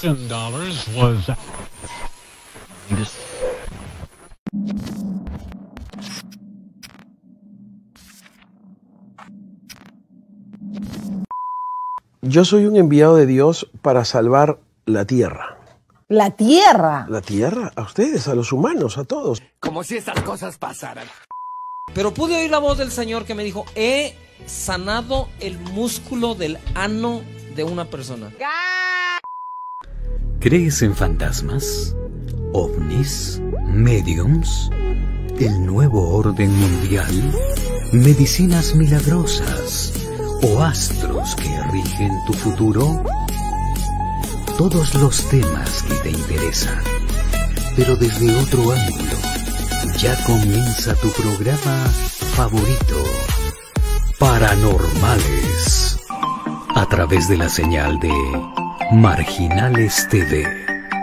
dollars was. Yo soy un enviado de Dios para salvar la tierra. ¿La tierra? ¿La tierra? A ustedes, a los humanos, a todos. Como si estas cosas pasaran. Pero pude oír la voz del Señor que me dijo: he sanado el músculo del ano de una persona. ¿Crees en fantasmas? ¿Ovnis? ¿Mediums? ¿El nuevo orden mundial? ¿Medicinas milagrosas? ¿O astros que rigen tu futuro? Todos los temas que te interesan, pero desde otro ángulo. Ya comienza tu programa favorito, Paranormales, a través de la señal de Marginales TV.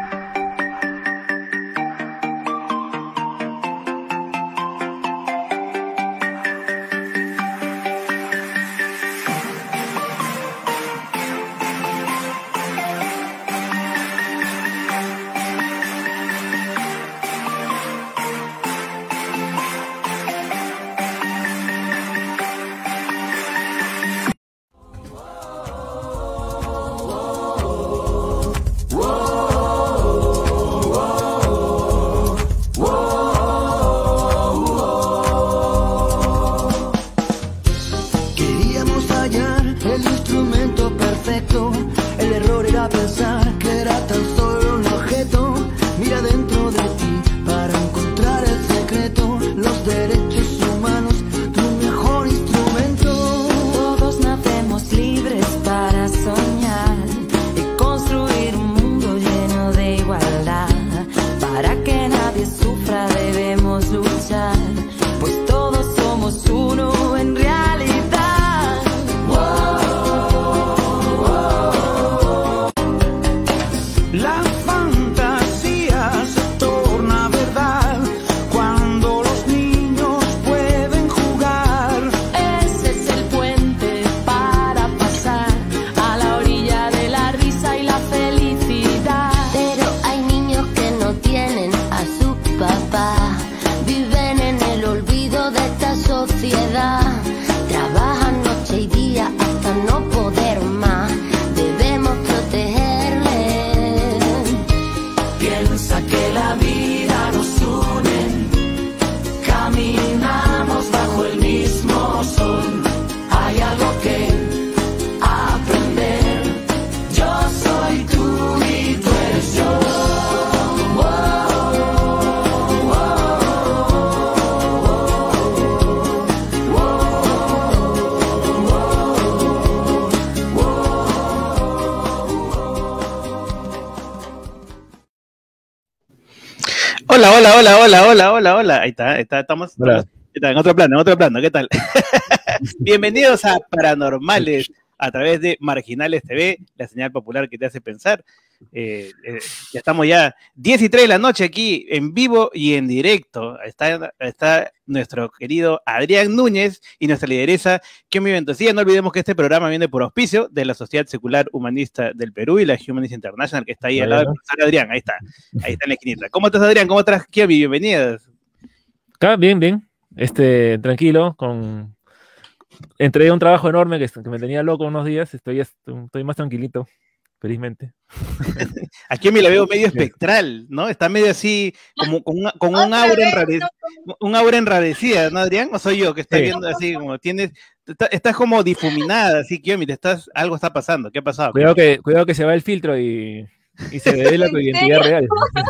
Hola. Ahí está, estamos en otro plano, ¿qué tal? Bienvenidos a Paranormales, a través de Marginales TV, la señal popular que te hace pensar. Ya estamos ya 10:03 de la noche aquí, en vivo y en directo. Está nuestro querido Adrián Núñez y nuestra lideresa Kiomi Ventosilla. No olvidemos que este programa viene por auspicio de la Sociedad Secular Humanista del Perú y la Humanist International, que está ahí al lado del profesor Adrián. Ahí está en la esquinita. ¿Cómo estás, Adrián? ¿Cómo estás, Kiomi? Bienvenidas. Acá, bien. Tranquilo, entregué un trabajo enorme que me tenía loco unos días. Estoy más tranquilito, felizmente. Aquí a mí la veo medio espectral, ¿no? Está medio así, como con un aura enradecida, ¿no, Adrián? ¿O soy yo que estoy viendo así, como estás como difuminada, así, Kiomi, algo está pasando? ¿Qué ha pasado? Cuidado que se va el filtro y se revela tu identidad real.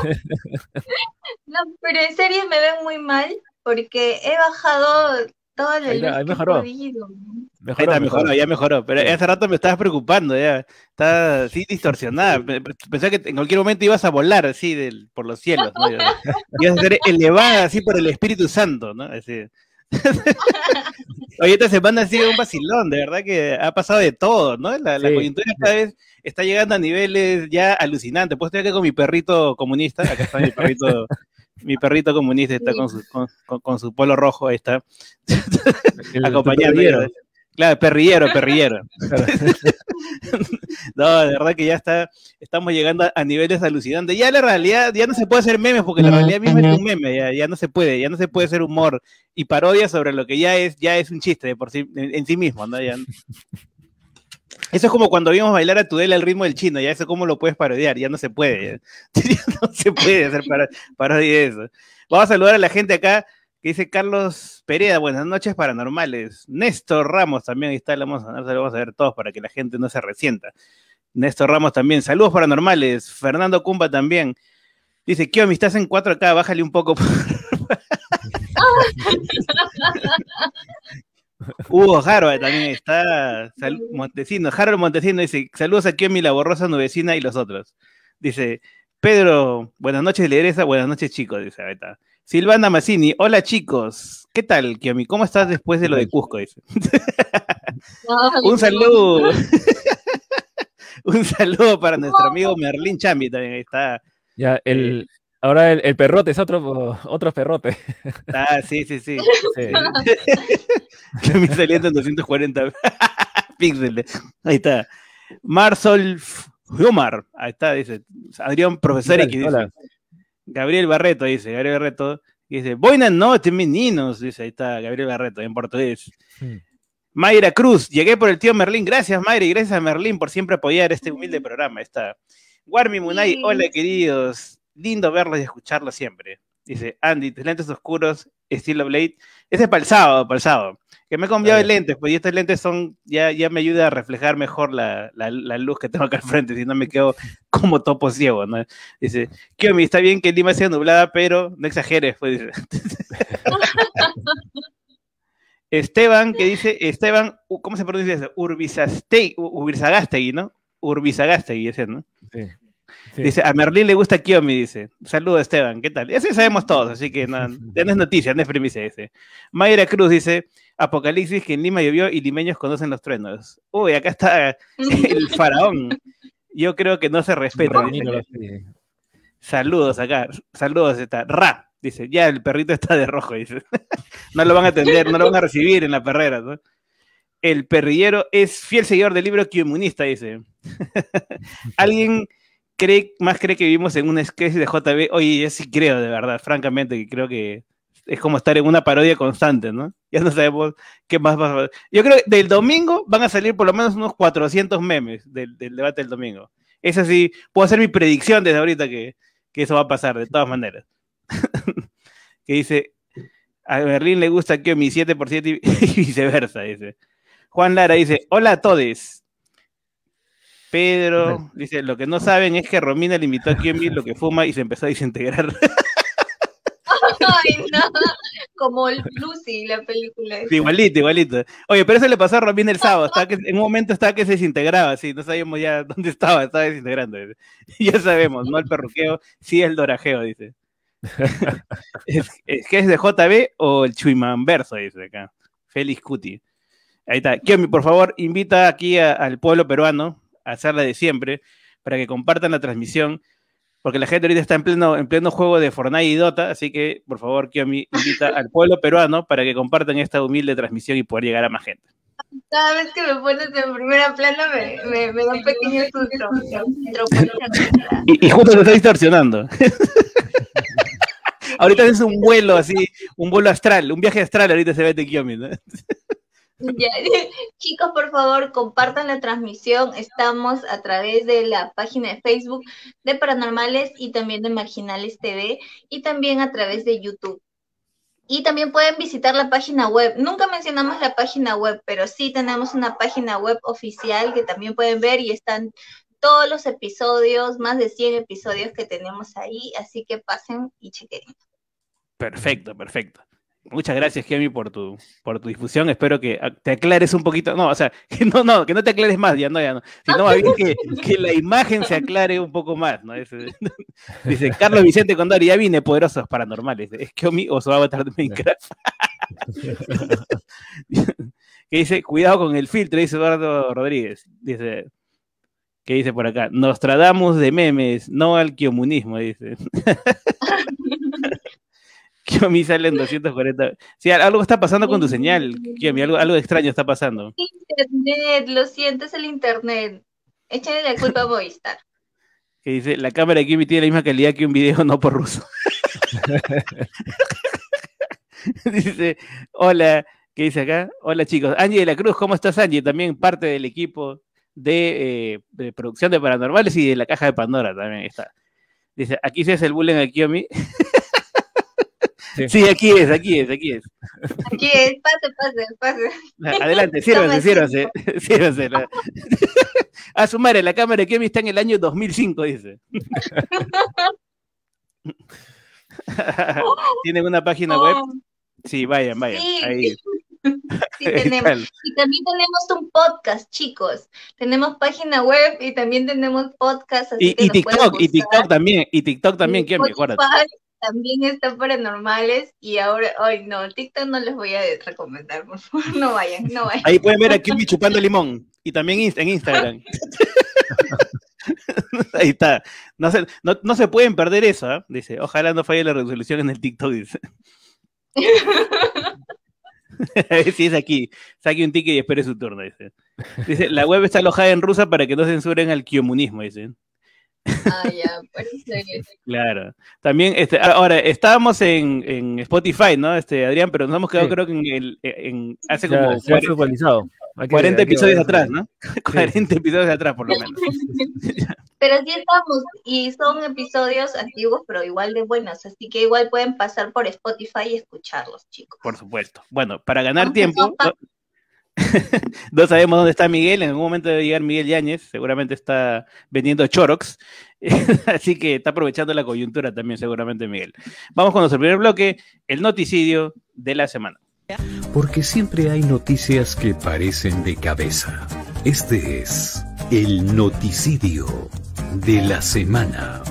No, pero en serio me ven muy mal porque he bajado todo el luz que he podido. Ya mejoró, pero hace rato me estabas preocupando, ya está así distorsionada. Pensé que en cualquier momento ibas a volar así por los cielos, ¿no? Ibas a ser elevada así por el Espíritu Santo, ¿no? Así. Oye, esta semana ha sido un vacilón, de verdad que ha pasado de todo, ¿no? La coyuntura cada vez está llegando a niveles ya alucinantes. Pues estoy acá con mi perrito comunista, acá está mi perrito comunista está con su polo rojo, ahí está, acompañando. Claro, perrillero. No, de verdad que ya estamos llegando a niveles alucinantes. Ya la realidad, ya no se puede hacer memes, porque la realidad misma es un meme, ya no se puede hacer humor y parodia sobre lo que ya es un chiste de por sí, en sí mismo, ¿no? Ya. Eso es como cuando vimos bailar a Tudela al ritmo del chino, ya eso cómo lo puedes parodiar, ya no se puede, ya no se puede hacer parodia de eso. Vamos a saludar a la gente acá, que dice Carlos Pereda, buenas noches paranormales. Néstor Ramos también, ahí está, lo vamos a ver todos para que la gente no se resienta. Néstor Ramos también, saludos paranormales. Fernando Cumba también. Dice, Kiomi, estás en 4K, bájale un poco. Hugo Jarba también está. Montesino, Harold Montesino dice, saludos a Kiomi, la borrosa nubecina y los otros. Dice, Pedro, buenas noches, lideresa, buenas noches, chicos, dice ahorita. Silvana Mazzini, hola chicos, ¿qué tal, Kiomi? ¿Cómo estás después de lo de Cusco? Dice. Un saludo. Un saludo para nuestro amigo Merlín Chambi, también ahí está. Ya, ahora el perrote es otro perrote. Ah, sí. Kiomi saliendo en 240 píxeles. Ahí está. Marsol Humar, ahí está, dice. Adrián Profesor X, dice. Gabriel Barreto, dice, buenas noches, meninos, dice, ahí está Gabriel Barreto, en portugués. Mayra Cruz, llegué por el tío Merlín, gracias Mayra, y gracias a Merlín por siempre apoyar este humilde programa, ahí está. Warmi Munay, hola queridos, lindo verlos y escucharlos siempre. Dice, Andy, tus lentes oscuros, estilo Blade, ese es para el sábado, que me he cambiado de lentes, pues y estos lentes ya me ayuda a reflejar mejor la luz que tengo acá al frente, si no me quedo como topo ciego, ¿no? Dice, Kiomi, está bien que Lima sea nublada, pero no exageres, pues dice. Esteban, ¿cómo se pronuncia eso? Urbizagástegui, ¿no? Urbizagástegui, ese, ¿no? Sí. Dice, a Merlín le gusta Kiomi, dice. Saludos, Esteban, ¿qué tal? Eso sabemos todos, así que no es noticia, no es primicia ese. Mayra Cruz dice, Apocalipsis, que en Lima llovió y limeños conocen los truenos. Uy, acá está el faraón. Yo creo que no se respeta. Saludos acá, está. Dice, ya el perrito está de rojo, dice. No lo van a atender, no lo van a recibir en la perrera, ¿no? El perrillero es fiel seguidor del libro Kiomunista, dice. ¿Alguien cree que vivimos en una especie de JB? Oye, yo sí creo, de verdad, francamente, que creo que es como estar en una parodia constante, ¿no? Ya no sabemos qué más va a pasar. Yo creo que del domingo van a salir por lo menos unos 400 memes del debate del domingo. Eso sí, puedo hacer mi predicción desde ahorita que eso va a pasar, de todas maneras. Que dice, a Berlín le gusta que mi 7x7 y viceversa, dice. Juan Lara dice, hola a todos. Pedro dice, lo que no saben es que Romina le invitó a Kiomi lo que fuma y se empezó a desintegrar. Ay, no, como Lucy, la película. Sí, igualito. Oye, pero eso le pasó a Romina el sábado, en un momento estaba que se desintegraba, sí, no sabíamos ya dónde estaba desintegrando. Ya sabemos, no el perruqueo, sí el dorajeo, dice. ¿Es que es de JB o el Chuimanverso? Dice acá. Félix Cuti. Ahí está. Kiomi, por favor, invita aquí al pueblo peruano a hacer la de siempre, para que compartan la transmisión, porque la gente ahorita está en pleno juego de Fortnite y Dota, así que, por favor, Kiomi, invita al pueblo peruano para que compartan esta humilde transmisión y poder llegar a más gente. Cada vez que me pones en primera plana me da un pequeño susto. Y justo te está distorsionando. Ahorita es un vuelo así, un vuelo astral, un viaje astral, ahorita se ve de Kiomi, ¿no? Ya. Chicos, por favor, compartan la transmisión. Estamos a través de la página de Facebook de Paranormales y también de Marginales TV y también a través de YouTube. Y también pueden visitar la página web. Nunca mencionamos la página web, pero sí tenemos una página web oficial que también pueden ver y están todos los episodios, más de 100 episodios que tenemos ahí, así que pasen y chequen. Perfecto. Muchas gracias, Kiomi, por tu difusión. Espero que te aclares un poquito. No, o sea, que no te aclares más, ya no. Sino más bien que la imagen se aclare un poco más, ¿no? Dice Carlos Vicente Condori, ya vine, poderosos paranormales. ¿Es Kiomi o su avatar de Minecraft? Que dice, cuidado con el filtro, dice Eduardo Rodríguez. Dice, ¿qué dice por acá? Nostradamus de memes, no al kiomunismo, dice. Kiyomi sale en 240. Sí, algo está pasando con tu señal, Kiyomi, algo extraño está pasando. Internet, lo siento, es el internet. Échale la culpa a Movistar. Que dice, la cámara de Kiyomi tiene la misma calidad que un video no por ruso. Dice, hola, ¿qué dice acá? Hola chicos, Angie de la Cruz, ¿cómo estás, Angie? También parte del equipo de producción de Paranormales y de la Caja de Pandora también está. Dice, aquí se hace el bullying a Kiyomi. Sí, aquí es. Aquí es, pase. Adelante, sírvase. A su madre, la cámara de Kiyomi está en el año 2005, dice. ¿Tienen una página web? Sí, vayan. Sí. Ahí. Sí, tenemos. Y también tenemos un podcast, chicos. Tenemos página web y también tenemos podcast. Así que TikTok también, Kiyomi, acuérdate. También está Paranormales y ahora, hoy no, TikTok no les voy a recomendar, por favor, no vayan. Ahí pueden ver a Kiyomi chupando limón y también en Instagram. Ahí está. No se pueden perder eso, ¿eh? Dice, ojalá no falle la resolución en el TikTok, dice. A ver si es aquí. Saque un ticket y espere su turno, dice. Dice, la web está alojada en rusa para que no censuren al kiomunismo, dice. Ya, por eso. Claro. También, ahora, estábamos en Spotify, ¿no? Adrián, pero nos hemos quedado, creo que hace como 40 episodios atrás, ¿no? 40 episodios atrás, por lo menos. Pero sí estamos, y son episodios antiguos, pero igual de buenos, así que igual pueden pasar por Spotify y escucharlos, chicos. Por supuesto. Bueno, para ganar tiempo, no sabemos dónde está Miguel, en algún momento debe llegar Miguel Yáñez, seguramente está vendiendo chorox, así que está aprovechando la coyuntura también seguramente Miguel. Vamos con nuestro primer bloque, el noticidio de la semana. Porque siempre hay noticias que parecen de cabeza. Este es el noticidio de la semana.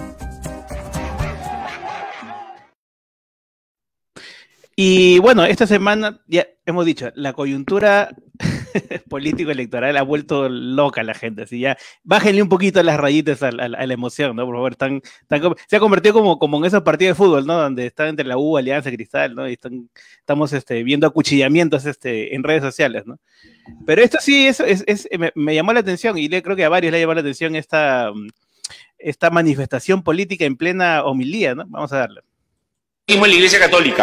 Y bueno, esta semana ya hemos dicho, la coyuntura político-electoral ha vuelto loca a la gente, así ya, bájenle un poquito las rayitas a la emoción, ¿no? Por favor, se ha convertido como en esos partidos de fútbol, ¿no? Donde están entre la U, Alianza, Cristal, ¿no? Y estamos viendo acuchillamientos en redes sociales, ¿no? Pero esto sí, me llamó la atención, y creo que a varios le ha llamado la atención esta manifestación política en plena homilía, ¿no? Vamos a darle. En la Iglesia Católica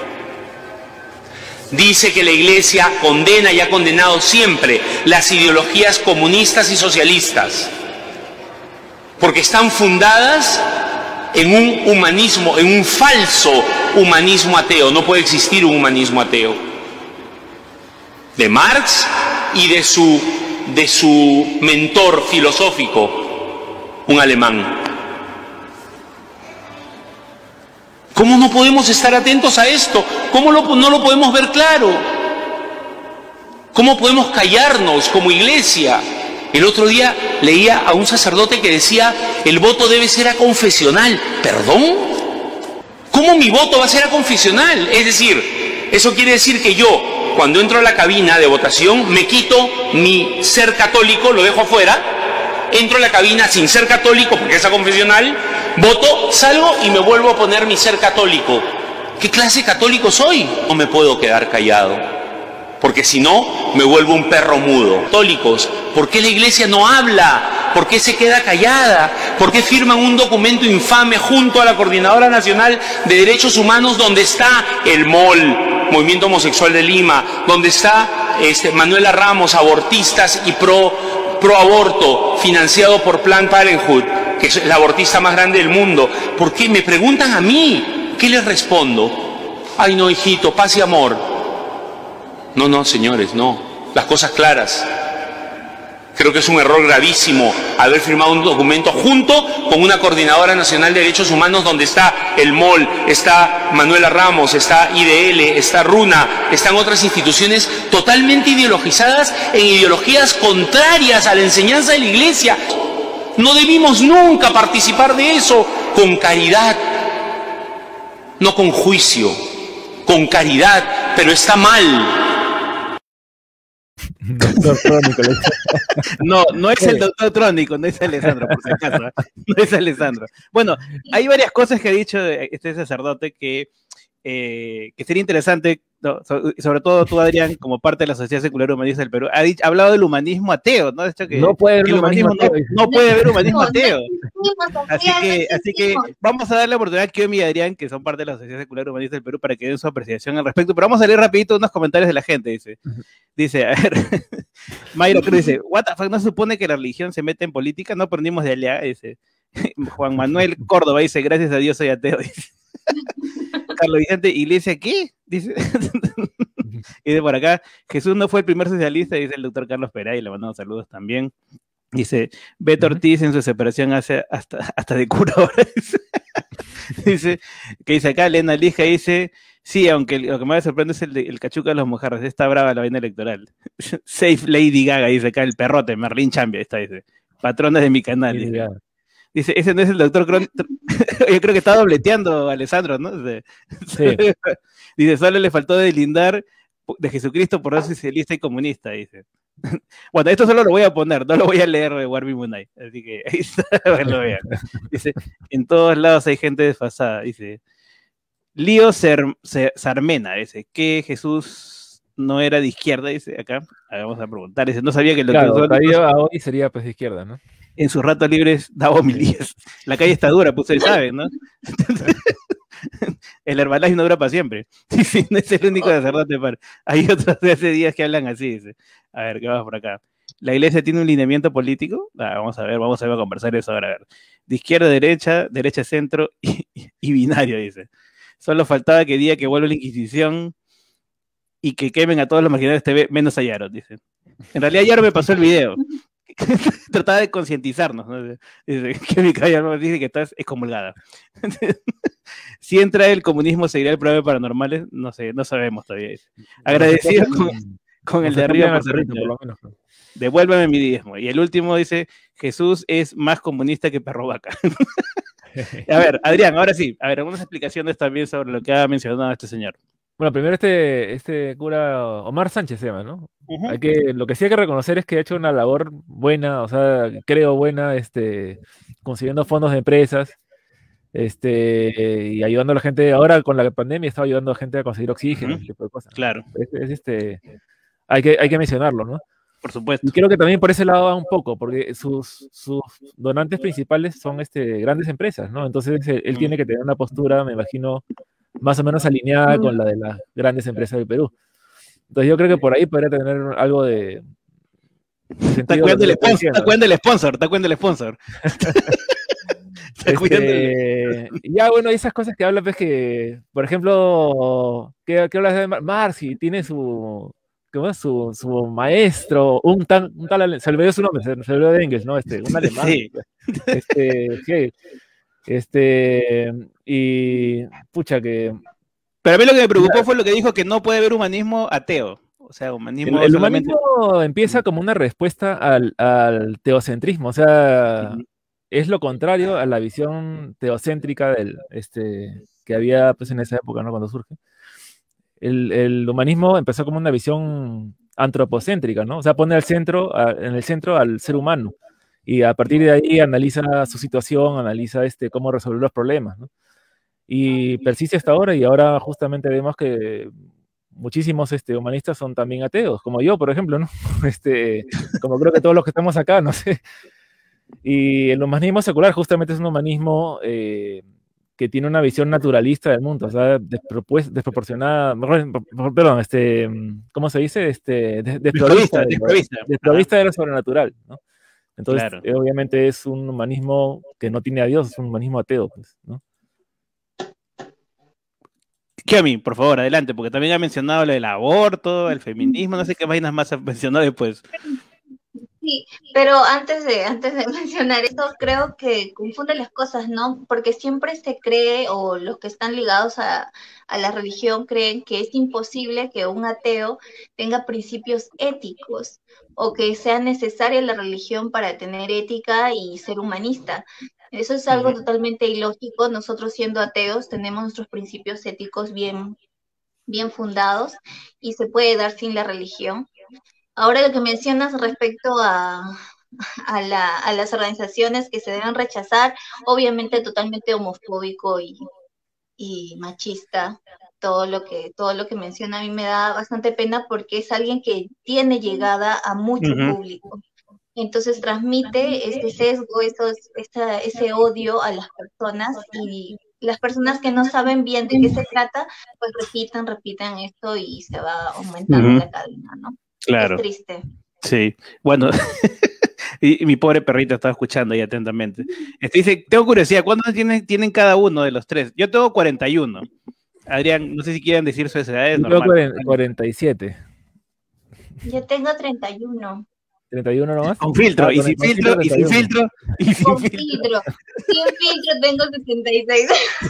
dice que la Iglesia condena y ha condenado siempre las ideologías comunistas y socialistas, porque están fundadas en un humanismo, en un falso humanismo ateo. No puede existir un humanismo ateo. De Marx y de su mentor filosófico, un alemán. ¿Cómo no podemos estar atentos a esto? ¿Cómo no lo podemos ver claro? ¿Cómo podemos callarnos como iglesia? El otro día leía a un sacerdote que decía, el voto debe ser aconfesional. ¿Perdón? ¿Cómo mi voto va a ser aconfesional? Es decir, eso quiere decir que yo, cuando entro a la cabina de votación, me quito mi ser católico, lo dejo afuera, entro a la cabina sin ser católico porque es aconfesional, voto, salgo y me vuelvo a poner mi ser católico. ¿Qué clase de católico soy? No me puedo quedar callado, porque si no, me vuelvo un perro mudo. Católicos, ¿por qué la iglesia no habla? ¿Por qué se queda callada? ¿Por qué firman un documento infame junto a la Coordinadora Nacional de Derechos Humanos donde está el MOL, Movimiento Homosexual de Lima, donde está Manuela Ramos, abortistas y pro aborto, financiado por Planned Parenthood, que es la abortista más grande del mundo? ¿Por qué me preguntan a mí? ¿Qué les respondo? Ay no, hijito, paz y amor. No, señores, no. Las cosas claras. Creo que es un error gravísimo haber firmado un documento junto con una Coordinadora Nacional de Derechos Humanos donde está el MOL, está Manuela Ramos, está IDL, está RUNA, están otras instituciones totalmente ideologizadas en ideologías contrarias a la enseñanza de la Iglesia. No debimos nunca participar de eso. Con caridad, no con juicio, con caridad, pero está mal. Doctor Trónico. No es el doctor Trónico, no es Alessandro, por si acaso. No es Alessandro. Bueno, hay varias cosas que ha dicho este sacerdote que que sería interesante, ¿no? Sobre todo tú, Adrián, como parte de la Sociedad Secular Humanista del Perú, ha hablado del humanismo ateo, ¿no? Esto que, no puede haber que el humanismo ateo. no puede haber humanismo ateo. No Así que vamos a darle la oportunidad a Kiomi y Adrián, que son parte de la Sociedad Secular Humanista del Perú, para que den su apreciación al respecto. Pero vamos a leer rapidito unos comentarios de la gente, dice, a ver, Mayra Cruz dice, what the fuck, ¿no se supone que la religión se mete en política? No aprendimos de allá, dice. Juan Manuel Córdoba dice, gracias a Dios soy ateo, dice. Carlos Vicente, ¿Iglesia qué? Dice. Y de por acá, Jesús no fue el primer socialista, dice el doctor Carlos Peray, le mandamos saludos también. Dice, Beto Ortiz en su separación hace hasta de cura ahora. Dice, que dice acá, Elena Lija dice, sí, aunque lo que más me sorprende es el cachuca de los mojarras, está brava la vaina electoral. Safe Lady Gaga, dice acá, el perrote, Merlin Chambia, está, dice, patrona de mi canal, dice. Dice, ese no es el doctor Cron. Yo creo que está dobleteando a Alessandro, ¿no? Sí. Dice, solo le faltó deslindar de Jesucristo por ser socialista y comunista, dice. Bueno, esto solo lo voy a poner, no lo voy a leer de Warby Munay, así que ahí está, lo vean. Dice, en todos lados hay gente desfasada, dice. Lío Sarmena, dice, que Jesús no era de izquierda, dice acá. Vamos a preguntar, dice, no sabía que lo claro, que hoy sería pues de izquierda, ¿no? En sus ratos libres daba homilías. La calle está dura, pues ustedes saben, ¿no? El Herbalife no dura para siempre. Sí, no es el único sacerdote. Hay otros de hace días que hablan así, dice. A ver, ¿qué vamos por acá? ¿La iglesia tiene un lineamiento político? Vamos a ver a conversar eso ahora. A ver. De izquierda a derecha, derecha centro y binario, dice. Solo faltaba que diga que vuelva la Inquisición y que quemen a todos los marginales TV, menos a Yaro, dice. En realidad Yaro me pasó el video. Trataba de concientizarnos, ¿no? Dice que mi caballero dice que estás excomulgada. Si entra el comunismo, ¿seguirá el programa de paranormales? No sé, no sabemos todavía. Dice. Agradecido con el de arriba por lo menos. Devuélveme mi diezmo. Y el último dice, Jesús es más comunista que perro vaca. A ver, Adrián, ahora sí, a ver, algunas explicaciones también sobre lo que ha mencionado este señor. Bueno, primero este cura Omar Sánchez se llama, ¿no? Lo que sí hay que reconocer es que ha hecho una labor buena, o sea, creo buena, consiguiendo fondos de empresas, y ayudando a la gente. Ahora con la pandemia estaba ayudando a la gente a conseguir oxígeno, ese tipo de cosas. Claro. Hay que mencionarlo, ¿no? Por supuesto. Y creo que también por ese lado va un poco, porque sus donantes principales son grandes empresas, ¿no? Entonces él tiene que tener una postura, me imagino, más o menos alineada con la de las grandes empresas del Perú. Entonces yo creo que por ahí podría tener algo de Está cuidando el sponsor. Ya, bueno, esas cosas que hablas, ves que, por ejemplo, ¿qué hablas de Marx? Tiene su maestro, un tal, se le olvidó su nombre, se le olvidó de Engels, ¿no? Un alemán. Sí. Y pucha que... Pero a mí lo que me preocupó fue lo que dijo, que no puede haber humanismo ateo. O sea, humanismo... El humanismo empieza como una respuesta al teocentrismo, o sea, es lo contrario a la visión teocéntrica que había pues en esa época, ¿no? Cuando surge. El humanismo empezó como una visión antropocéntrica, ¿no? O sea, pone en el centro al ser humano. Y a partir de ahí analiza su situación, analiza cómo resolver los problemas, ¿no? Y persiste hasta ahora, y ahora justamente vemos que muchísimos humanistas son también ateos, como yo, por ejemplo, ¿no? Como creo que todos los que estamos acá, no sé. Y el humanismo secular justamente es un humanismo que tiene una visión naturalista del mundo, o sea, desproporcionada, perdón, ¿cómo se dice? Desprovista de lo sobrenatural, ¿no? Entonces, claro, obviamente es un humanismo que no tiene a Dios, es un humanismo ateo, pues, ¿no? Kiomi, por favor, adelante, porque también ha mencionado lo del aborto, el feminismo, no sé qué vainas más ha mencionado después. Sí, pero antes de mencionar esto, creo que confunde las cosas, ¿no? Porque siempre se cree, o los que están ligados a la religión creen que es imposible que un ateo tenga principios éticos, o que sea necesaria la religión para tener ética y ser humanista. Eso es algo totalmente ilógico. Nosotros, siendo ateos, tenemos nuestros principios éticos bien fundados, y se puede dar sin la religión. Ahora, lo que mencionas respecto a las organizaciones que se deben rechazar, obviamente totalmente homofóbico y machista todo lo que menciona a mí me da bastante pena porque es alguien que tiene llegada a mucho público. Entonces transmite ese sesgo, ese odio a las personas, y las personas que no saben bien de qué se trata, pues repiten esto y se va aumentando la cadena, ¿no? Claro. Es triste. Sí, bueno, y mi pobre perrito estaba escuchando ahí atentamente. Dice, tengo curiosidad, ¿cuántos tienen cada uno de los tres? Yo tengo 41. Adrián, no sé si quieren decir su edad. Yo tengo 47. Yo tengo 31. 31 nomás. Con filtro, y sin filtro, y sin filtro, y sin Con filtro. Sin filtro tengo 76.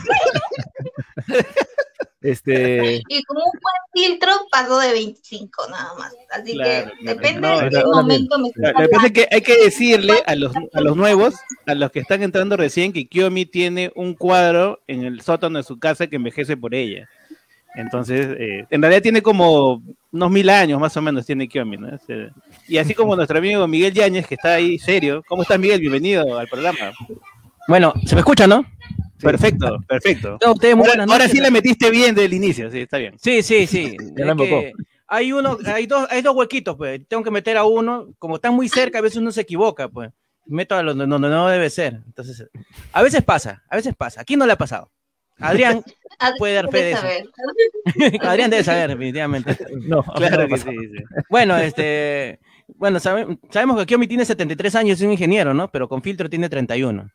Y con un buen filtro paso de 25 nada más. Así que depende del momento. Lo que pasa es que hay que decirle a los nuevos, a los que están entrando recién, que Kiyomi tiene un cuadro en el sótano de su casa que envejece por ella. Entonces, en realidad tiene como unos 1000 años más o menos tiene Kiyomi, ¿no? Y así como nuestro amigo Miguel Yáñez, que está ahí serio. ¿Cómo estás, Miguel? Bienvenido al programa. Bueno, ¿se me escucha, no? Perfecto, perfecto. No, ustedes muy buenas ahora noches. sí le metiste bien del inicio, sí, está bien. Sí. Es que hay dos huequitos, pues. Tengo que meter a uno. Como están muy cerca, a veces uno se equivoca, pues. Meto a donde no debe ser. Entonces, a veces pasa. Aquí no le ha pasado. Adrián puede dar fe de eso. Adrián debe saber, definitivamente. No, claro que sí. Bueno, bueno, sabemos que Kiyomi tiene 73 años, es un ingeniero, ¿no? Pero con filtro tiene 31.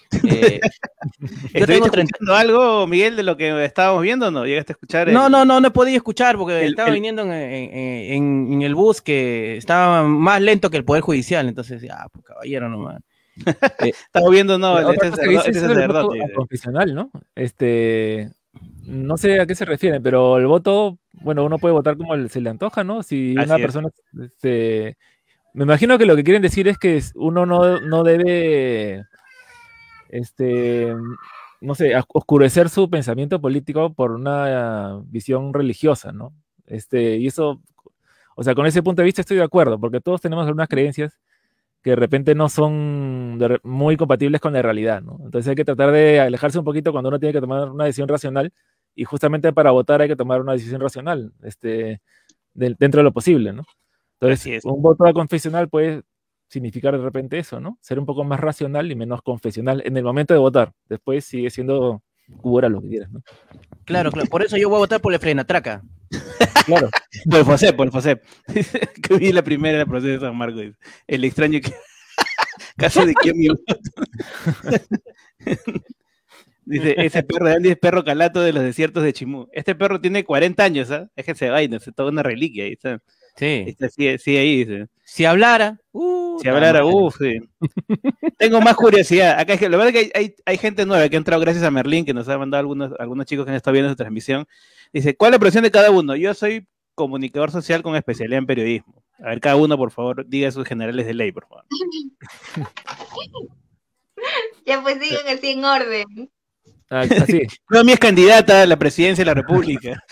Yo tengo escuchando algo, Miguel, de lo que estábamos viendo, ¿no? ¿Llegaste a escuchar? No he podido escuchar porque estaba viniendo en el bus, que estaba más lento que el Poder Judicial, entonces, pues caballero nomás. Estamos viendo, no, este sacerdote. Confesional, ¿no? No sé a qué se refiere, pero el voto, bueno, uno puede votar como se le antoja, ¿no? Si una persona, me imagino que lo que quieren decir es que uno no debe, no sé, oscurecer su pensamiento político por una visión religiosa, ¿no? Y eso, o sea, con ese punto de vista estoy de acuerdo, porque todos tenemos algunas creencias que de repente no son muy compatibles con la realidad, ¿no? Entonces hay que tratar de alejarse un poquito cuando uno tiene que tomar una decisión racional, y justamente para votar hay que tomar una decisión racional, dentro de lo posible, ¿no? Entonces, un voto a confesional puede significar de repente eso, ¿no? Ser un poco más racional y menos confesional en el momento de votar. Después sigue siendo cubra lo que quieras, ¿no? Claro, por eso yo voy a votar por el frenatraca. Claro. Por el FOSEP. Que vi la primera del proceso de San Marcos. El extraño caso de Kiyomi. Dice, ese perro de Andy es perro calato de los desiertos de Chimú. Este perro tiene 40 años, ¿sabes? Es que se vaina, es toda una reliquia. Ahí está. Sí. Sí, ahí dice. Si hablara. Sí. Tengo más curiosidad. Acá es que la verdad es que hay gente nueva que ha entrado gracias a Merlín, que nos ha mandado algunos chicos que han estado viendo su transmisión. Dice, ¿cuál es la profesión de cada uno? Yo soy comunicador social con especialidad en periodismo. A ver, cada uno, por favor, diga sus generales de ley, por favor. Ya pues sigan así en orden. Así. No, mi es candidata a la presidencia de la República.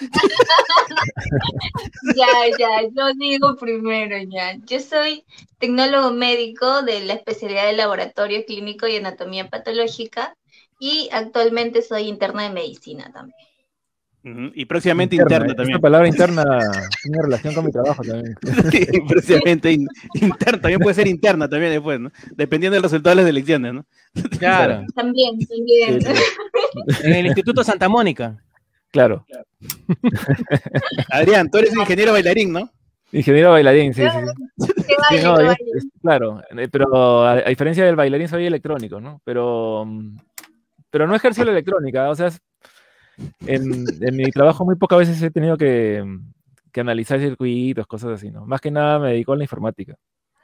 Yo digo primero ya. Yo soy tecnólogo médico de la especialidad de laboratorio clínico y anatomía patológica, y actualmente soy interna de medicina también. Y próximamente interna también. Esta palabra interna tiene relación con mi trabajo también. Sí, próximamente interna, también puede ser interna también después, ¿no? Dependiendo del resultado de las elecciones, ¿no? Claro. También. Sí. En el Instituto Santa Mónica. Claro. Adrián, tú eres ingeniero bailarín, ¿no? Ingeniero bailarín, sí. Claro, pero a diferencia del bailarín soy electrónico, ¿no? Pero no ejerzo la electrónica, o sea, en mi trabajo muy pocas veces he tenido que analizar circuitos, cosas así, ¿no? Más que nada me dedico a la informática.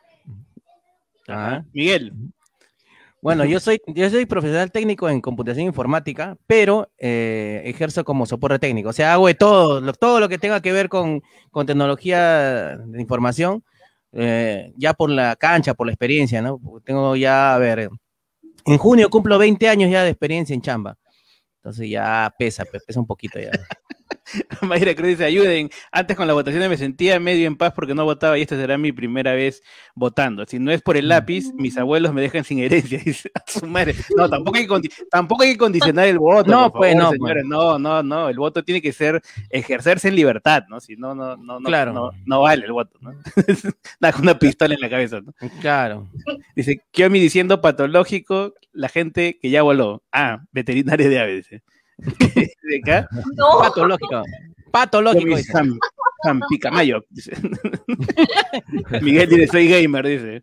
Miguel. Bueno, yo soy profesional técnico en computación informática, pero ejerzo como soporte técnico. O sea, hago de todo lo que tenga que ver con tecnología de información, ya por la cancha, por la experiencia, ¿no? Tengo ya, a ver, en junio cumplo 20 años ya de experiencia en chamba. Entonces ya pesa un poquito ya. Mayra Cruz dice, ayuden, antes con las votaciones me sentía medio en paz porque no votaba y esta será mi primera vez votando. Si no es por el lápiz, mis abuelos me dejan sin herencia. Dice, a su madre. No, tampoco hay que condicionar el voto. No, por favor, pues, no, señores. No, el voto tiene que ejercerse en libertad, ¿no? Si no, Claro. no vale el voto, ¿no? Con una pistola en la cabeza, ¿no? Claro. Dice, Kiomi diciendo patológico, la gente que ya voló. Ah, veterinaria de aves, dice. ¿De acá? No. Patológico. Dice. San Picamayo, dice. Miguel dice, soy gamer, dice.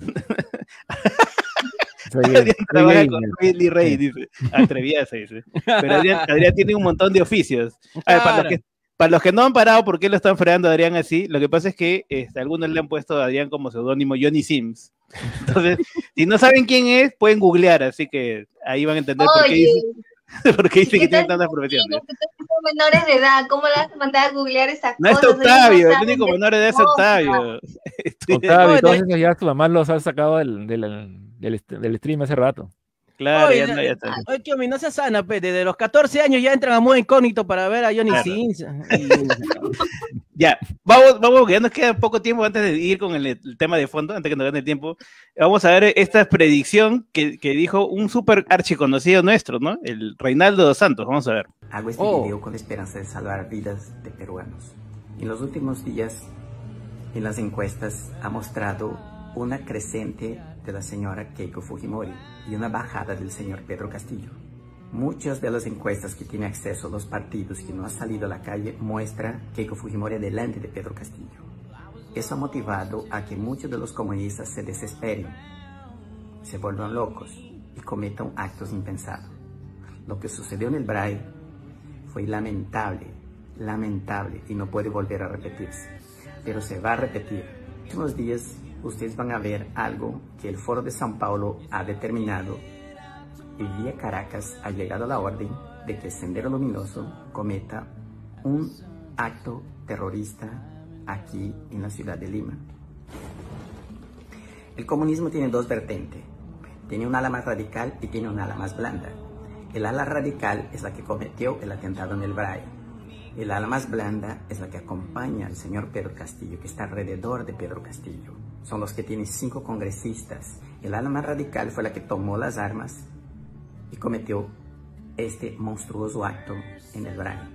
Adrián trabaja con Billy Rey, dice. Atreviasa, dice. Pero Adrián tiene un montón de oficios. A ver, para los que no han parado, ¿por qué lo están fregando a Adrián así? Lo que pasa es que algunos le han puesto a Adrián como seudónimo Johnny Sims. Entonces, si no saben quién es, pueden googlear, así que ahí van a entender por qué dice que tiene tantas profesiones. Son menores de edad, ¿cómo le vas a mandar a googlear esas no cosas? No es Octavio, no el único menor de edad es Octavio. Octavio, todos esos ya tu mamá los ha sacado del stream hace rato. Claro, Oye, ya está. Oye, Kiomi, no seas sana, pe. Desde los 14 años ya entran a modo incógnito para ver a Johnny Sins. Ya, vamos, que ya nos queda poco tiempo antes de ir con el tema de fondo, antes que nos gane el tiempo. Vamos a ver esta predicción que dijo un súper archiconocido nuestro, ¿no? El Reinaldo dos Santos, vamos a ver. Hago este video con la esperanza de salvar vidas de peruanos. En los últimos días, en las encuestas, ha mostrado una creciente de la señora Keiko Fujimori y una bajada del señor Pedro Castillo. Muchas de las encuestas que tienen acceso a los partidos que no han salido a la calle muestran Keiko Fujimori delante de Pedro Castillo. Eso ha motivado a que muchos de los comunistas se desesperen, se vuelvan locos y cometan actos impensados. Lo que sucedió en el Brai fue lamentable y no puede volver a repetirse, pero se va a repetir. En unos días ustedes van a ver algo que el Foro de São Paulo ha determinado y vía Caracas ha llegado a la orden de que Sendero Luminoso cometa un acto terrorista aquí en la ciudad de Lima. El comunismo tiene dos vertientes, tiene un ala más radical y tiene un ala más blanda. El ala radical es la que cometió el atentado en el Brai. El ala más blanda es la que acompaña al señor Pedro Castillo, que está alrededor de Pedro Castillo. Son los que tienen 5 congresistas. El ala más radical fue la que tomó las armas y cometió este monstruoso acto en el Brai.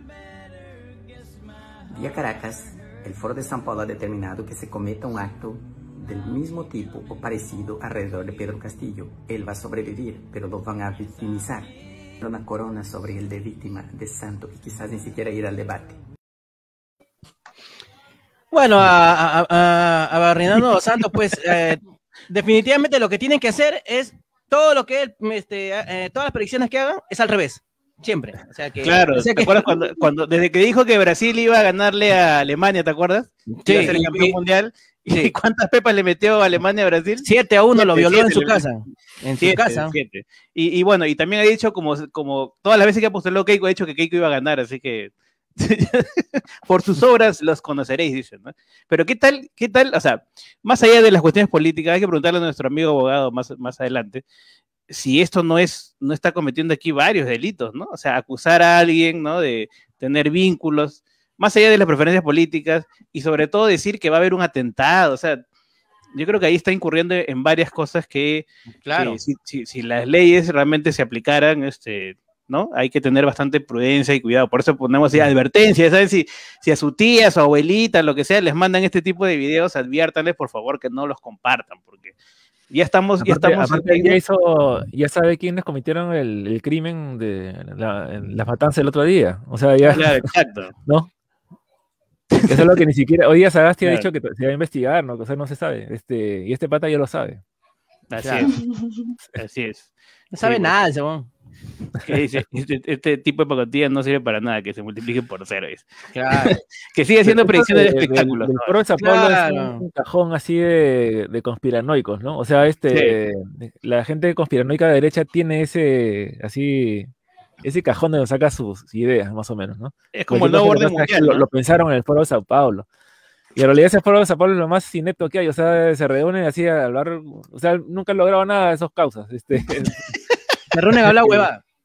Vía Caracas, el Foro de São Paulo ha determinado que se cometa un acto del mismo tipo o parecido alrededor de Pedro Castillo. Él va a sobrevivir, pero lo van a victimizar. Una corona sobre él de víctima, de santo, y quizás ni siquiera ir al debate. Bueno, a Reinaldo dos Santos, pues, definitivamente lo que tienen que hacer es todo lo que él, todas las predicciones que hagan es al revés, siempre. O sea que, claro, ¿te acuerdas cuando desde que dijo que Brasil iba a ganarle a Alemania, ¿te acuerdas? Sí, iba a ser el campeón mundial. Sí. ¿Y cuántas pepas le metió a Alemania a Brasil? 7-1 lo violó en su casa. En su casa. Y bueno, y también ha dicho, como todas las veces que apostoló Keiko, ha dicho que Keiko iba a ganar, así que por sus obras los conoceréis, dicen, ¿no? Pero ¿qué tal? O sea, más allá de las cuestiones políticas, hay que preguntarle a nuestro amigo abogado más adelante, si esto no está cometiendo aquí varios delitos, ¿no? O sea, acusar a alguien, ¿no? De tener vínculos, más allá de las preferencias políticas, y sobre todo decir que va a haber un atentado, o sea, yo creo que ahí está incurriendo en varias cosas que, claro, si las leyes realmente se aplicaran, ¿no? Hay que tener bastante prudencia y cuidado, por eso ponemos así advertencias, ¿saben? Si a su tía, a su abuelita, lo que sea, les mandan este tipo de videos, adviértanles, por favor, que no los compartan, porque ya estamos... ya sabe quiénes cometieron el crimen de la matanza el otro día, o sea, ya... Claro, exacto. ¿No? Eso es lo que ni siquiera... Hoy día Sagasti ha dicho que se va a investigar, ¿no? O sea, no se sabe. Y este pata ya lo sabe. Así es. No sabe nada, ese bon. Este tipo de pacotilla no sirve para nada, que se multiplique por 0. Claro. Que sigue siendo predicciones de espectáculos. El Foro de Sao Paulo es un cajón así de conspiranoicos, ¿no? O sea, la gente conspiranoica de derecha tiene ese cajón donde saca sus ideas, más o menos, ¿no? Es como el nuevo orden mundial, ¿no? Lo pensaron en el Foro de Sao Paulo. Y en realidad ese Foro de Sao Paulo es lo más inepto que hay, o sea, se reúnen así a hablar, o sea, nunca han logrado nada de esas causas. Se reúnen a hablar huevada.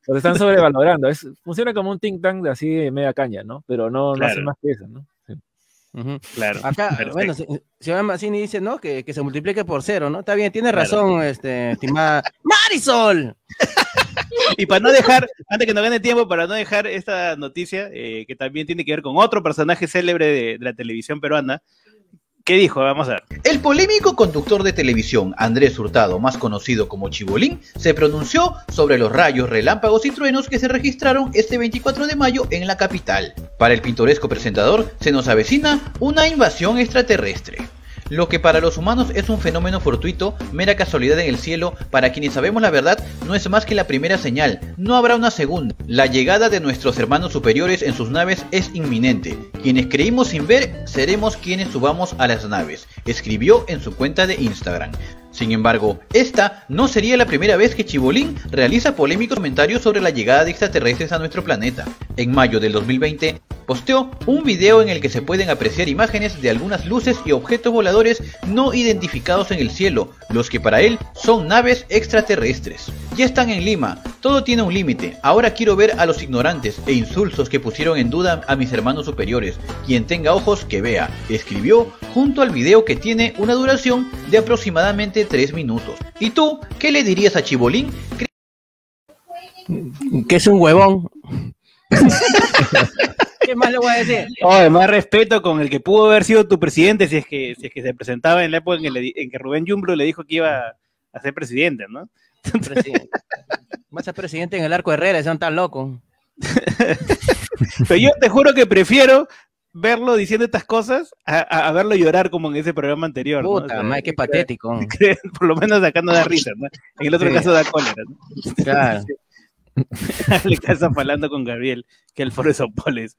Los están sobrevalorando. Funciona como un think tank de así de media caña, ¿no? Pero no hace más que eso, ¿no? Sí. Claro. Acá, Perfecto. bueno, señora Mazzini dice, ¿no? Que se multiplique por 0, ¿no? Está bien, tiene razón, estimada ¡Marisol! Y para no dejar, antes que nos gane tiempo, para no dejar esta noticia, que también tiene que ver con otro personaje célebre de la televisión peruana, ¿qué dijo? Vamos a ver. El polémico conductor de televisión Andrés Hurtado, más conocido como Chibolín, se pronunció sobre los rayos, relámpagos y truenos que se registraron este 24 de mayo en la capital. Para el pintoresco presentador, se nos avecina una invasión extraterrestre. Lo que para los humanos es un fenómeno fortuito, mera casualidad en el cielo, para quienes sabemos la verdad, no es más que la primera señal, no habrá una segunda. La llegada de nuestros hermanos superiores en sus naves es inminente. Quienes creímos sin ver, seremos quienes subamos a las naves, escribió en su cuenta de Instagram. Sin embargo, esta no sería la primera vez que Chibolín realiza polémicos comentarios sobre la llegada de extraterrestres a nuestro planeta. En mayo del 2020, posteó un video en el que se pueden apreciar imágenes de algunas luces y objetos voladores no identificados en el cielo, los que para él son naves extraterrestres. Ya están en Lima, todo tiene un límite, ahora quiero ver a los ignorantes e insulsos que pusieron en duda a mis hermanos superiores. Quien tenga ojos que vea, escribió junto al video que tiene una duración de aproximadamente 3 minutos. ¿Y tú, qué le dirías a Chibolín? Que es un huevón. ¿Qué más le voy a decir? Oh, más respeto con el que pudo haber sido tu presidente si es que se presentaba en la época en que Rubén Yumbro le dijo que iba a ser presidente, ¿no? Vas a ser presidente en el Arco Herrera, son tan locos. Pero yo te juro que prefiero verlo diciendo estas cosas a verlo llorar como en ese programa anterior. Puta, ¿no? O sea, qué patético. Por lo menos acá no da risa, ¿no? En el otro caso da cólera, ¿no? Claro. Le estás hablando con Gabriel, que el foro de Sopoles.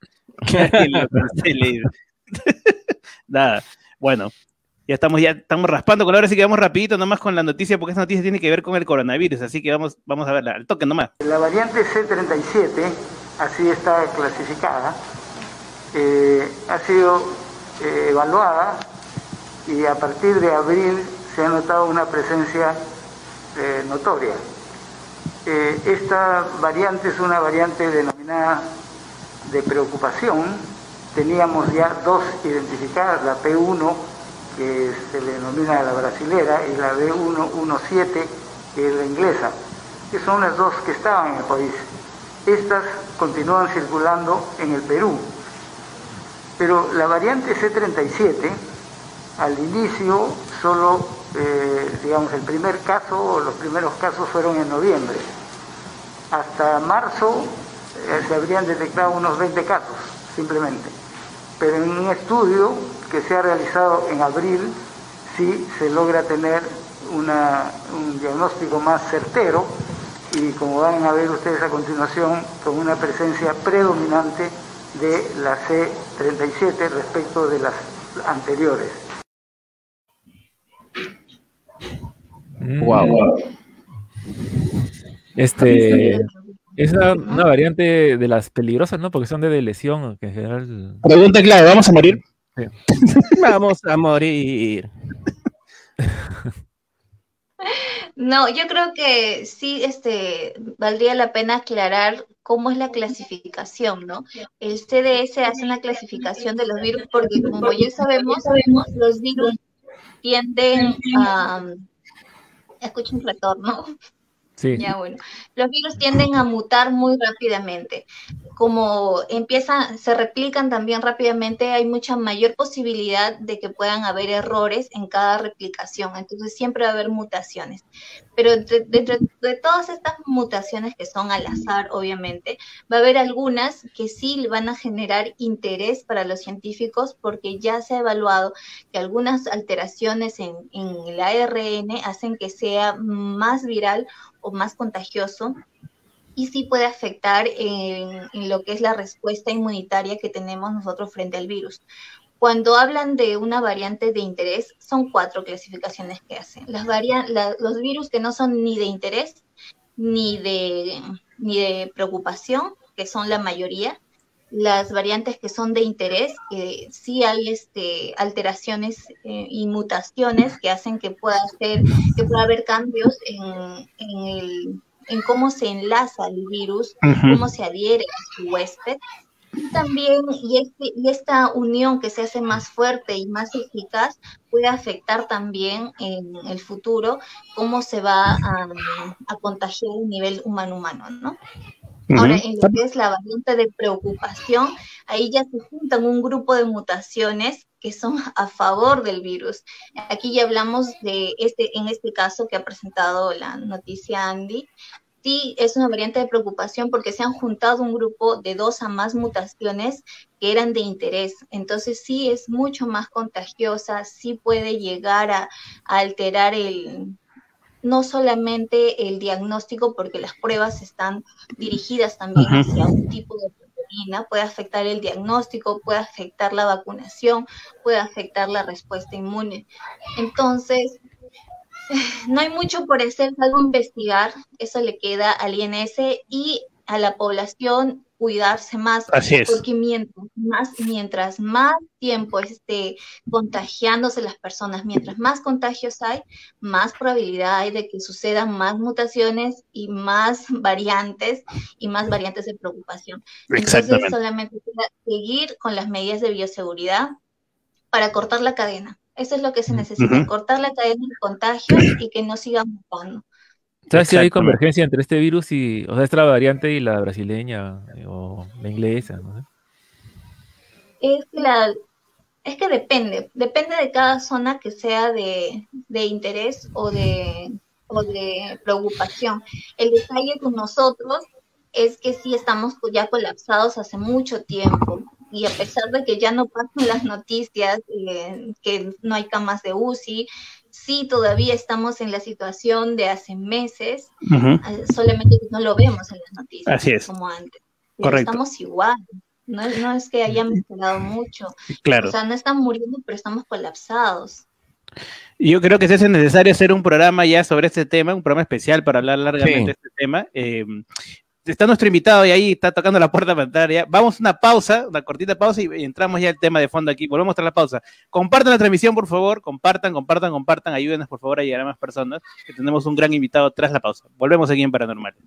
Nada, bueno, ya estamos raspando con ahora sí que vamos rapidito nomás con la noticia, porque esta noticia tiene que ver con el coronavirus, así que vamos a verla, al toque nomás. La variante C37, así está clasificada, ha sido evaluada y a partir de abril se ha notado una presencia notoria. Esta variante es una variante denominada de preocupación. Teníamos ya dos identificadas, la P1, que se le denomina la brasilera, y la B117, que es la inglesa, que son las dos que estaban en el país. Estas continúan circulando en el Perú. Pero la variante C37, al inicio solo, digamos, el primer caso o los primeros casos fueron en noviembre. Hasta marzo se habrían detectado unos 20 casos, simplemente. Pero en un estudio que se ha realizado en abril, sí se logra tener un diagnóstico más certero y, como van a ver ustedes a continuación, con una presencia predominante de la C37 respecto de las anteriores. Wow. Es una variante de las peligrosas, ¿no? Porque son de lesión, que en general... Pregunta clave, ¿vamos a morir? Sí. Vamos a morir. No, yo creo que sí, valdría la pena aclarar cómo es la clasificación, ¿no? El CDC hace una clasificación de los virus porque, como ya sabemos, los virus tienden a... Escucho un retorno. Sí. Ya, bueno. Los virus tienden a mutar muy rápidamente. Como se replican también rápidamente, hay mucha mayor posibilidad de que puedan haber errores en cada replicación. Entonces siempre va a haber mutaciones. Pero dentro de todas estas mutaciones que son al azar, obviamente, va a haber algunas que sí van a generar interés para los científicos porque ya se ha evaluado que algunas alteraciones en el ARN hacen que sea más viral o más contagioso y sí puede afectar en lo que es la respuesta inmunitaria que tenemos nosotros frente al virus. Cuando hablan de una variante de interés, son 4 clasificaciones que hacen. Los virus que no son ni de interés ni de preocupación, que son la mayoría. Las variantes que son de interés, que sí hay alteraciones y mutaciones que hacen que pueda haber cambios en cómo se enlaza el virus, Ujú. cómo se adhiere a su huésped. Y también, y esta unión que se hace más fuerte y más eficaz puede afectar también en el futuro cómo se va a contagiar a nivel humano-humano, ¿no? Ahora, en lo que es la variante de preocupación, ahí ya se juntan un grupo de mutaciones que son a favor del virus. Aquí ya hablamos de en este caso que ha presentado la noticia Andy. Sí, es una variante de preocupación porque se han juntado un grupo de 2 a más mutaciones que eran de interés. Entonces sí es mucho más contagiosa, sí puede llegar a alterar no solamente el diagnóstico, porque las pruebas están dirigidas también hacia un tipo de proteína, puede afectar el diagnóstico, puede afectar la vacunación, puede afectar la respuesta inmune. Entonces, no hay mucho por hacer, salvo investigar, eso le queda al INS y a la población cuidarse más, Así es. porque mientras más tiempo esté contagiándose las personas, mientras más contagios hay, más probabilidad hay de que sucedan más mutaciones y más variantes de preocupación. Entonces Exactamente. solamente queda seguir con las medidas de bioseguridad para cortar la cadena. Eso es lo que se necesita, cortar la cadena de contagios y que no siga mutando. ¿Sabes si hay convergencia entre este virus y, o sea, esta variante y la brasileña o la inglesa? ¿No sé? Es que depende de cada zona que sea de interés o de preocupación. El detalle con nosotros es que sí estamos ya colapsados hace mucho tiempo, y a pesar de que ya no pasan las noticias, que no hay camas de UCI, sí todavía estamos en la situación de hace meses, solamente que no lo vemos en las noticias. Así es. Como antes. Pero Correcto. estamos igual. No es que haya mejorado mucho. Claro. O sea, no estamos muriendo, pero estamos colapsados. Y yo creo que sí es necesario hacer un programa ya sobre este tema, un programa especial para hablar largamente de este tema. Está nuestro invitado y ahí está tocando la puerta para entrar ya. Vamos a una pausa, una cortita pausa y entramos ya al tema de fondo aquí. Volvemos tras la pausa. Compartan la transmisión, por favor. Compartan. Ayúdenos, por favor, a llegar a más personas, que tenemos un gran invitado tras la pausa. Volvemos aquí en Paranormales.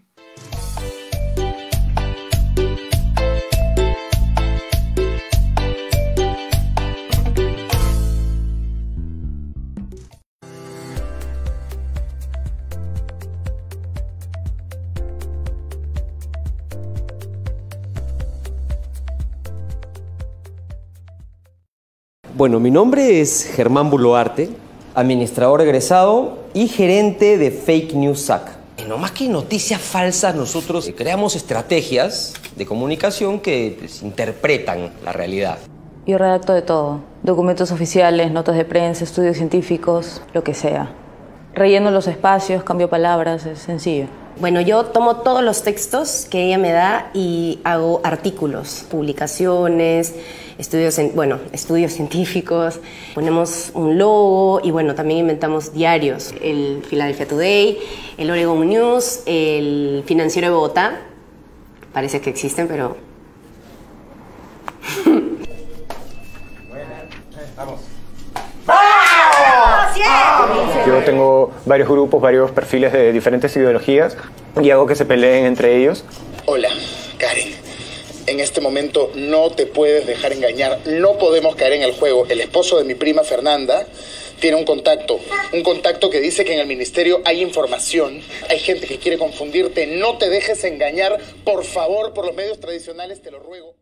Bueno, mi nombre es Germán Buluarte, administrador egresado y gerente de Fake News SAC. No más que noticias falsas, nosotros creamos estrategias de comunicación que interpretan la realidad. Yo redacto de todo, documentos oficiales, notas de prensa, estudios científicos, lo que sea. Relleno los espacios, cambio palabras, es sencillo. Bueno, yo tomo todos los textos que ella me da y hago artículos, publicaciones, estudios científicos, ponemos un logo y bueno, también inventamos diarios, el Philadelphia Today, el Oregon News, el Financiero de Bogotá, parece que existen, pero... Yo tengo varios grupos, varios perfiles de diferentes ideologías y hago que se peleen entre ellos. Hola, Karen. En este momento no te puedes dejar engañar. No podemos caer en el juego. El esposo de mi prima Fernanda tiene un contacto que dice que en el ministerio hay información. Hay gente que quiere confundirte. No te dejes engañar, por favor, por los medios tradicionales, te lo ruego.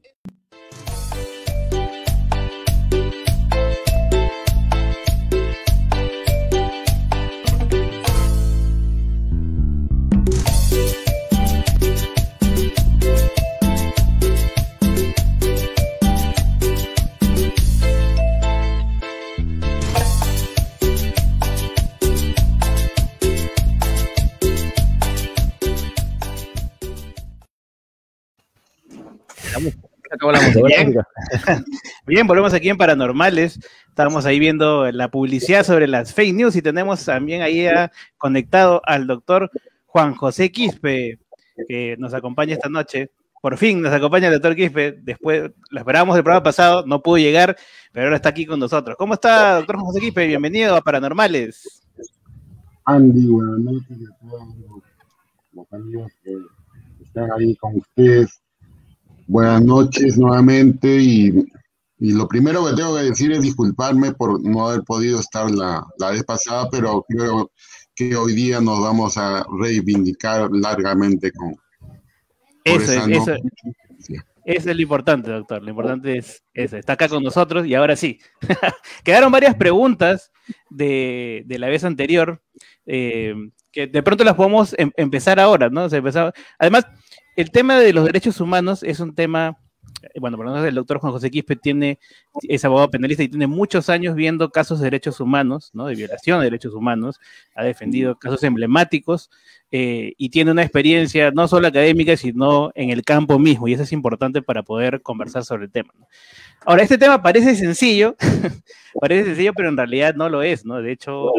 Bien, volvemos aquí en Paranormales. Estábamos ahí viendo la publicidad sobre las fake news y tenemos también ahí conectado al doctor Juan José Quispe, que nos acompaña esta noche. Por fin nos acompaña el doctor Quispe. Después lo esperábamos el programa pasado, no pudo llegar, pero ahora está aquí con nosotros. ¿Cómo está, doctor Juan José Quispe? Bienvenido a Paranormales. Andy, buenas noches a todos los amigos que están ahí con ustedes. Buenas noches nuevamente y lo primero que tengo que decir es disculparme por no haber podido estar la vez pasada, pero creo que hoy día nos vamos a reivindicar largamente con Eso es lo importante, doctor. Lo importante es eso. Está acá con nosotros y ahora sí. Quedaron varias preguntas de la vez anterior que de pronto las podemos empezar ahora, ¿no? O sea, además, el tema de los derechos humanos es un tema, bueno, por lo menos el doctor Juan José Quispe es abogado penalista y tiene muchos años viendo casos de derechos humanos, ¿no? De violación de derechos humanos, ha defendido casos emblemáticos y tiene una experiencia no solo académica, sino en el campo mismo, y eso es importante para poder conversar sobre el tema, ¿no? Ahora, este tema parece sencillo, pero en realidad no lo es, ¿no? De hecho,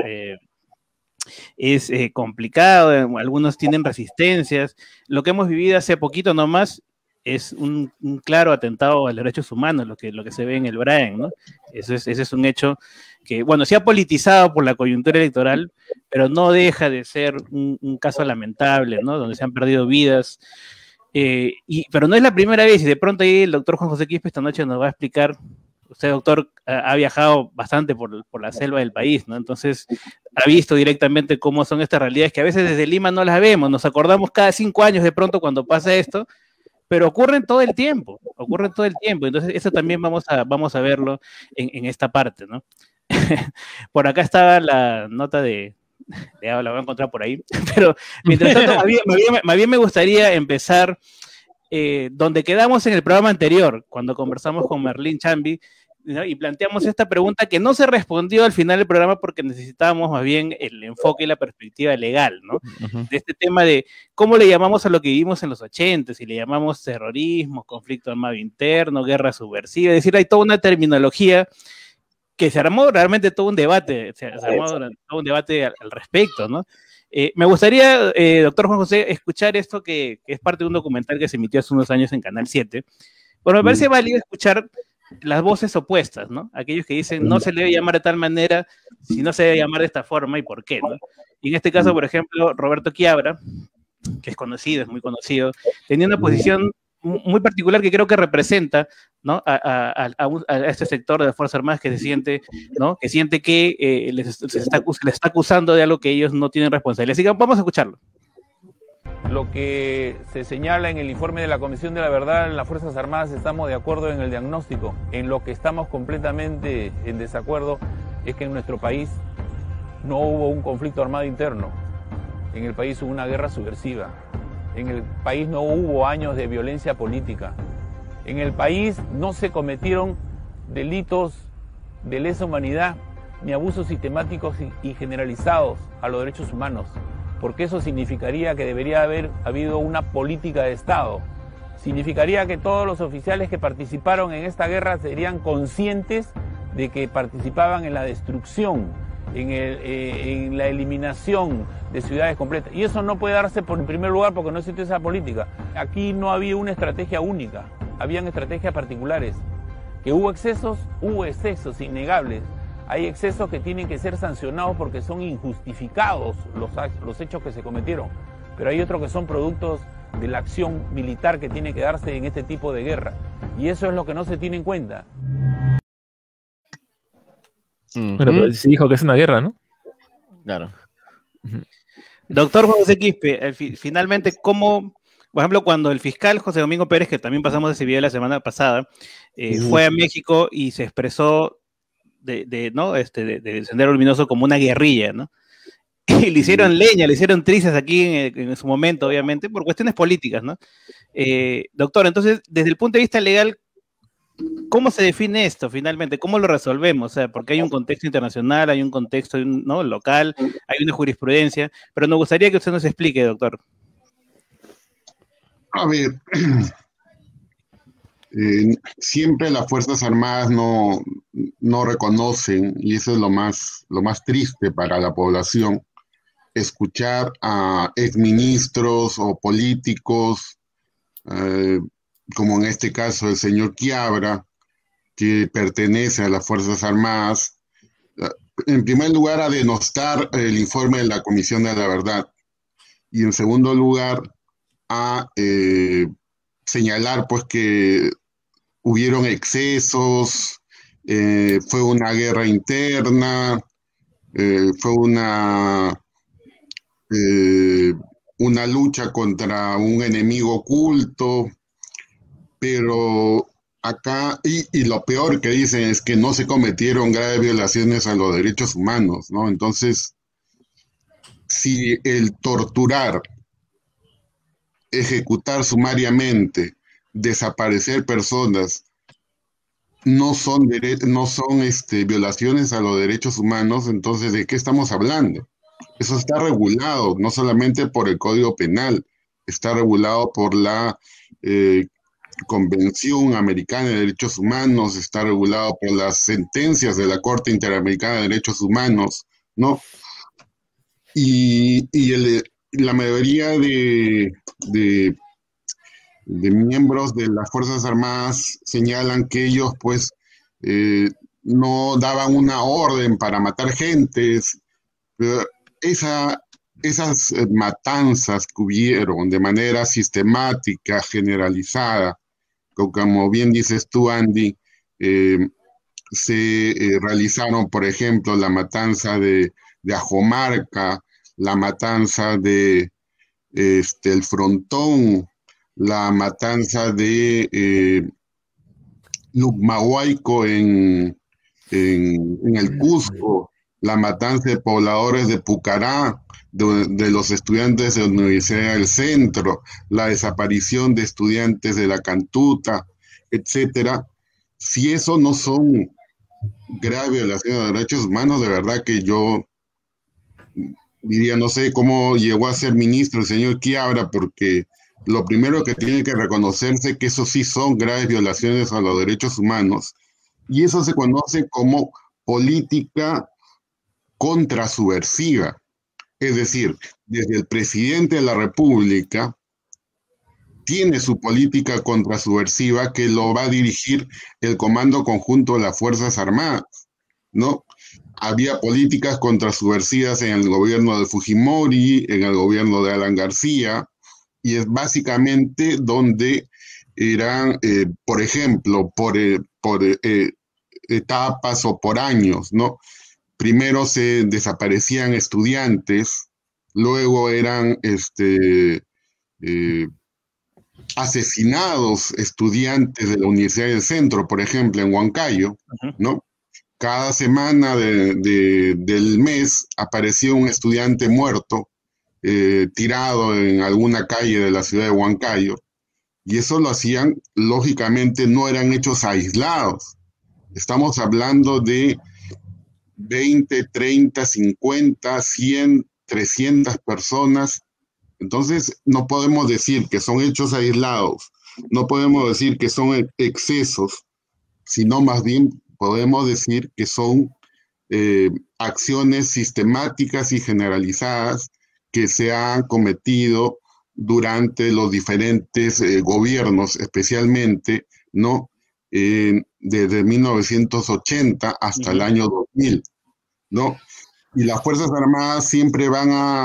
es complicado, algunos tienen resistencias. Lo que hemos vivido hace poquito nomás es un claro atentado a los derechos humanos, lo que se ve en el Braen, ¿no? Ese es un hecho que, bueno, se ha politizado por la coyuntura electoral, pero no deja de ser un caso lamentable, ¿no? Donde se han perdido vidas. Pero no es la primera vez, y de pronto ahí el doctor Juan José Quispe esta noche nos va a explicar. Usted, doctor, ha viajado bastante por la selva del país, ¿no? Entonces, ha visto directamente cómo son estas realidades que a veces desde Lima no las vemos, nos acordamos cada 5 años de pronto cuando pasa esto, pero ocurren todo el tiempo, entonces eso también vamos a verlo en esta parte, ¿no? Por acá estaba la nota la voy a encontrar por ahí, pero mientras tanto, más bien me gustaría empezar donde quedamos en el programa anterior, cuando conversamos con Merlín Chambi, ¿no? Y planteamos esta pregunta que no se respondió al final del programa porque necesitábamos más bien el enfoque y la perspectiva legal, ¿no? De este tema de cómo le llamamos a lo que vivimos en los 80, si le llamamos terrorismo, conflicto armado interno, guerra subversiva, es decir, hay toda una terminología que se armó realmente todo un debate, al respecto, ¿no? Me gustaría, doctor Juan José, escuchar esto que es parte de un documental que se emitió hace unos años en Canal 7. Bueno, me parece válido escuchar las voces opuestas, ¿no? Aquellos que dicen no se le debe llamar de tal manera, si no se debe llamar de esta forma y por qué, ¿no? Y en este caso, por ejemplo, Roberto Quiabra, que es muy conocido, tenía una posición muy particular que creo que representa, ¿no? a este sector de las Fuerzas Armadas que se siente, ¿no? Que siente que les está acusando de algo que ellos no tienen responsabilidad. Así que vamos a escucharlo. Lo que se señala en el informe de la Comisión de la Verdad en las Fuerzas Armadas, estamos de acuerdo en el diagnóstico. En lo que estamos completamente en desacuerdo es que en nuestro país no hubo un conflicto armado interno. En el país hubo una guerra subversiva. En el país no hubo años de violencia política. En el país no se cometieron delitos de lesa humanidad ni abusos sistemáticos y generalizados a los derechos humanos, porque eso significaría que debería haber habido una política de Estado. Significaría que todos los oficiales que participaron en esta guerra serían conscientes de que participaban en la destrucción, en la eliminación de ciudades completas. Y eso no puede darse en primer lugar porque no existe esa política. Aquí no había una estrategia única, habían estrategias particulares. Que hubo excesos innegables. Hay excesos que tienen que ser sancionados porque son injustificados los hechos que se cometieron. Pero hay otros que son productos de la acción militar que tiene que darse en este tipo de guerra. Y eso es lo que no se tiene en cuenta. Bueno, pero se dijo que es una guerra, ¿no? Claro. Doctor José Quispe, finalmente, ¿cómo, por ejemplo, cuando el fiscal José Domingo Pérez, que también pasamos ese video la semana pasada, fue a México y se expresó de Sendero Luminoso como una guerrilla, ¿no? Y le hicieron leña, le hicieron trizas aquí en su momento, obviamente, por cuestiones políticas, ¿no? Doctor, entonces, desde el punto de vista legal, ¿cómo se define esto finalmente? ¿Cómo lo resolvemos? O sea, porque hay un contexto internacional, hay un contexto, ¿no?, local, hay una jurisprudencia, pero nos gustaría que usted nos explique, doctor. A ver, siempre las Fuerzas Armadas no reconocen, y eso es lo más triste para la población, escuchar a exministros o políticos, como en este caso el señor Quiabra, que pertenece a las Fuerzas Armadas, en primer lugar a denostar el informe de la Comisión de la Verdad. y en segundo lugar a señalar pues que hubieron excesos, fue una guerra interna, fue una lucha contra un enemigo oculto, pero acá, y lo peor que dicen es que no se cometieron graves violaciones a los derechos humanos, ¿no? Entonces, si el torturar, ejecutar sumariamente, desaparecer personas, no son violaciones a los derechos humanos, entonces, ¿de qué estamos hablando? Eso está regulado no solamente por el Código Penal, está regulado por la Convención Americana de Derechos Humanos, está regulado por las sentencias de la Corte Interamericana de Derechos Humanos, ¿no? Y la mayoría de miembros de las Fuerzas Armadas señalan que ellos, pues, no daban una orden para matar gentes. Esas matanzas que hubieron de manera sistemática, generalizada, como bien dices tú, Andy, se realizaron, por ejemplo, la matanza de Ajomarca, la matanza de el Frontón, la matanza de Lucmahuayco en el Cusco, la matanza de pobladores de Pucará, de los estudiantes de la Universidad del Centro, la desaparición de estudiantes de la Cantuta, etcétera. Si eso no son graves violaciones de derechos humanos, de verdad que yo diría, no sé cómo llegó a ser ministro el señor Quiabra, porque lo primero que tiene que reconocerse es que eso sí son graves violaciones a los derechos humanos, y eso se conoce como política contrasubversiva. Es decir, desde el presidente de la República tiene su política contrasubversiva que lo va a dirigir el Comando Conjunto de las Fuerzas Armadas, ¿no? Había políticas contrasubversivas en el gobierno de Fujimori, en el gobierno de Alan García, y es básicamente donde eran, por ejemplo, por etapas o por años, ¿no? Primero se desaparecían estudiantes, luego eran asesinados estudiantes de la Universidad del Centro, por ejemplo, en Huancayo, ¿no? Cada semana del mes aparecía un estudiante muerto, tirado en alguna calle de la ciudad de Huancayo, y eso lo hacían, lógicamente, no eran hechos aislados. Estamos hablando de 20, 30, 50, 100, 300 personas. Entonces, no podemos decir que son hechos aislados, no podemos decir que son excesos, sino más bien podemos decir que son acciones sistemáticas y generalizadas que se han cometido durante los diferentes gobiernos, especialmente, ¿no? Desde 1980 hasta el año 2000, ¿no? Y las Fuerzas Armadas siempre van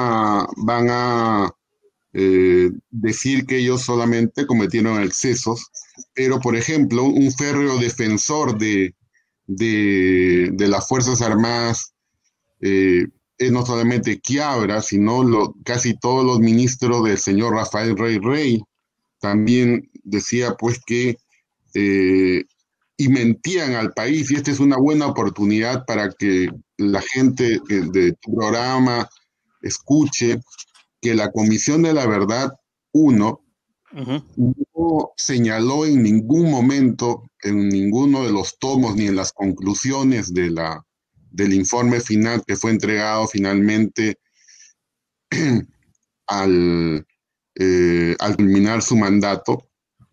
a decir que ellos solamente cometieron excesos, pero, por ejemplo, un férreo defensor de las Fuerzas Armadas es no solamente Quiabra, sino casi todos los ministros del señor Rafael Rey. También decía pues que y mentían al país, y esta es una buena oportunidad para que la gente de tu programa escuche que la Comisión de la Verdad 1 no señaló en ningún momento, en ninguno de los tomos ni en las conclusiones del informe final que fue entregado finalmente al culminar su mandato,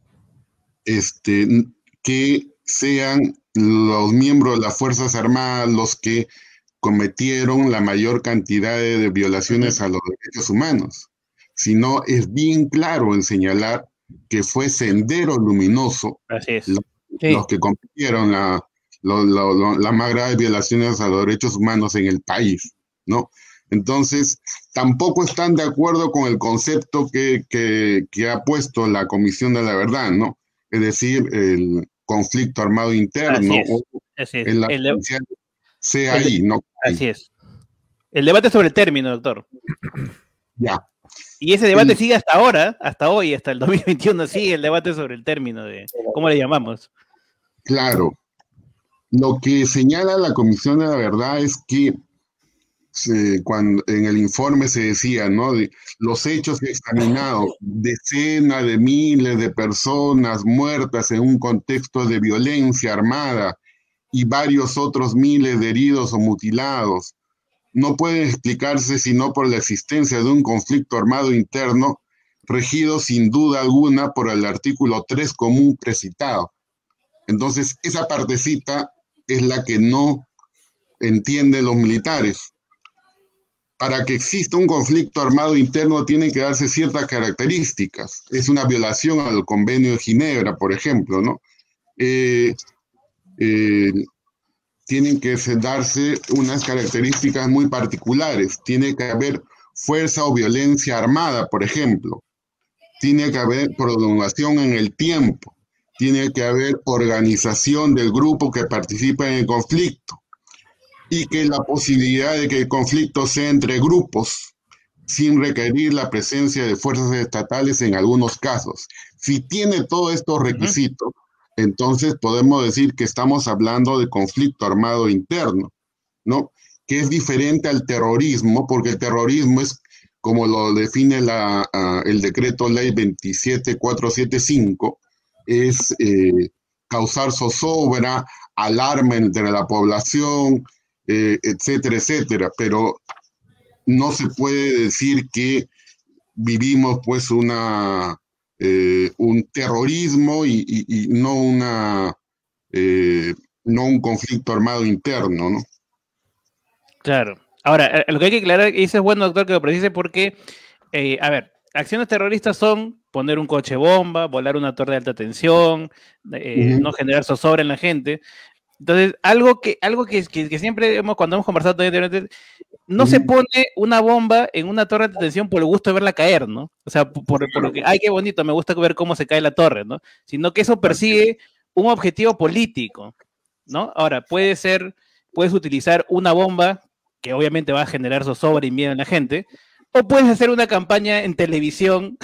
que sean los miembros de las Fuerzas Armadas los que cometieron la mayor cantidad de violaciones a los derechos humanos, sino es bien claro en señalar que fue Sendero Luminoso los que cometieron las más graves violaciones a los derechos humanos en el país, ¿no? Entonces, tampoco están de acuerdo con el concepto que ha puesto la Comisión de la Verdad, ¿no? Es decir, el conflicto armado interno, Así es. en la sea ahí, ¿no? Así es. El debate sobre el término, doctor. Ya. Y ese debate sigue hasta ahora, hasta hoy, hasta el 2021, sigue el debate sobre el término de cómo le llamamos. Claro. Lo que señala la Comisión de la Verdad es que cuando en el informe se decía, ¿no? Los hechos examinados, decenas de miles de personas muertas en un contexto de violencia armada y varios otros miles de heridos o mutilados, no pueden explicarse sino por la existencia de un conflicto armado interno regido sin duda alguna por el artículo 3 común precitado. Entonces, esa partecita es la que no entienden los militares. Para que exista un conflicto armado interno tienen que darse ciertas características. Es una violación al Convenio de Ginebra, por ejemplo, ¿no? Tienen que darse unas características muy particulares. Tiene que haber fuerza o violencia armada, por ejemplo. Tiene que haber prolongación en el tiempo. Tiene que haber organización del grupo que participa en el conflicto. Y que la posibilidad de que el conflicto sea entre grupos, sin requerir la presencia de fuerzas estatales en algunos casos. Si tiene todos estos requisitos, entonces podemos decir que estamos hablando de conflicto armado interno, ¿no? Que es diferente al terrorismo, porque el terrorismo es, como lo define el decreto ley 27475, es causar zozobra, alarma entre la población, etcétera, etcétera, pero no se puede decir que vivimos pues un terrorismo y no un conflicto armado interno, ¿no? Claro. Ahora, lo que hay que aclarar, y eso es bueno, doctor, que lo precise, porque, a ver, acciones terroristas son poner un coche bomba, volar una torre de alta tensión, no generar zozobra en la gente. Entonces, algo que siempre cuando hemos conversado no se pone una bomba en una torre de tensión por el gusto de verla caer, ¿no? O sea, por lo que, ay, qué bonito, me gusta ver cómo se cae la torre, ¿no? Sino que eso persigue un objetivo político, ¿no? Ahora, puedes utilizar una bomba que obviamente va a generar zozobra y miedo en la gente, o puedes hacer una campaña en televisión,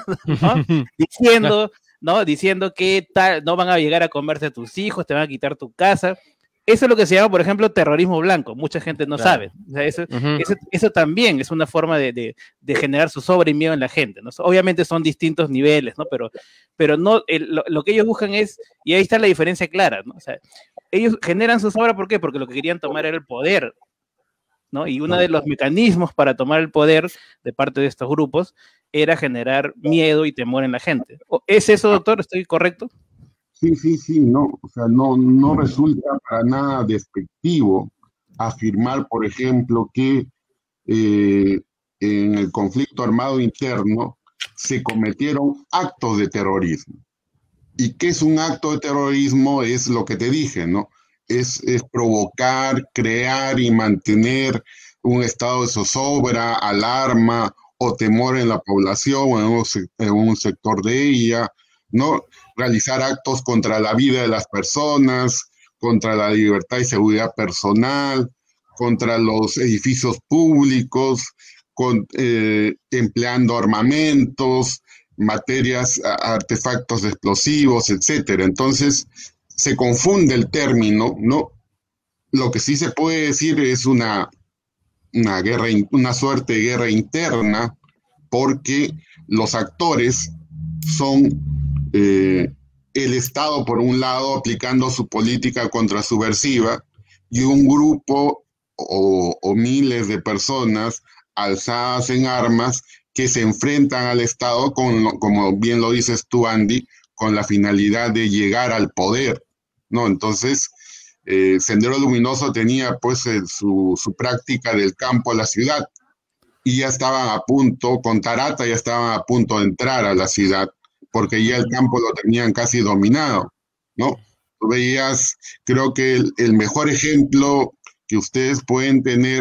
¿no? Diciendo que no van a llegar a comerse a tus hijos, te van a quitar tu casa. Eso es lo que se llama, por ejemplo, terrorismo blanco. Mucha gente no sabe. O sea, eso también es una forma de generar zozobra y miedo en la gente, ¿no? Obviamente son distintos niveles, ¿no? Pero no, lo que ellos buscan es, y ahí está la diferencia clara, ¿no? O sea, ellos generan zozobra, ¿por qué? Porque lo que querían tomar era el poder, ¿no? Y uno de los mecanismos para tomar el poder de parte de estos grupos era generar miedo y temor en la gente. ¿Es eso, doctor? ¿Estoy correcto? Sí, no, o sea, no resulta para nada despectivo afirmar, por ejemplo, que en el conflicto armado interno se cometieron actos de terrorismo. ¿Y qué es un acto de terrorismo? Es lo que te dije, ¿no? Es provocar, crear y mantener un estado de zozobra, alarma o temor en la población o en un sector de ella, ¿no? Realizar actos contra la vida de las personas, contra la libertad y seguridad personal, contra los edificios públicos, empleando armamentos, artefactos explosivos, etcétera. Entonces, se confunde el término, ¿no? Lo que sí se puede decir es una suerte de guerra interna, porque los actores son el Estado, por un lado, aplicando su política contrasubversiva, y un grupo o miles de personas alzadas en armas que se enfrentan al Estado, como bien lo dices tú, Andy, con la finalidad de llegar al poder, ¿no? Entonces, Sendero Luminoso tenía pues su práctica del campo a la ciudad, y ya estaban a punto, con Tarata ya estaban a punto de entrar a la ciudad, porque ya el campo lo tenían casi dominado, ¿no? Tú veías, creo que el mejor ejemplo que ustedes pueden tener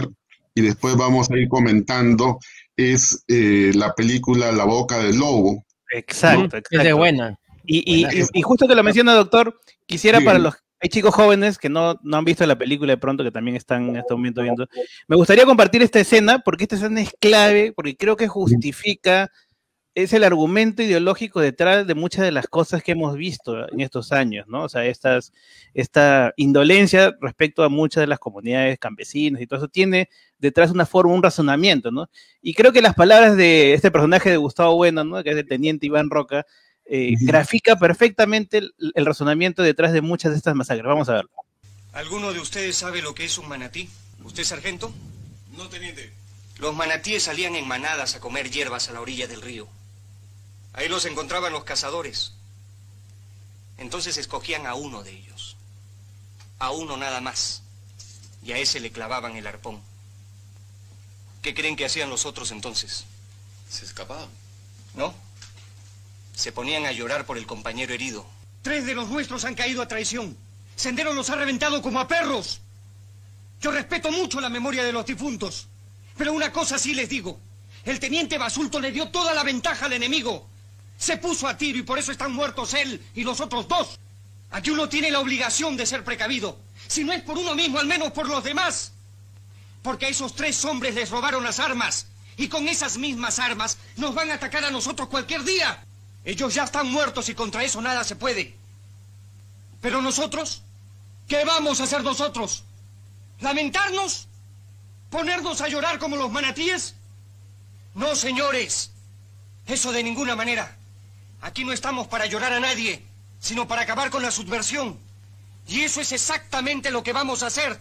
y después vamos a ir comentando, es la película La Boca del Lobo. Exacto, exacto. Es de buena. Y justo que lo menciona, doctor, quisiera para los... Hay chicos jóvenes que no han visto la película de pronto, que también están en este momento viendo. Me gustaría compartir esta escena, porque esta escena es clave, porque creo que justifica, es el argumento ideológico detrás de muchas de las cosas que hemos visto en estos años, ¿no? O sea, esta indolencia respecto a muchas de las comunidades campesinas y todo eso tiene detrás una forma, un razonamiento, ¿no? Y creo que las palabras de este personaje de Gustavo Bueno, ¿no? Que es el teniente Iván Roca, grafica perfectamente el razonamiento detrás de muchas de estas masacres. Vamos a verlo. ¿Alguno de ustedes sabe lo que es un manatí? ¿Usted, sargento? No, teniente. Los manatíes salían en manadas a comer hierbas a la orilla del río. Ahí los encontraban los cazadores. Entonces escogían a uno de ellos. A uno nada más. Y a ese le clavaban el arpón. ¿Qué creen que hacían los otros entonces? Se escapaban. ¿No? Se ponían a llorar por el compañero herido. 3 de los nuestros han caído a traición. Sendero los ha reventado como a perros. Yo respeto mucho la memoria de los difuntos. Pero una cosa sí les digo. El teniente Basulto le dio toda la ventaja al enemigo. Se puso a tiro y por eso están muertos él y los otros 2. Aquí uno tiene la obligación de ser precavido. Si no es por uno mismo, al menos por los demás. Porque a esos 3 hombres les robaron las armas. Y con esas mismas armas nos van a atacar a nosotros cualquier día. Ellos ya están muertos y contra eso nada se puede. Pero nosotros, ¿qué vamos a hacer nosotros? ¿Lamentarnos? ¿Ponernos a llorar como los manatíes? No, señores. Eso de ninguna manera. Aquí no estamos para llorar a nadie, sino para acabar con la subversión. Y eso es exactamente lo que vamos a hacer.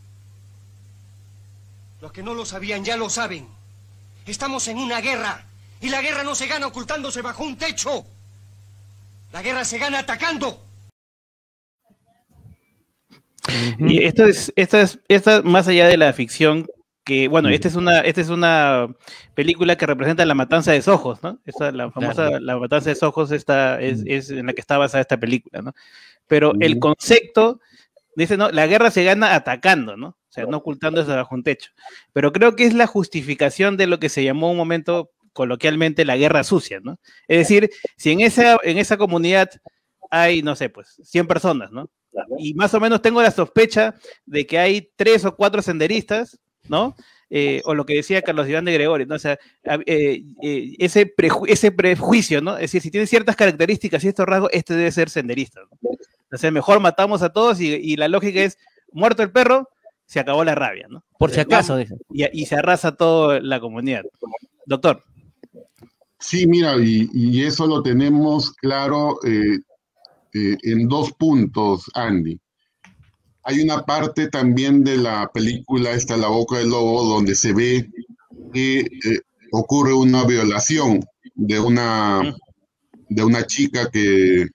Los que no lo sabían ya lo saben. Estamos en una guerra. Y la guerra no se gana ocultándose bajo un techo. La guerra se gana atacando. Y esto más allá de la ficción, que bueno, esta es una película que representa la matanza de Sojos, ¿no? La famosa La matanza de Sojos es en la que está basada esta película, ¿no? Pero el concepto dice, no, la guerra se gana atacando, ¿no? O sea, no ocultándose bajo un techo. Pero creo que es la justificación de lo que se llamó un momento coloquialmente la guerra sucia, ¿no? Es decir, si en esa comunidad hay, no sé, pues 100 personas, ¿no? Y más o menos tengo la sospecha de que hay 3 o 4 senderistas, ¿no? O lo que decía Carlos Iván de Gregorio, ¿no? O sea, ese prejuicio, ¿no? Es decir, si tiene ciertas características y estos rasgos, este debe ser senderista, ¿no? O sea, mejor matamos a todos y la lógica es, muerto el perro, se acabó la rabia, ¿no? Por si acaso, dice. Y se arrasa toda la comunidad. Doctor. Sí, mira, y eso lo tenemos claro en 2 puntos, Andy. Hay una parte también de la película La Boca del Lobo, donde se ve que ocurre una violación de una chica que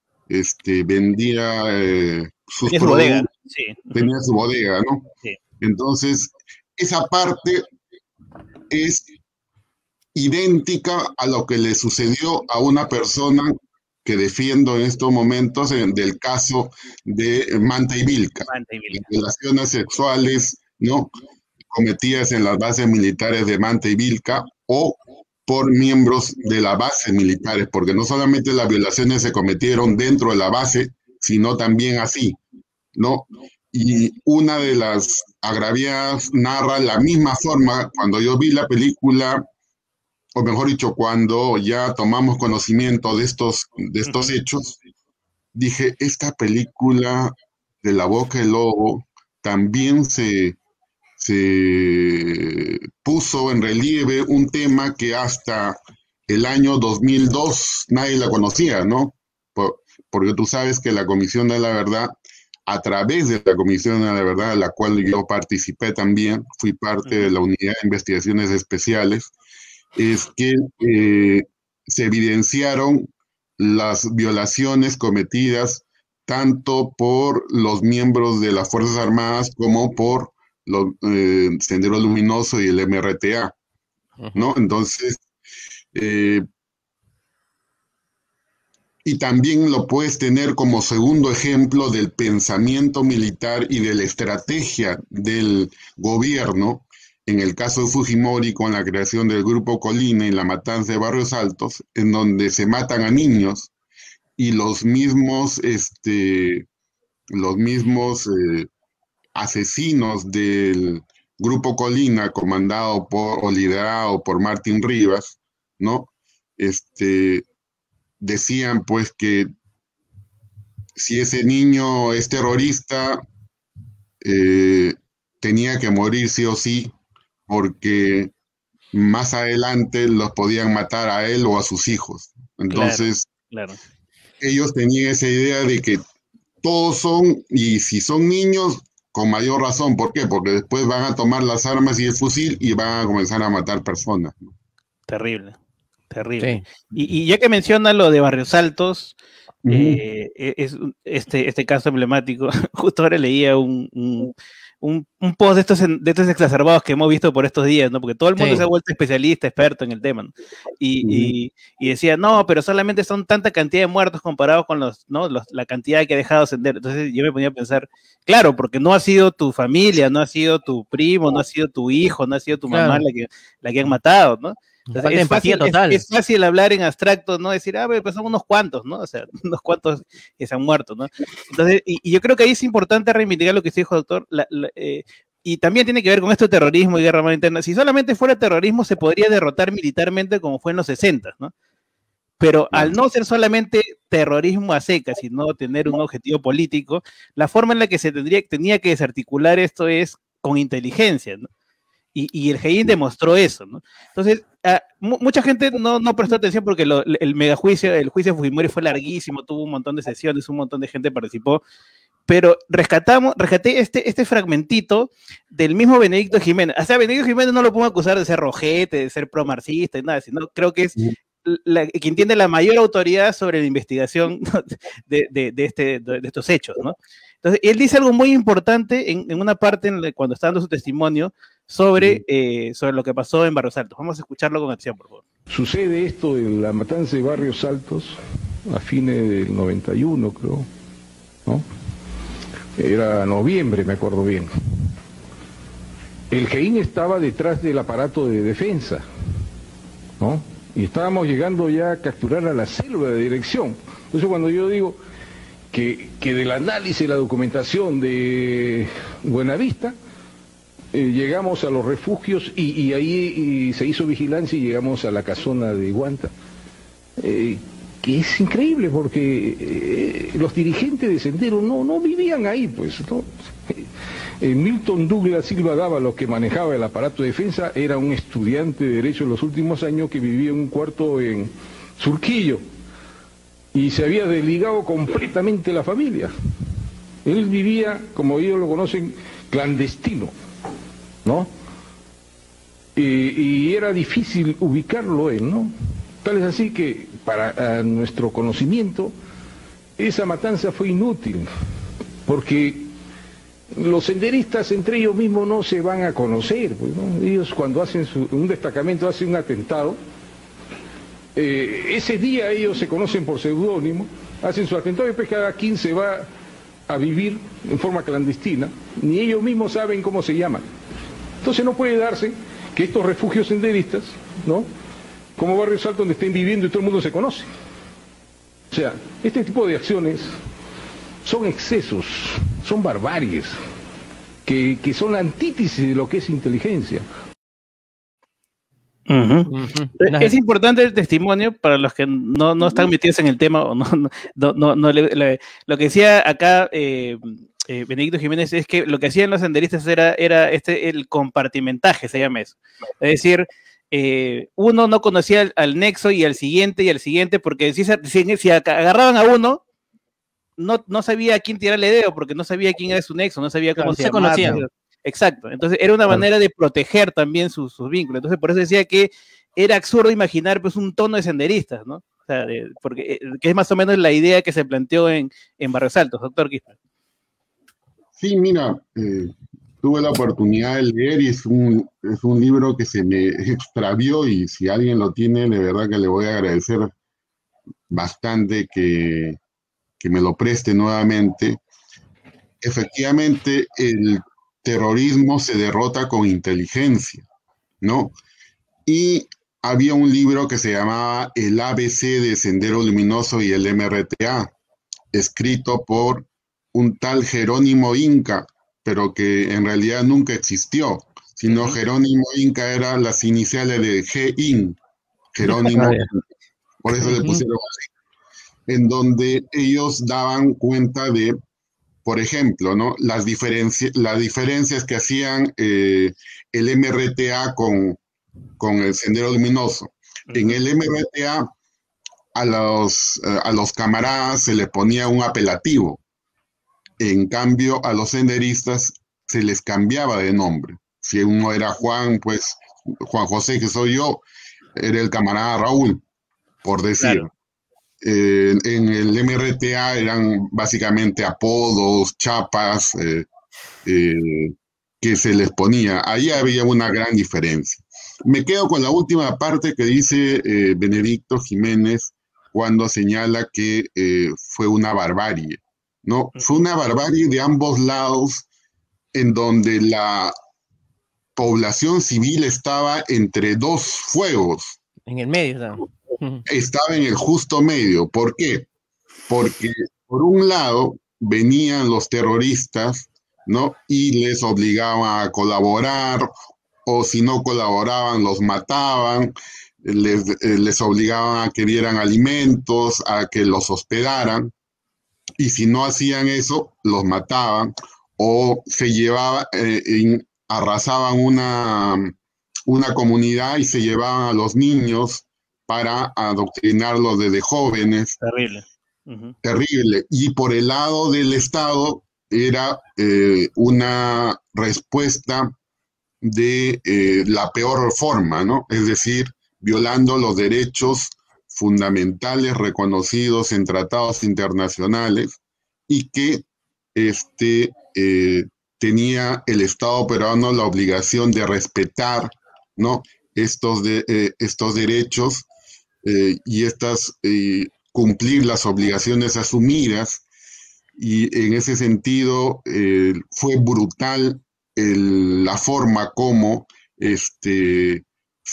vendía sus tenía productos, su bodega. Sí. Tenía su bodega, ¿no? Sí. Entonces, esa parte es idéntica a lo que le sucedió a una persona que defiendo en estos momentos del caso de Manta y Vilca. Relaciones sexuales, ¿no?, cometidas en las bases militares de Manta y Vilca o por miembros de las bases militares, porque no solamente las violaciones se cometieron dentro de la base, sino también así, ¿no? Y una de las agraviadas narra la misma forma. Cuando yo vi la película, o mejor dicho, cuando ya tomamos conocimiento de estos hechos, dije, esta película de La Boca del Lobo también se puso en relieve un tema que hasta el año 2002 nadie la conocía, ¿no? Porque tú sabes que la Comisión de la Verdad, a través de la Comisión de la Verdad, a la cual yo participé también, fui parte de la Unidad de Investigaciones Especiales, es que se evidenciaron las violaciones cometidas tanto por los miembros de las Fuerzas Armadas como por los Sendero Luminoso y el MRTA, ¿no? Entonces, y también lo puedes tener como segundo ejemplo del pensamiento militar y de la estrategia del gobierno en el caso de Fujimori con la creación del Grupo Colina y la matanza de Barrios Altos, en donde se matan a niños y los mismos asesinos del Grupo Colina, comandado por o liderado por Martín Rivas, ¿no? Decían pues que si ese niño es terrorista, tenía que morir sí o sí, porque más adelante los podían matar a él o a sus hijos. Entonces, claro. Ellos tenían esa idea de que todos son, y si son niños, con mayor razón. ¿Por qué? Porque después van a tomar las armas y el fusil y van a comenzar a matar personas, ¿no? Terrible, terrible. Sí. Y ya que menciona lo de Barrios Altos, es este caso emblemático. Justo ahora leía un post de estos exacerbados que hemos visto por estos días, ¿no? Porque todo el mundo se ha vuelto especialista, experto en el tema, ¿no? Y decía, no, pero solamente son tanta cantidad de muertos comparados con la cantidad que ha dejado ascender. Entonces yo me ponía a pensar, claro, porque no ha sido tu familia, no ha sido tu primo, no ha sido tu hijo, no ha sido tu mamá la que han matado, ¿no? Entonces, es fácil hablar en abstracto, ¿no? Decir, pues son unos cuantos, ¿no? O sea, unos cuantos que se han muerto, ¿no? Entonces, y yo creo que ahí es importante reivindicar lo que dijo el doctor, y también tiene que ver con esto de terrorismo y guerra armada interna. Si solamente fuera terrorismo, se podría derrotar militarmente como fue en los 60, ¿no? Pero al no ser solamente terrorismo a secas, sino tener un objetivo político, la forma en la que se tenía que desarticular esto es con inteligencia, ¿no? Y el Heyín demostró eso, ¿no? Entonces, mucha gente no prestó atención porque el megajuicio, el juicio de Fujimori fue larguísimo, tuvo un montón de sesiones, un montón de gente participó, pero rescaté este fragmentito del mismo Benedicto Jiménez. O sea, Benedicto Jiménez no lo puedo acusar de ser rojete, de ser pro-marxista y nada, sino creo que es quien tiene la mayor autoridad sobre la investigación de estos hechos, ¿no? Entonces, él dice algo muy importante en una parte cuando está dando su testimonio sobre lo que pasó en Barrios Altos. Vamos a escucharlo con atención, por favor. Sucede esto de la matanza de Barrios Altos a fines del 91, creo, ¿no? Era noviembre, me acuerdo bien. El Heyín estaba detrás del aparato de defensa, ¿no? Y estábamos llegando ya a capturar a la célula de dirección. Entonces, cuando yo digo que del análisis de la documentación de Buenavista, llegamos a los refugios y ahí se hizo vigilancia y llegamos a la casona de Guanta, que es increíble porque los dirigentes de Sendero no vivían ahí, pues, ¿no? Milton Douglas Silva Dávalos, que manejaba el aparato de defensa, era un estudiante de Derecho en los últimos años que vivía en un cuarto en Surquillo y se había desligado completamente la familia. Él vivía, como ellos lo conocen, clandestino, ¿no? Y era difícil ubicarlo él, ¿no? Tal es así que, para nuestro conocimiento, esa matanza fue inútil, porque los senderistas entre ellos mismos no se van a conocer, pues, ¿no? Ellos cuando hacen un destacamento, hacen un atentado, ese día ellos se conocen por seudónimo, hacen su atentado y después cada quien se va a vivir en forma clandestina, ni ellos mismos saben cómo se llaman. Entonces no puede darse que estos refugios senderistas, ¿no?, como Barrios Altos, donde estén viviendo y todo el mundo se conoce. O sea, este tipo de acciones son excesos, son barbaries, que son la antítesis de lo que es inteligencia. Es importante el testimonio para los que no están metidos en el tema o lo que decía acá Benedicto Jiménez es que lo que hacían los senderistas era el compartimentaje, se llama eso. Es decir, uno no conocía al nexo y al siguiente, porque si agarraban a uno, no sabía a quién tirarle dedo, porque no sabía quién era su nexo, no sabía cómo se llamaba. Exacto, entonces era una manera de proteger también sus vínculos. Entonces por eso decía que era absurdo imaginar pues un tono de senderistas, ¿no? O sea, porque que es más o menos la idea que se planteó en Barrios Altos, doctor Quispe. Sí, mira, tuve la oportunidad de leer y es un libro que se me extravió y si alguien lo tiene, de verdad que le voy a agradecer bastante que me lo preste nuevamente. Efectivamente, terrorismo se derrota con inteligencia, ¿no? Y había un libro que se llamaba El ABC de Sendero Luminoso y el MRTA, escrito por un tal Jerónimo Inca, pero que en realidad nunca existió, sino Jerónimo Inca era las iniciales de G-IN, Jerónimo Inca. Por eso le pusieron así, en donde ellos daban cuenta de, por ejemplo, ¿no?, las diferencias que hacían el MRTA con el Sendero Luminoso. En el MRTA a los camaradas se les ponía un apelativo. En cambio, a los senderistas se les cambiaba de nombre. Si uno era Juan, pues Juan José, que soy yo, era el camarada Raúl, por decir. Claro. En el MRTA eran básicamente apodos, chapas, que se les ponía. Ahí había una gran diferencia. Me quedo con la última parte que dice Benedicto Jiménez cuando señala que fue una barbarie, ¿no? Fue una barbarie de ambos lados, en donde la población civil estaba entre dos fuegos. En el medio, ¿no? Estaba en el justo medio. ¿Por qué? Porque por un lado venían los terroristas, ¿no?, y les obligaban a colaborar, o si no colaboraban los mataban, les obligaban a que dieran alimentos, a que los hospedaran, y si no hacían eso, los mataban, o se llevaban, arrasaban una comunidad y se llevaban a los niños para adoctrinarlos desde jóvenes. Terrible. Terrible. Y por el lado del Estado era una respuesta de la peor forma, ¿no? Es decir, violando los derechos fundamentales reconocidos en tratados internacionales, y que tenía el Estado peruano la obligación de respetar, ¿no?, estos derechos y cumplir las obligaciones asumidas. Y en ese sentido fue brutal la forma como el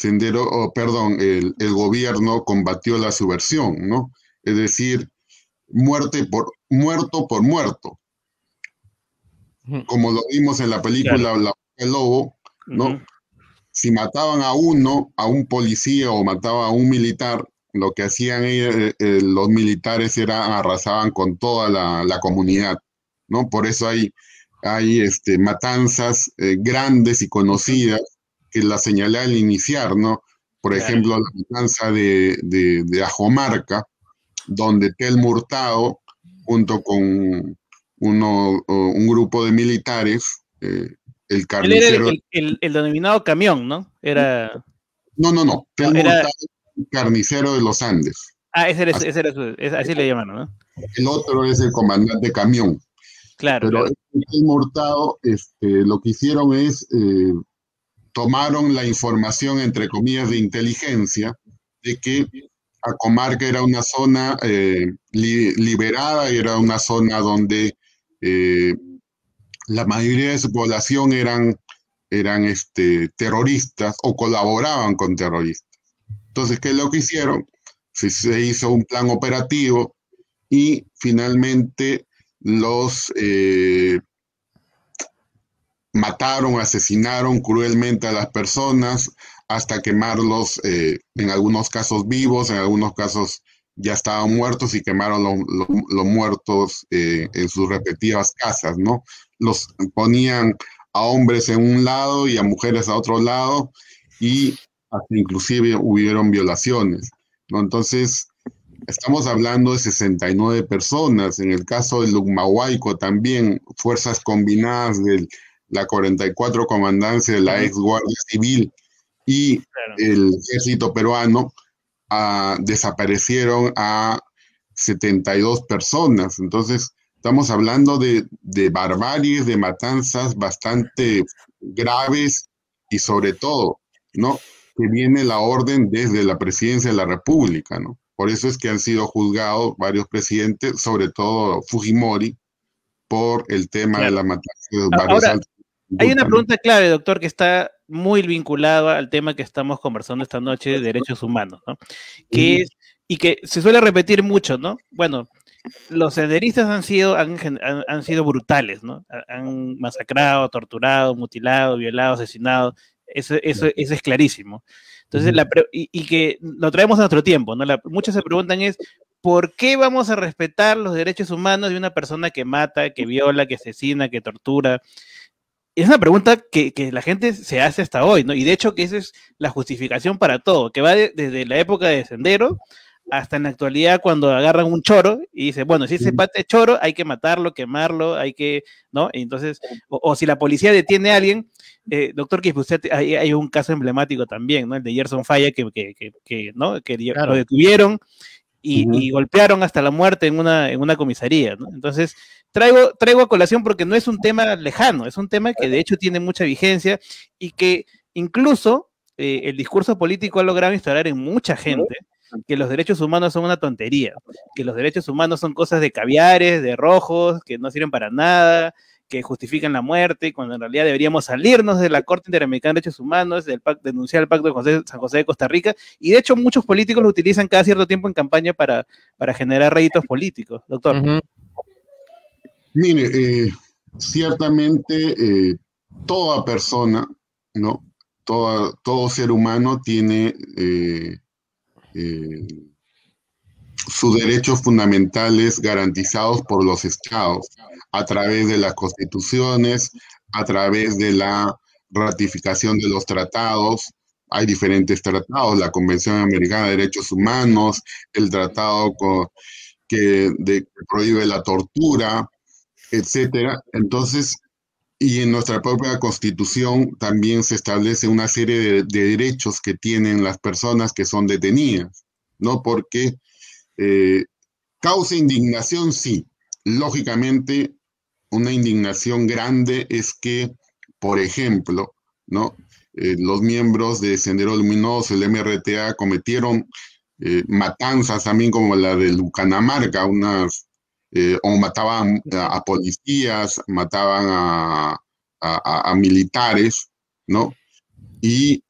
gobierno combatió la subversión, ¿no? Es decir, muerto por muerto. Como lo vimos en la película La Boca del Lobo, ¿no? Si mataban a un policía o mataban a un militar, lo que hacían los militares arrasaban con toda la comunidad, ¿no? Por eso hay matanzas grandes y conocidas que las señalé al iniciar, ¿no? Por ejemplo, la matanza de Ajomarca, donde Telmo Hurtado, junto con un grupo de militares, el carnicero... Él era el denominado camión, ¿no? Era... No. Telmo Hurtado, carnicero de los Andes. Ese era así le llamaron, ¿no? El otro es el comandante camión. Claro. Pero Telmo Hurtado, lo que hicieron es... tomaron la información, entre comillas, de inteligencia, de que Ajomarca era una zona liberada, y era una zona donde la mayoría de su población eran terroristas o colaboraban con terroristas. Entonces, ¿qué es lo que hicieron? Se hizo un plan operativo y finalmente los... mataron, asesinaron cruelmente a las personas hasta quemarlos, en algunos casos vivos, en algunos casos ya estaban muertos, y quemaron los muertos en sus respectivas casas, ¿no? Los ponían a hombres en un lado y a mujeres a otro lado, y hasta inclusive hubieron violaciones, ¿no? Entonces, estamos hablando de 69 personas. En el caso de Lukmahuayco también, fuerzas combinadas del la 44 Comandancia de la ex Guardia Civil y el Ejército Peruano desaparecieron a 72 personas. Entonces, estamos hablando de barbaries, de matanzas bastante graves, y sobre todo, ¿no?, que viene la orden desde la Presidencia de la República, ¿no? Por eso es que han sido juzgados varios presidentes, sobre todo Fujimori, por el tema de la matanza de los barrios altos. Hay una pregunta clave, doctor, que está muy vinculada al tema que estamos conversando esta noche de derechos humanos, ¿no? Que es, y que se suele repetir mucho, ¿no? Bueno, los senderistas han sido brutales, ¿no? Han masacrado, torturado, mutilado, violado, asesinado. Eso es clarísimo. Entonces, y que lo traemos a nuestro tiempo, ¿no? Muchos se preguntan ¿por qué vamos a respetar los derechos humanos de una persona que mata, que viola, que asesina, que tortura? Es una pregunta que la gente se hace hasta hoy, ¿no? Y de hecho que esa es la justificación para todo, que va desde la época de Sendero hasta en la actualidad cuando agarran un choro y dicen, bueno, si ese pata es choro, hay que matarlo, quemarlo, hay que, ¿no? Entonces, o si la policía detiene a alguien, doctor Quispe, usted hay un caso emblemático también, ¿no? El de Gerson Falla, ¿no? Que lo detuvieron y golpearon hasta la muerte en una comisaría, ¿no? Entonces, traigo a colación porque no es un tema lejano, es un tema que de hecho tiene mucha vigencia y que incluso el discurso político ha logrado instaurar en mucha gente que los derechos humanos son una tontería, que los derechos humanos son cosas de caviares, de rojos, que no sirven para nada, que justifican la muerte, cuando en realidad deberíamos salirnos de la Corte Interamericana de Derechos Humanos, denunciar el Pacto de San José de Costa Rica, y de hecho muchos políticos lo utilizan cada cierto tiempo en campaña para generar réditos políticos, doctor. Mire, ciertamente toda persona, ¿no? Todo ser humano tiene sus derechos fundamentales garantizados por los estados a través de las constituciones, a través de la ratificación de los tratados. Hay diferentes tratados, la Convención Americana de Derechos Humanos, el tratado que prohíbe la tortura, etcétera. Entonces, y en nuestra propia Constitución también se establece una serie de derechos que tienen las personas que son detenidas, ¿no? Porque causa indignación, sí. Lógicamente, una indignación grande es que, por ejemplo, ¿no? Los miembros de Sendero Luminoso, el MRTA, cometieron matanzas también como la de Lucanamarca, o mataban a policías, mataban a militares, ¿no? Y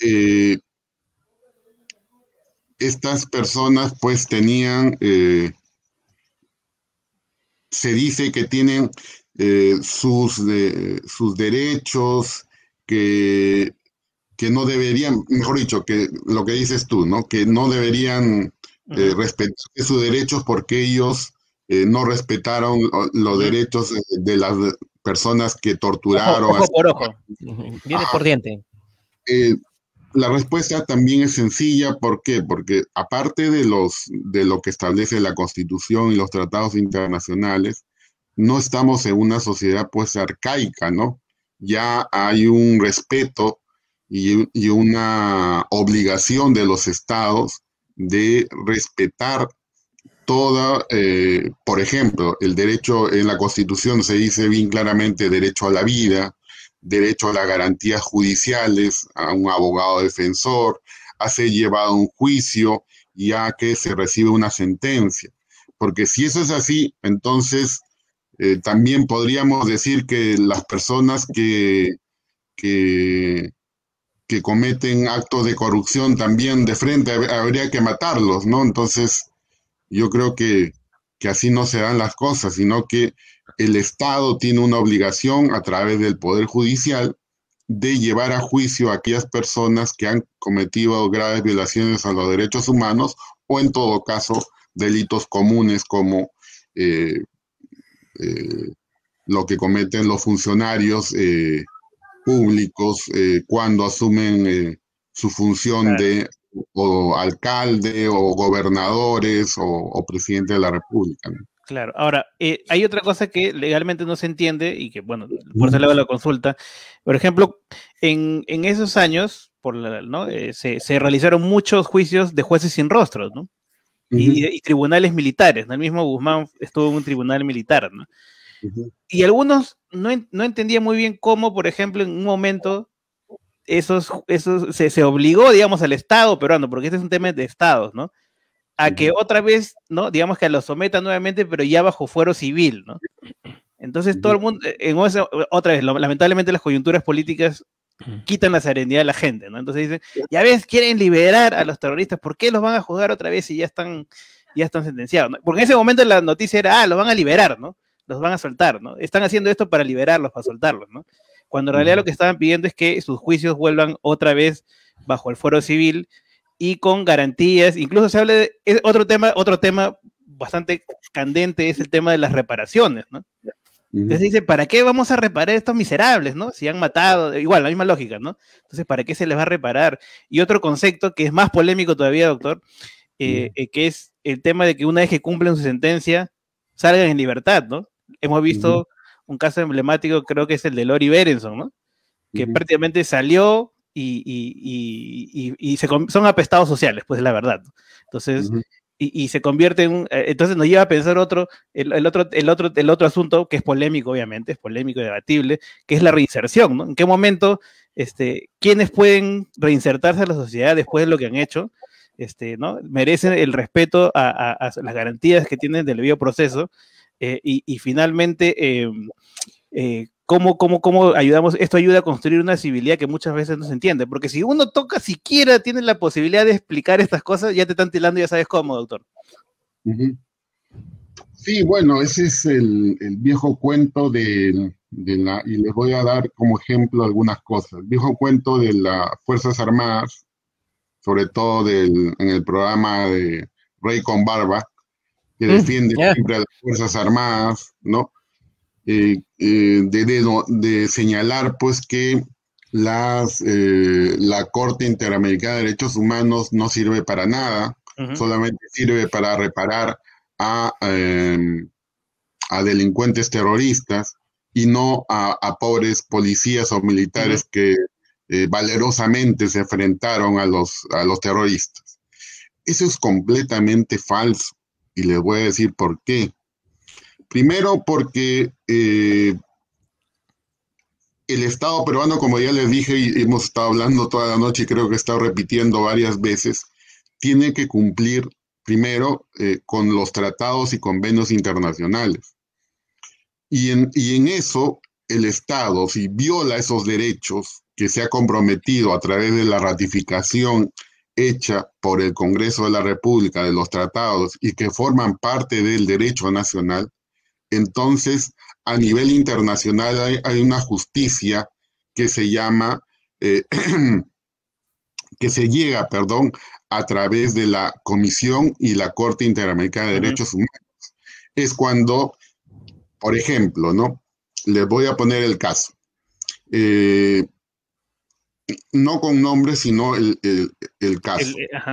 estas personas pues tenían, se dice que tienen sus derechos, que no deberían, mejor dicho, que lo que dices tú, ¿no? Que no deberían respetar sus derechos porque ellos no respetaron los derechos de las personas que torturaron. Ojo por ojo, diente por diente. La respuesta también es sencilla. ¿Por qué? Porque aparte de lo que establece la Constitución y los tratados internacionales, no estamos en una sociedad pues arcaica, ¿no? Ya hay un respeto y una obligación de los estados de respetar toda, por ejemplo, el derecho en la Constitución se dice bien claramente derecho a la vida, derecho a las garantías judiciales, a un abogado defensor, a ser llevado a un juicio y a que se recibe una sentencia. Porque si eso es así, entonces también podríamos decir que las personas que cometen actos de corrupción también de frente habría que matarlos, ¿no? Entonces, yo creo que así no se dan las cosas, sino que el Estado tiene una obligación a través del Poder Judicial de llevar a juicio a aquellas personas que han cometido graves violaciones a los derechos humanos o, en todo caso, delitos comunes como lo que cometen los funcionarios públicos cuando asumen su función de o alcalde o gobernadores o presidente de la República, ¿no? Claro, ahora, hay otra cosa que legalmente no se entiende y que, bueno, por eso le hago la consulta. Por ejemplo, en esos años, ¿no? Se realizaron muchos juicios de jueces sin rostros, ¿no? Y tribunales militares, ¿no? El mismo Guzmán estuvo en un tribunal militar, ¿no? Y algunos no entendían muy bien cómo, por ejemplo, en un momento se obligó, digamos, al Estado peruano, porque este es un tema de estados, ¿no? A que otra vez, ¿no? Digamos que lo someta nuevamente, pero ya bajo fuero civil, ¿no? Entonces todo el mundo, otra vez, lamentablemente las coyunturas políticas quitan la serenidad de la gente, ¿no? Entonces dicen, ya ves, quieren liberar a los terroristas, ¿por qué los van a juzgar otra vez si ya están sentenciados, ¿no? Porque en ese momento la noticia era, los van a liberar, ¿no? Los van a soltar, ¿no? Están haciendo esto para liberarlos, para soltarlos, ¿no? Cuando en realidad lo que estaban pidiendo es que sus juicios vuelvan otra vez bajo el fuero civil y con garantías. Incluso se habla de otro tema bastante candente, es el tema de las reparaciones, ¿no? Entonces dice, ¿para qué vamos a reparar a estos miserables, ¿no? Si han matado, igual, la misma lógica, ¿no? Entonces, ¿para qué se les va a reparar? Y otro concepto que es más polémico todavía, doctor, que es el tema de que una vez que cumplen su sentencia, salgan en libertad, ¿no? Hemos visto un caso emblemático, creo que es el de Lori Berenson, ¿no? Que prácticamente salió y son apestados sociales, pues es la verdad, ¿no? Entonces, y se convierte en entonces nos lleva a pensar el otro asunto que es polémico, obviamente, es polémico y debatible, que es la reinserción, ¿no? ¿En qué momento quiénes pueden reinsertarse a la sociedad después de lo que han hecho? ¿No? Merecen el respeto a las garantías que tienen del debido proceso, y finalmente ¿cómo ayudamos? Esto ayuda a construir una civilidad que muchas veces no se entiende, porque si uno siquiera tiene la posibilidad de explicar estas cosas, ya te están tilando, ya sabes cómo, doctor. Sí, bueno, ese es el viejo cuento y les voy a dar como ejemplo algunas cosas. El viejo cuento de las Fuerzas Armadas, sobre todo en el programa de Rey con Barba, que defiende siempre a las Fuerzas Armadas, ¿no? De señalar pues que la Corte Interamericana de Derechos Humanos no sirve para nada, solamente sirve para reparar a delincuentes terroristas y no a pobres policías o militares que valerosamente se enfrentaron a los terroristas. Eso es completamente falso y les voy a decir por qué. Primero porque el Estado peruano, como ya les dije y hemos estado hablando toda la noche y creo que he estado repitiendo varias veces, tiene que cumplir primero con los tratados y convenios internacionales. Y en eso el Estado, si viola esos derechos que se ha comprometido a través de la ratificación hecha por el Congreso de la República de los tratados y que forman parte del derecho nacional, entonces a nivel internacional hay una justicia que se llama, que se llega, a través de la Comisión y la Corte Interamericana de Derechos Humanos. Es cuando, por ejemplo, ¿no? Les voy a poner el caso. No con nombre, sino el caso.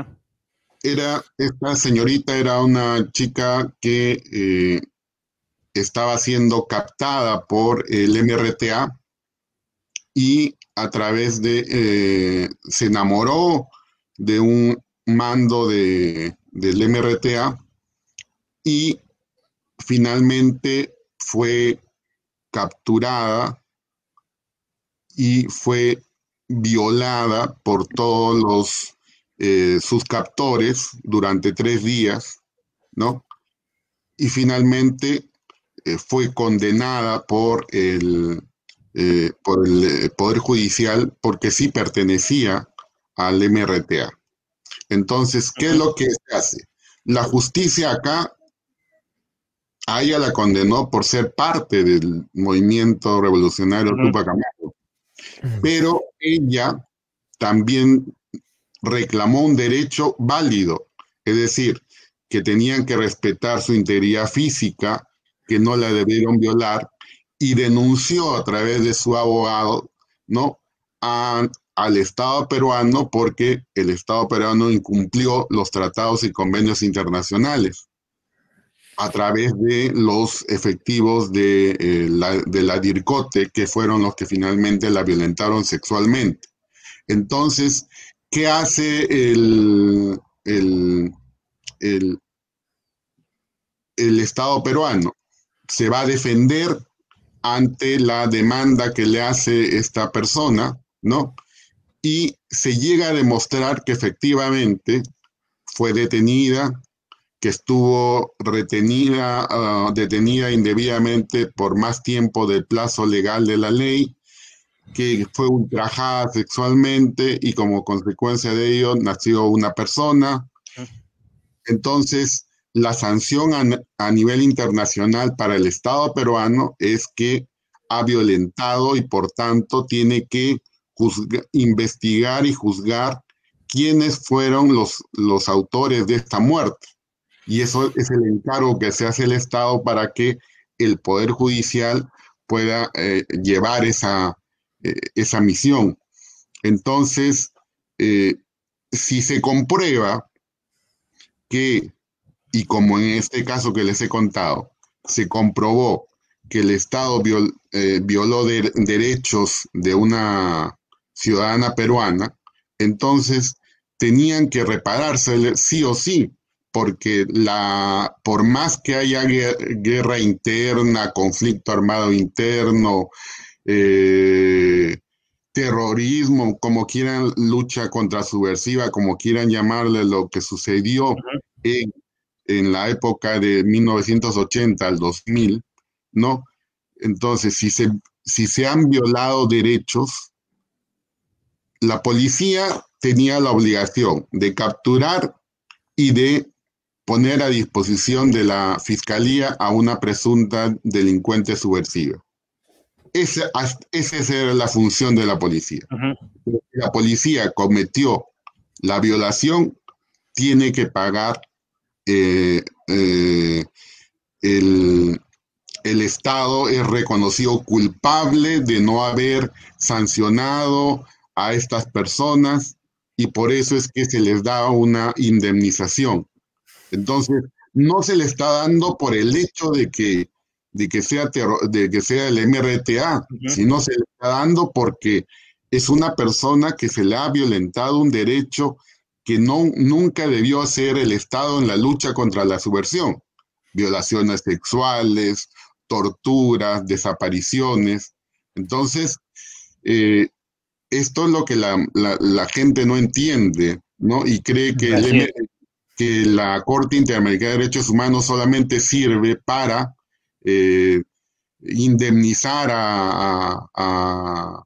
Esta señorita era una chica que estaba siendo captada por el MRTA y a través se enamoró de un mando del MRTA y finalmente fue capturada y fue violada por todos sus captores durante 3 días, ¿no? Y finalmente fue condenada por el Poder Judicial porque sí pertenecía al MRTA. Entonces, ¿qué es lo que se hace? La justicia acá, a ella la condenó por ser parte del movimiento revolucionario Tupac Amaru, pero ella también reclamó un derecho válido, es decir, que tenían que respetar su integridad física, que no la debieron violar, y denunció a través de su abogado, ¿no?, al Estado peruano porque el Estado peruano incumplió los tratados y convenios internacionales a través de los efectivos de la DIRCOTE, que fueron los que finalmente la violentaron sexualmente. Entonces, ¿qué hace el Estado peruano? Se va a defender ante la demanda que le hace esta persona, ¿no? Y se llega a demostrar que efectivamente fue detenida, que estuvo detenida indebidamente por más tiempo del plazo legal de la ley, que fue ultrajada sexualmente y como consecuencia de ello nació una persona. Entonces, la sanción a nivel internacional para el Estado peruano es que ha violentado y por tanto tiene que investigar y juzgar quiénes fueron los autores de esta muerte. Y eso es el encargo que se hace el Estado para que el Poder Judicial pueda llevar esa misión. Entonces, si se comprueba que, y como en este caso que les he contado, se comprobó que el Estado violó derechos de una ciudadana peruana, entonces tenían que repararse sí o sí, porque por más que haya guerra interna, conflicto armado interno, terrorismo, como quieran, lucha contra subversiva, como quieran llamarle, lo que sucedió en la época de 1980 al 2000, ¿no? Entonces, si se han violado derechos, la policía tenía la obligación de capturar y de poner a disposición de la fiscalía a una presunta delincuente subversiva. Esa era la función de la policía. Si la policía cometió la violación, tiene que pagar el Estado es reconocido culpable de no haber sancionado a estas personas y por eso es que se les da una indemnización. Entonces, no se le está dando por el hecho de que sea el MRTA, sino se le está dando porque es una persona que se le ha violentado un derecho que nunca debió hacer el Estado en la lucha contra la subversión. Violaciones sexuales, torturas, desapariciones. Entonces, esto es lo que la gente no entiende, ¿no? Y cree que la Corte Interamericana de Derechos Humanos solamente sirve para indemnizar a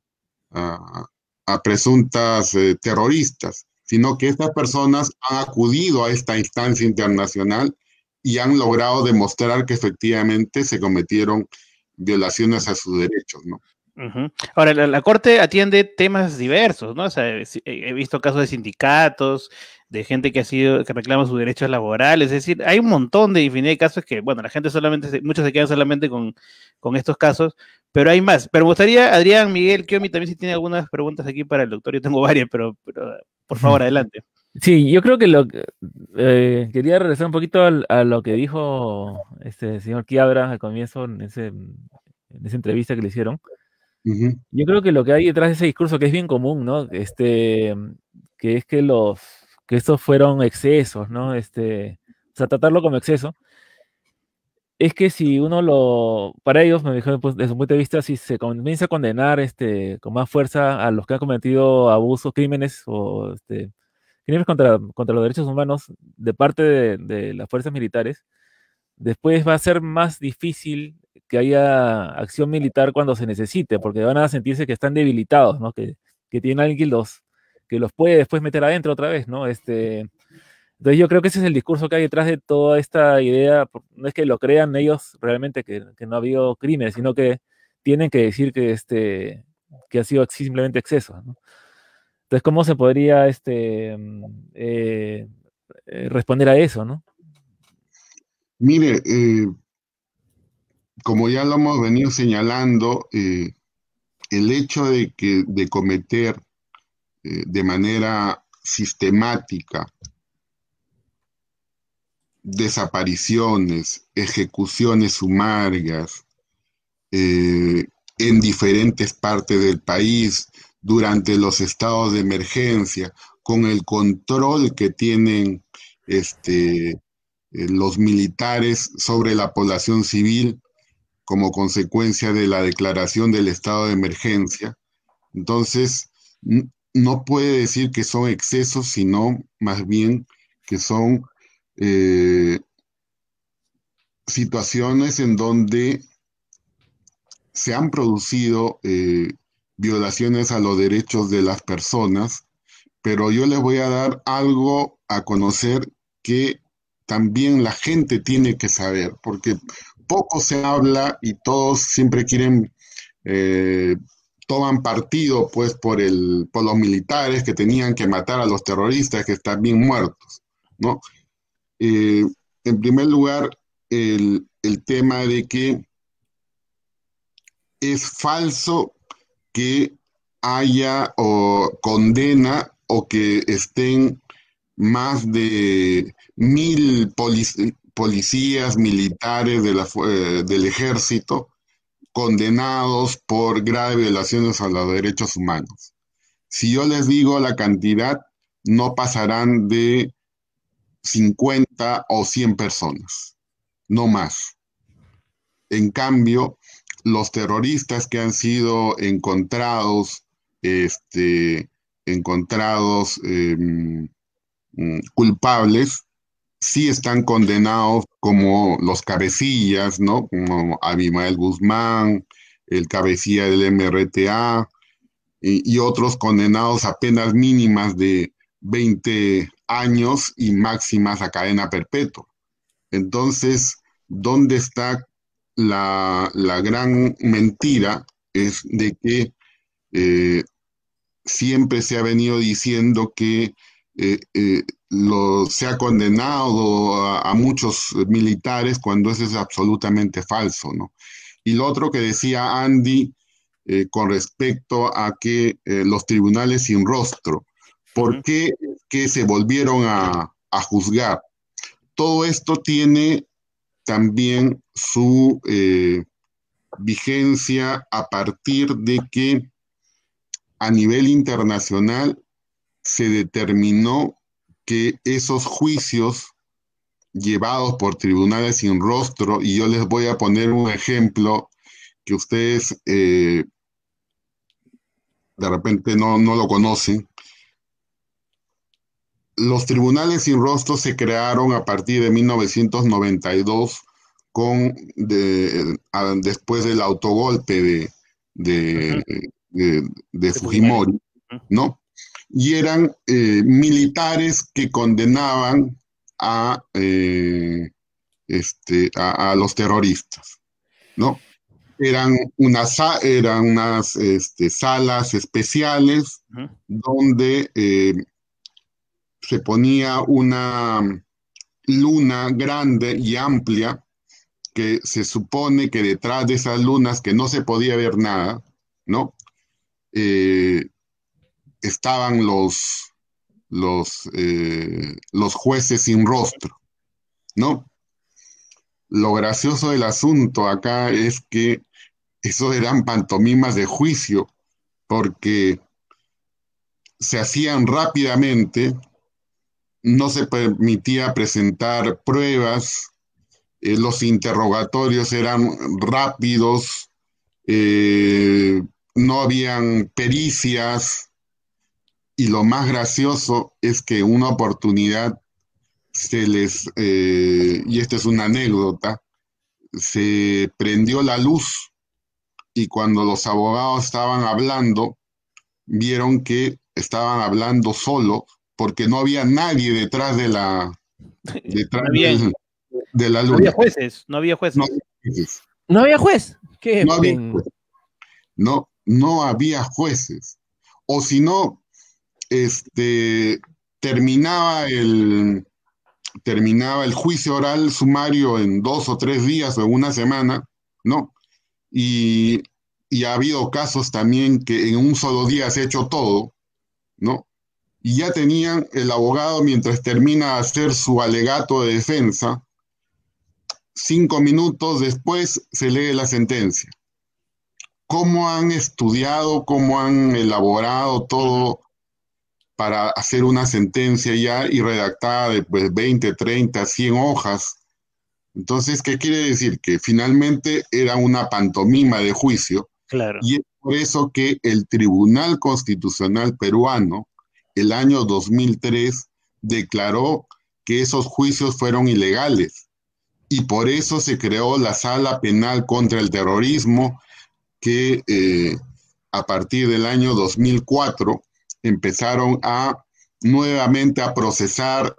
presuntas terroristas, sino que estas personas han acudido a esta instancia internacional y han logrado demostrar que efectivamente se cometieron violaciones a sus derechos, ¿no? Ahora, la Corte atiende temas diversos, ¿no? O sea, he visto casos de sindicatos, de gente que reclama sus derechos laborales, es decir, hay un montón de infinidad de casos que, bueno, la gente muchos se quedan solamente con estos casos, pero hay más. Pero me gustaría, Adrián, Miguel, Kiomi, también si tiene algunas preguntas aquí para el doctor, yo tengo varias, pero por favor, adelante. Sí, yo creo que quería regresar un poquito a lo que dijo este señor Quiabra al comienzo, en esa entrevista que le hicieron. Yo creo que lo que hay detrás de ese discurso, que es bien común, ¿no? Que es que estos fueron excesos, ¿no? O sea, tratarlo como exceso, es que si para ellos, me dijo, pues, desde su punto de vista, si se comienza a condenar con más fuerza a los que han cometido abusos, crímenes o crímenes contra los derechos humanos de parte de las fuerzas militares, después va a ser más difícil que haya acción militar cuando se necesite, porque van a sentirse que están debilitados, ¿no? Que tienen alguien que los puede después meter adentro otra vez, ¿no? Entonces yo creo que ese es el discurso que hay detrás de toda esta idea. No es que lo crean ellos realmente que no ha habido crímenes, sino que tienen que decir que ha sido simplemente exceso, ¿no? Entonces, ¿cómo se podría responder a eso, ¿no? Mire, como ya lo hemos venido señalando, el hecho de cometer de manera sistemática desapariciones, ejecuciones sumarias en diferentes partes del país durante los estados de emergencia, con el control que tienen los militares sobre la población civil como consecuencia de la declaración del estado de emergencia. Entonces, no puede decir que son excesos, sino más bien que son situaciones en donde se han producido violaciones a los derechos de las personas, pero yo les voy a dar algo a conocer que también la gente tiene que saber, porque poco se habla y todos siempre quieren, toman partido pues por los militares que tenían que matar a los terroristas que están bien muertos, ¿no? En primer lugar, el tema de que es falso que haya o condena o que estén más de 1000 policías militares del ejército condenados por graves violaciones a los derechos humanos. Si yo les digo la cantidad, no pasarán de 50 o 100 personas, no más. En cambio, los terroristas que han sido encontrados culpables, sí están condenados como los cabecillas, ¿no? Como Abimael Guzmán, el cabecilla del MRTA, y otros condenados a penas mínimas de 20 años y máximas a cadena perpetua. Entonces, ¿dónde está la gran mentira? Es de que siempre se ha venido diciendo que se ha condenado a muchos militares cuando eso es absolutamente falso, ¿no? Y lo otro que decía Andy con respecto a que los tribunales sin rostro, ¿por qué que se volvieron a juzgar? Todo esto tiene también su vigencia a partir de que a nivel internacional se determinó que esos juicios llevados por tribunales sin rostro, y yo les voy a poner un ejemplo que ustedes de repente no lo conocen. Los tribunales sin rostro se crearon a partir de 1992 después del autogolpe de Fujimori, ¿no? Y eran militares que condenaban a los terroristas, ¿no? Eran unas salas especiales donde se ponía una luna grande y amplia, que se supone que detrás de esas lunas, que no se podía ver nada, ¿no? Estaban los jueces sin rostro, ¿no? Lo gracioso del asunto acá es que esos eran pantomimas de juicio, porque se hacían rápidamente, no se permitía presentar pruebas, los interrogatorios eran rápidos, no habían pericias, y lo más gracioso es que una oportunidad y esta es una anécdota, se prendió la luz y cuando los abogados estaban hablando, vieron que estaban hablando solo porque no había nadie detrás de la luna. No había jueces, no había jueces. ¿No había juez? ¿Qué? No había jueces. O si no, terminaba el juicio oral sumario en 2 o 3 días o en una semana, ¿no? Y ha habido casos también que en un solo día se ha hecho todo, ¿no? Y ya tenían el abogado, mientras termina de hacer su alegato de defensa, 5 minutos después se lee la sentencia. ¿Cómo han estudiado, cómo han elaborado todo para hacer una sentencia ya y redactada de 20, 30, 100 hojas? Entonces, ¿qué quiere decir? Que finalmente era una pantomima de juicio. Claro. Y es por eso que el Tribunal Constitucional peruano, el año 2003, declaró que esos juicios fueron ilegales. Y por eso se creó la Sala Penal contra el Terrorismo, que a partir del año 2004 empezaron nuevamente a procesar,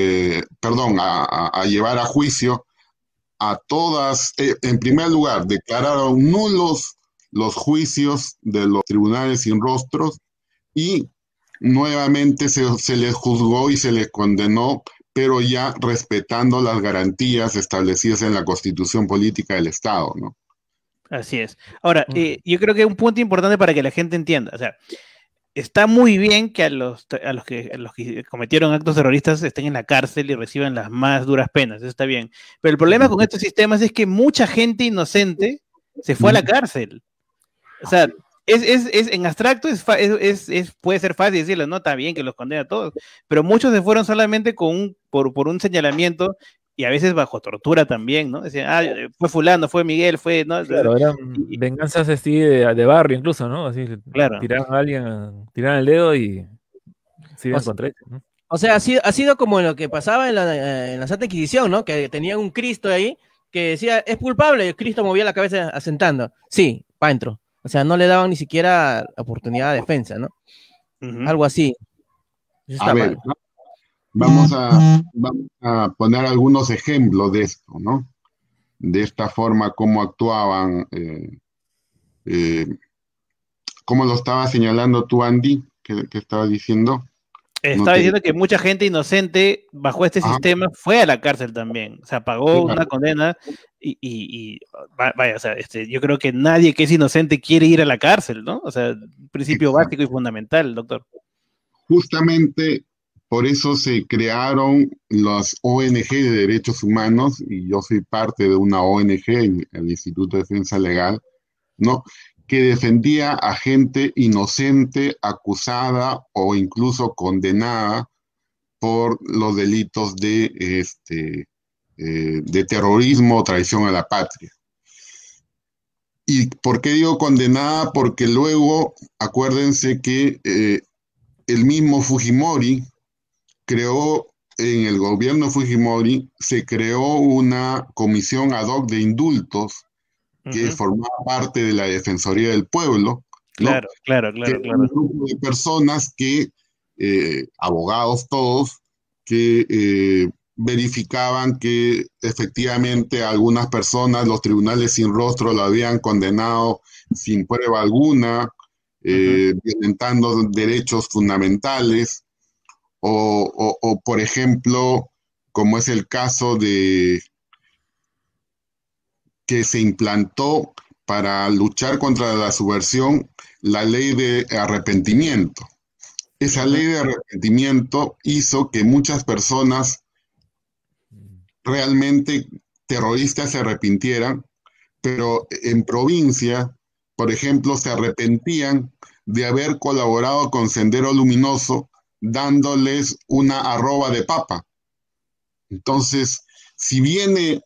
a llevar a juicio a todas. En primer lugar, declararon nulos los juicios de los tribunales sin rostros y nuevamente se les juzgó y se les condenó, pero ya respetando las garantías establecidas en la Constitución Política del Estado, ¿no? Así es. Ahora, yo creo que un punto importante para que la gente entienda, o sea, está muy bien que a los que cometieron actos terroristas estén en la cárcel y reciban las más duras penas, eso está bien. Pero el problema con estos sistemas es que mucha gente inocente se fue a la cárcel. O sea, en abstracto puede ser fácil decirlo, no, está bien que los condena a todos, pero muchos se fueron solamente por un señalamiento y a veces bajo tortura también, ¿no? Decían, fue fulano, fue Miguel, fue, ¿no? Claro, eran venganzas así de barrio incluso, ¿no? Así, claro. Tiraban a alguien, tiraban el dedo y se iban contra él, ¿no? O sea, ha sido como lo que pasaba en la Santa Inquisición, ¿no? Que tenían un Cristo ahí que decía, es culpable, y Cristo movía la cabeza asentando. Sí, pa' dentro. O sea, no le daban ni siquiera oportunidad de defensa, ¿no? Algo así. Eso está mal. Vamos a poner algunos ejemplos de esto, ¿no? De esta forma, cómo actuaban, cómo lo estaba señalando tú, Andy, que estaba diciendo. Estaba diciendo que mucha gente inocente bajo este sistema fue a la cárcel también, o sea, pagó una condena y vaya, o sea, yo creo que nadie que es inocente quiere ir a la cárcel, ¿no? O sea, un principio básico y fundamental, doctor. Justamente por eso se crearon las ONG de derechos humanos, y yo soy parte de una ONG, el Instituto de Defensa Legal, ¿no?, que defendía a gente inocente, acusada o incluso condenada por los delitos de terrorismo o traición a la patria. ¿Y por qué digo condenada? Porque luego, acuérdense que el mismo Fujimori creó, en el gobierno Fujimori, se creó una comisión ad hoc de indultos que formaba parte de la Defensoría del Pueblo, ¿no? Claro. Un grupo de personas que, abogados todos, que verificaban que efectivamente algunas personas, los tribunales sin rostro, lo habían condenado sin prueba alguna, violentando derechos fundamentales, o por ejemplo, como es el caso de que se implantó para luchar contra la subversión la ley de arrepentimiento. Esa ley de arrepentimiento hizo que muchas personas realmente terroristas se arrepintieran, pero en provincia, por ejemplo, se arrepentían de haber colaborado con Sendero Luminoso dándoles una arroba de papa. Entonces, si viene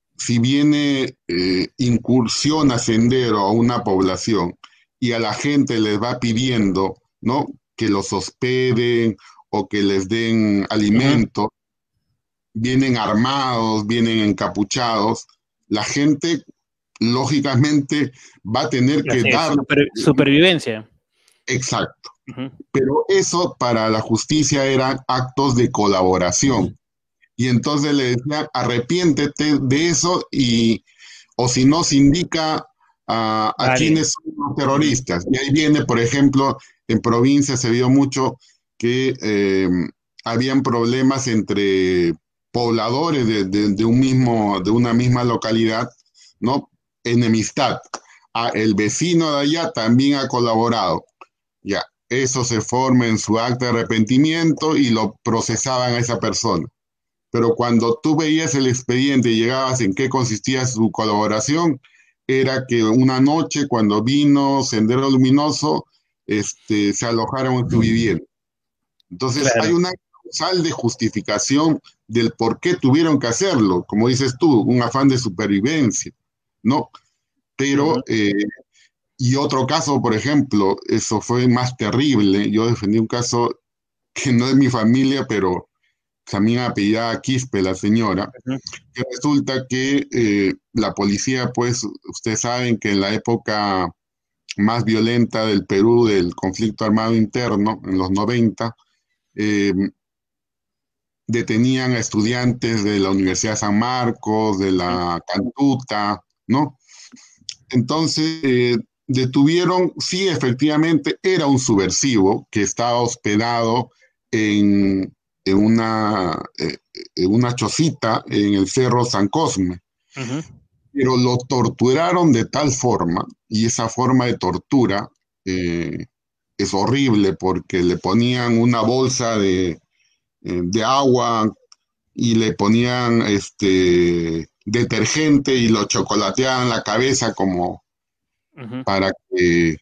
incursiona Sendero a una población y a la gente les va pidiendo, ¿no?, que los hospeden o que les den alimento, vienen armados, vienen encapuchados, la gente lógicamente va a tener que dar supervivencia. Exacto. Pero eso para la justicia eran actos de colaboración. Y entonces le decían, arrepiéntete de eso, o si no, se indica a quienes son los terroristas. Y ahí viene, por ejemplo, en provincia se vio mucho que habían problemas entre pobladores de una misma localidad, ¿no? Enemistad. El vecino de allá también ha colaborado. Ya, eso se forma en su acta de arrepentimiento y lo procesaban a esa persona. Pero cuando tú veías el expediente y llegabas en qué consistía su colaboración, era que una noche, cuando vino Sendero Luminoso, se alojaron en tu vivienda. Entonces, hay una causal de justificación del por qué tuvieron que hacerlo. Como dices tú, un afán de supervivencia, ¿no? Pero, y otro caso, por ejemplo, eso fue más terrible. Yo defendí un caso que no es mi familia, pero también apellidada Quispe, la señora, que resulta que la policía, pues, ustedes saben que en la época más violenta del Perú, del conflicto armado interno, en los 90, detenían a estudiantes de la Universidad de San Marcos, de la Cantuta, ¿no? Entonces, detuvieron, sí, efectivamente, era un subversivo que estaba hospedado en una chocita en el Cerro San Cosme, pero lo torturaron de tal forma, y esa forma de tortura es horrible porque le ponían una bolsa de agua y le ponían detergente y lo chocolateaban la cabeza como para que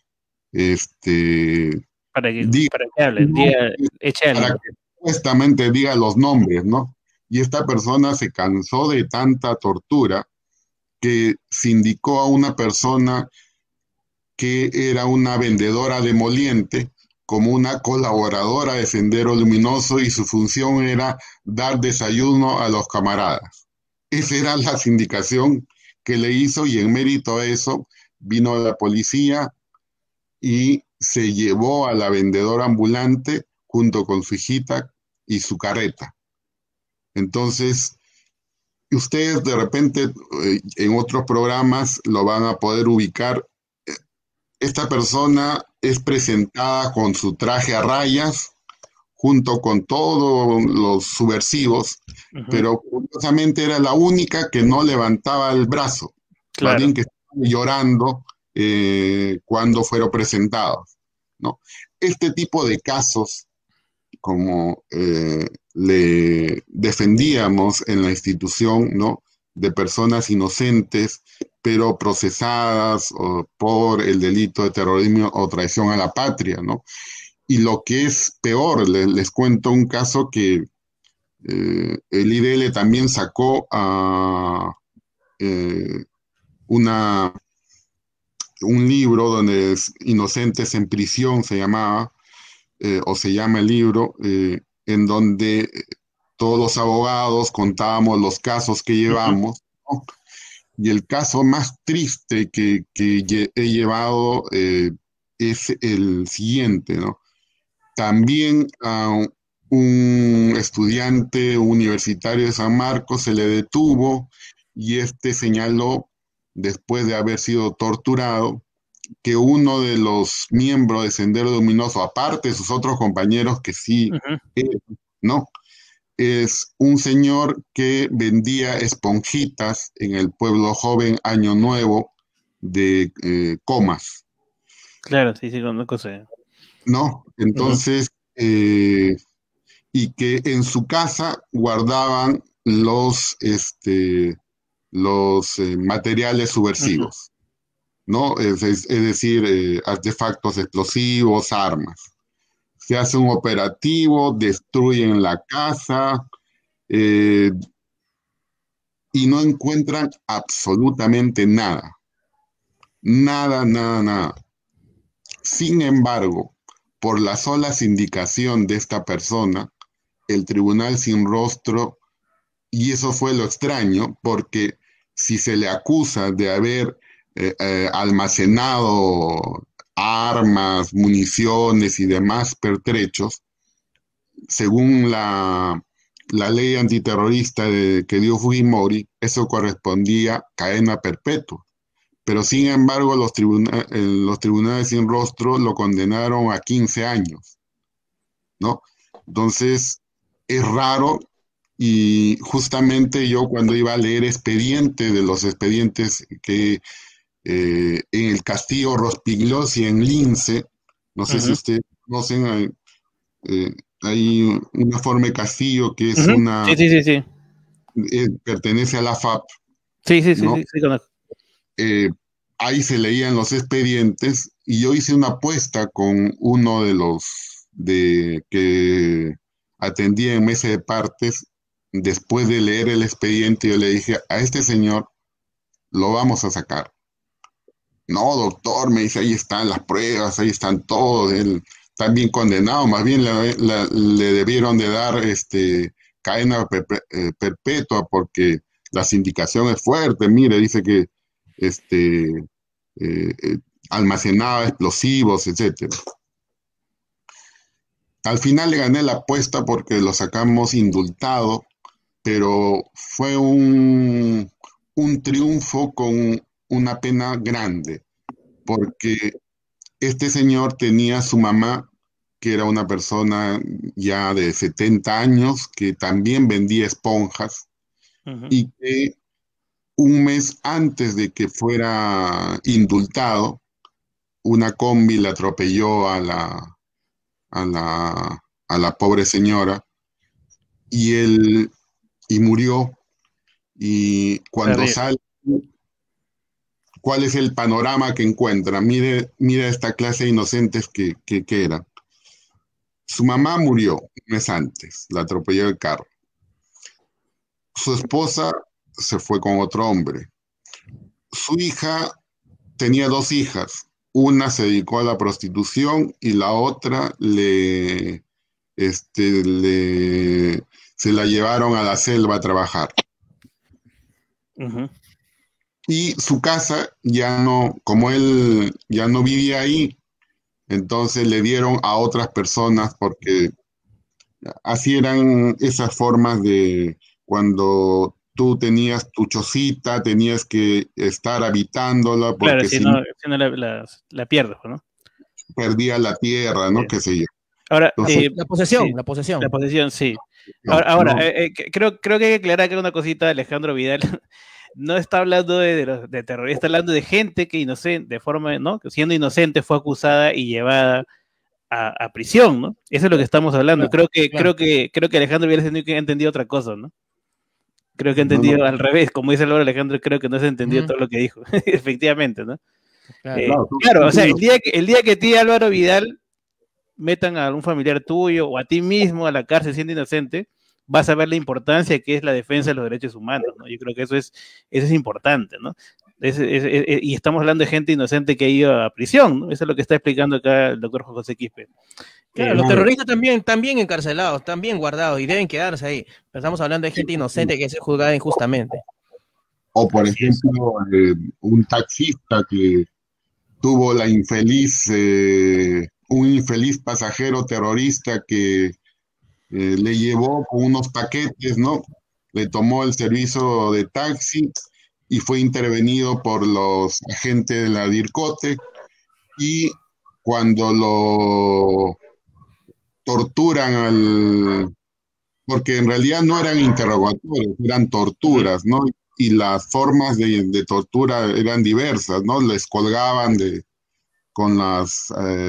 para que hable, para que supuestamente diga los nombres, ¿no? Y esta persona se cansó de tanta tortura que se indicó a una persona que era una vendedora de moliente como una colaboradora de Sendero Luminoso, y su función era dar desayuno a los camaradas. Esa era la sindicación que le hizo, y en mérito a eso vino la policía y se llevó a la vendedora ambulante junto con su hijita y su carreta. Entonces, ustedes de repente en otros programas lo van a poder ubicar. Esta persona es presentada con su traje a rayas, junto con todos los subversivos, pero curiosamente era la única que no levantaba el brazo, más bien que estaba llorando cuando fueron presentados, ¿no? Este tipo de casos, como le defendíamos en la institución, ¿no?, de personas inocentes, pero procesadas por el delito de terrorismo o traición a la patria, ¿no? Y lo que es peor, les cuento un caso que el IDL también sacó a un libro donde Inocentes en Prisión se llamaba, o se llama el libro, en donde todos los abogados contábamos los casos que llevamos, ¿no? Y el caso más triste que he llevado es el siguiente, ¿no? También a un estudiante universitario de San Marcos se le detuvo, y señaló, después de haber sido torturado, que uno de los miembros de Sendero Luminoso, aparte de sus otros compañeros que sí, ¿no?, es un señor que vendía esponjitas en el pueblo joven Año Nuevo de Comas. Claro, sí, conozco. ¿No? Entonces, y que en su casa guardaban los materiales subversivos, ¿no? Es decir, artefactos explosivos, armas. Se hace un operativo, destruyen la casa y no encuentran absolutamente nada. Nada. Sin embargo, por la sola sindicación de esta persona, el Tribunal Sin Rostro, y eso fue lo extraño, porque si se le acusa de haber almacenado armas, municiones y demás pertrechos, según la ley antiterrorista que dio Fujimori, eso correspondía a cadena perpetua. Pero sin embargo, los tribunales Sin Rostro lo condenaron a 15 años, ¿no? Entonces, es raro, y justamente yo cuando iba a leer de los expedientes que en el Castillo Rospigliosi en Lince, no sé si ustedes conocen, hay una forma de castillo que es Sí. Pertenece a la FAP. Sí, ¿no? sí, conozco. Ahí se leían los expedientes, y yo hice una apuesta con uno de los que atendía en mesa de partes. Después de leer el expediente, yo le dije, a este señor lo vamos a sacar. No, doctor, me dice, ahí están las pruebas, ahí están todos, él está bien condenado, más bien le debieron de dar cadena perpetua porque la sindicación es fuerte. Mire, dice que almacenaba explosivos, etcétera. Al final le gané la apuesta porque lo sacamos indultado, pero fue un triunfo con una pena grande, porque este señor tenía a su mamá, que era una persona ya de 70 años, que también vendía esponjas, y que un mes antes de que fuera indultado, una combi le atropelló a la pobre señora y murió. Y cuando sale, ¿cuál es el panorama que encuentra? Mire esta clase de inocentes que eran. Su mamá murió un mes antes, la atropelló el carro. Su esposa se fue con otro hombre. Su hija tenía 2 hijas. Una se dedicó a la prostitución y la otra se la llevaron a la selva a trabajar. Y su casa ya no, como él ya no vivía ahí, entonces le dieron a otras personas, porque así eran esas formas de cuando tú tenías tu chocita, tenías que estar habitándola, porque claro, si no la pierdes, ¿no? Perdía la tierra, ¿no? Qué sé yo. Ahora, Entonces, La posesión, sí, la posesión. La posesión, sí. No, Ahora, no. creo que hay que aclarar que una cosita, Alejandro Vidal no está hablando de terroristas, está hablando de gente que inocente, de forma, ¿no? Que siendo inocente fue acusada y llevada a prisión, ¿no? Eso es lo que estamos hablando. Claro, Creo que Alejandro Vidal ha entendido otra cosa, ¿no? Creo que ha entendido al revés, como dice el Alejandro, creo que no se ha entendido todo lo que dijo, efectivamente, ¿no? Claro, o sea, el día que ti, Álvaro Vidal, metan a algún familiar tuyo o a ti mismo a la cárcel siendo inocente, vas a ver la importancia que es la defensa de los derechos humanos, ¿no? Yo creo que eso es importante, ¿no? Y estamos hablando de gente inocente que ha ido a prisión, ¿no? Eso es lo que está explicando acá el doctor José Quispe. Claro, los terroristas también encarcelados, también guardados y deben quedarse ahí. Pero estamos hablando de gente inocente que es juzgada injustamente. O por ejemplo, un taxista que tuvo un infeliz pasajero terrorista que le llevó con unos paquetes, ¿no? Le tomó el servicio de taxi y fue intervenido por los agentes de la DIRCOTE, y cuando lo torturan porque en realidad no eran interrogatorios, eran torturas, ¿no? Y las formas de tortura eran diversas, ¿no? Les colgaban con las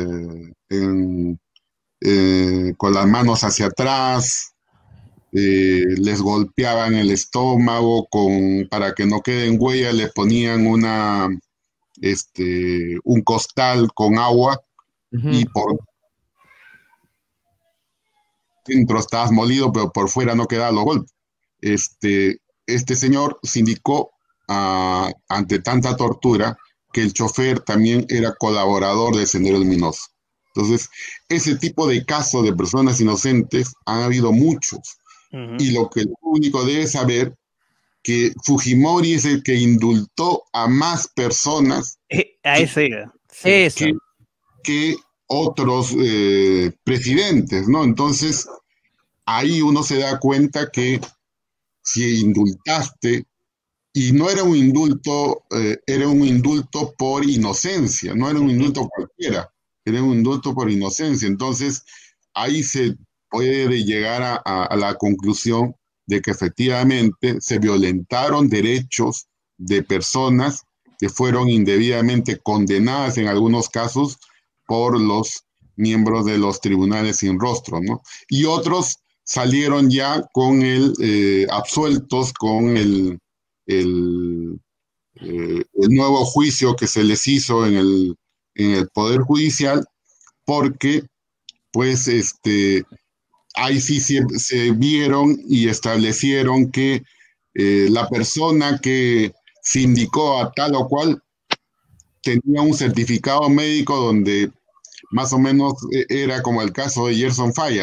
manos hacia atrás, les golpeaban el estómago para que no queden huellas, les ponían un costal con agua, y por dentro estabas molido, pero por fuera no quedaban los golpes. Este señor se indicó ante tanta tortura que el chofer también era colaborador de Sendero Luminoso. Entonces, ese tipo de casos de personas inocentes han habido muchos. Y lo que el público debe saber, que Fujimori es el que indultó a más personas que otros presidentes, ¿no? Entonces, ahí uno se da cuenta que si indultaste, y no era un indulto, era un indulto por inocencia, no era un indulto cualquiera, era un indulto por inocencia. Entonces, ahí se puede llegar a la conclusión de que efectivamente se violentaron derechos de personas que fueron indebidamente condenadas en algunos casos por los miembros de los tribunales sin rostro, ¿no? Y otros salieron ya con absueltos con el nuevo juicio que se les hizo en el Poder Judicial, porque pues ahí sí se vieron y establecieron que la persona que sindicó a tal o cual tenía un certificado médico donde más o menos era como el caso de Gerson Falla, ¿no?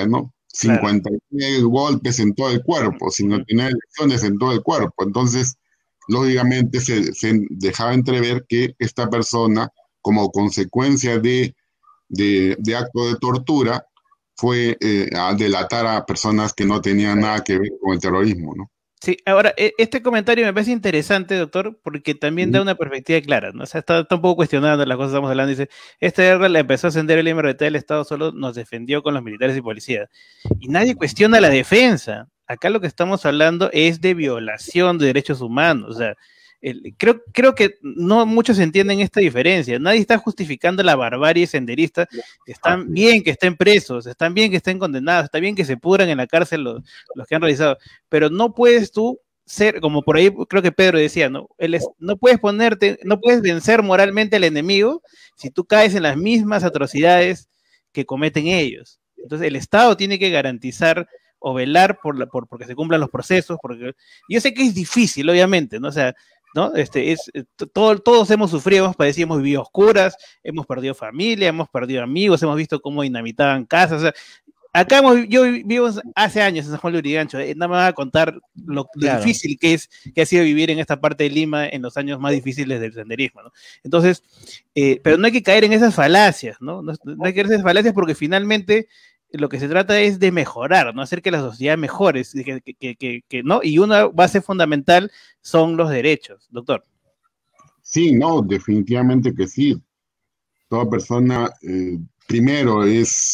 59 golpes en todo el cuerpo, 59 lesiones en todo el cuerpo. Entonces, lógicamente se dejaba entrever que esta persona, como consecuencia de acto de tortura, fue a delatar a personas que no tenían nada que ver con el terrorismo, ¿no? Sí, ahora, este comentario me parece interesante, doctor, porque también da una perspectiva clara, ¿no? O sea, está un poco cuestionando las cosas que estamos hablando. Dice, esta guerra la empezó a ascender el libertad del Estado, solo nos defendió con los militares y policías. Y nadie cuestiona la defensa. Acá lo que estamos hablando es de violación de derechos humanos. O sea, creo que no muchos entienden esta diferencia. Nadie está justificando la barbarie senderista. Están bien que estén presos, están bien que estén condenados, está bien que se pudran en la cárcel los que han realizado, pero no puedes tú ser, como por ahí creo que Pedro decía, ¿no? No puedes vencer moralmente al enemigo si tú caes en las mismas atrocidades que cometen ellos. Entonces el Estado tiene que garantizar o velar porque se cumplan los procesos, porque yo sé que es difícil, obviamente, ¿no? O sea, ¿no? Todos hemos sufrido, hemos padecido, hemos vivido oscuras, hemos perdido familia, hemos perdido amigos, hemos visto cómo dinamitaban casas. O sea, acá yo vivo hace años en San Juan de Lurigancho, nada me va a contar lo difícil que ha sido vivir en esta parte de Lima en los años más difíciles del senderismo, ¿no? Entonces, pero no hay que caer en esas falacias, ¿no? No hay que caer en esas falacias porque finalmente lo que se trata es de mejorar, ¿no? Hacer que la sociedad mejore, ¿no? Y una base fundamental son los derechos, doctor. Sí, no, definitivamente que sí. Toda persona, primero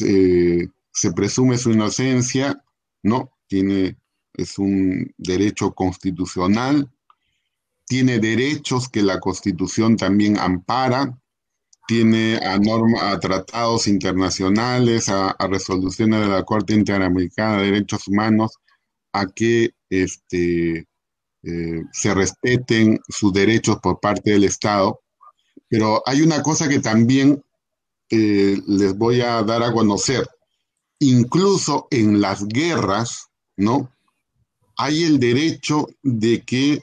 se presume su inocencia, ¿no? Es un derecho constitucional, tiene derechos que la Constitución también ampara, tiene a tratados internacionales, a resoluciones de la Corte Interamericana de Derechos Humanos, a que se respeten sus derechos por parte del Estado. Pero hay una cosa que también les voy a dar a conocer. Incluso en las guerras, ¿no? Hay el derecho de que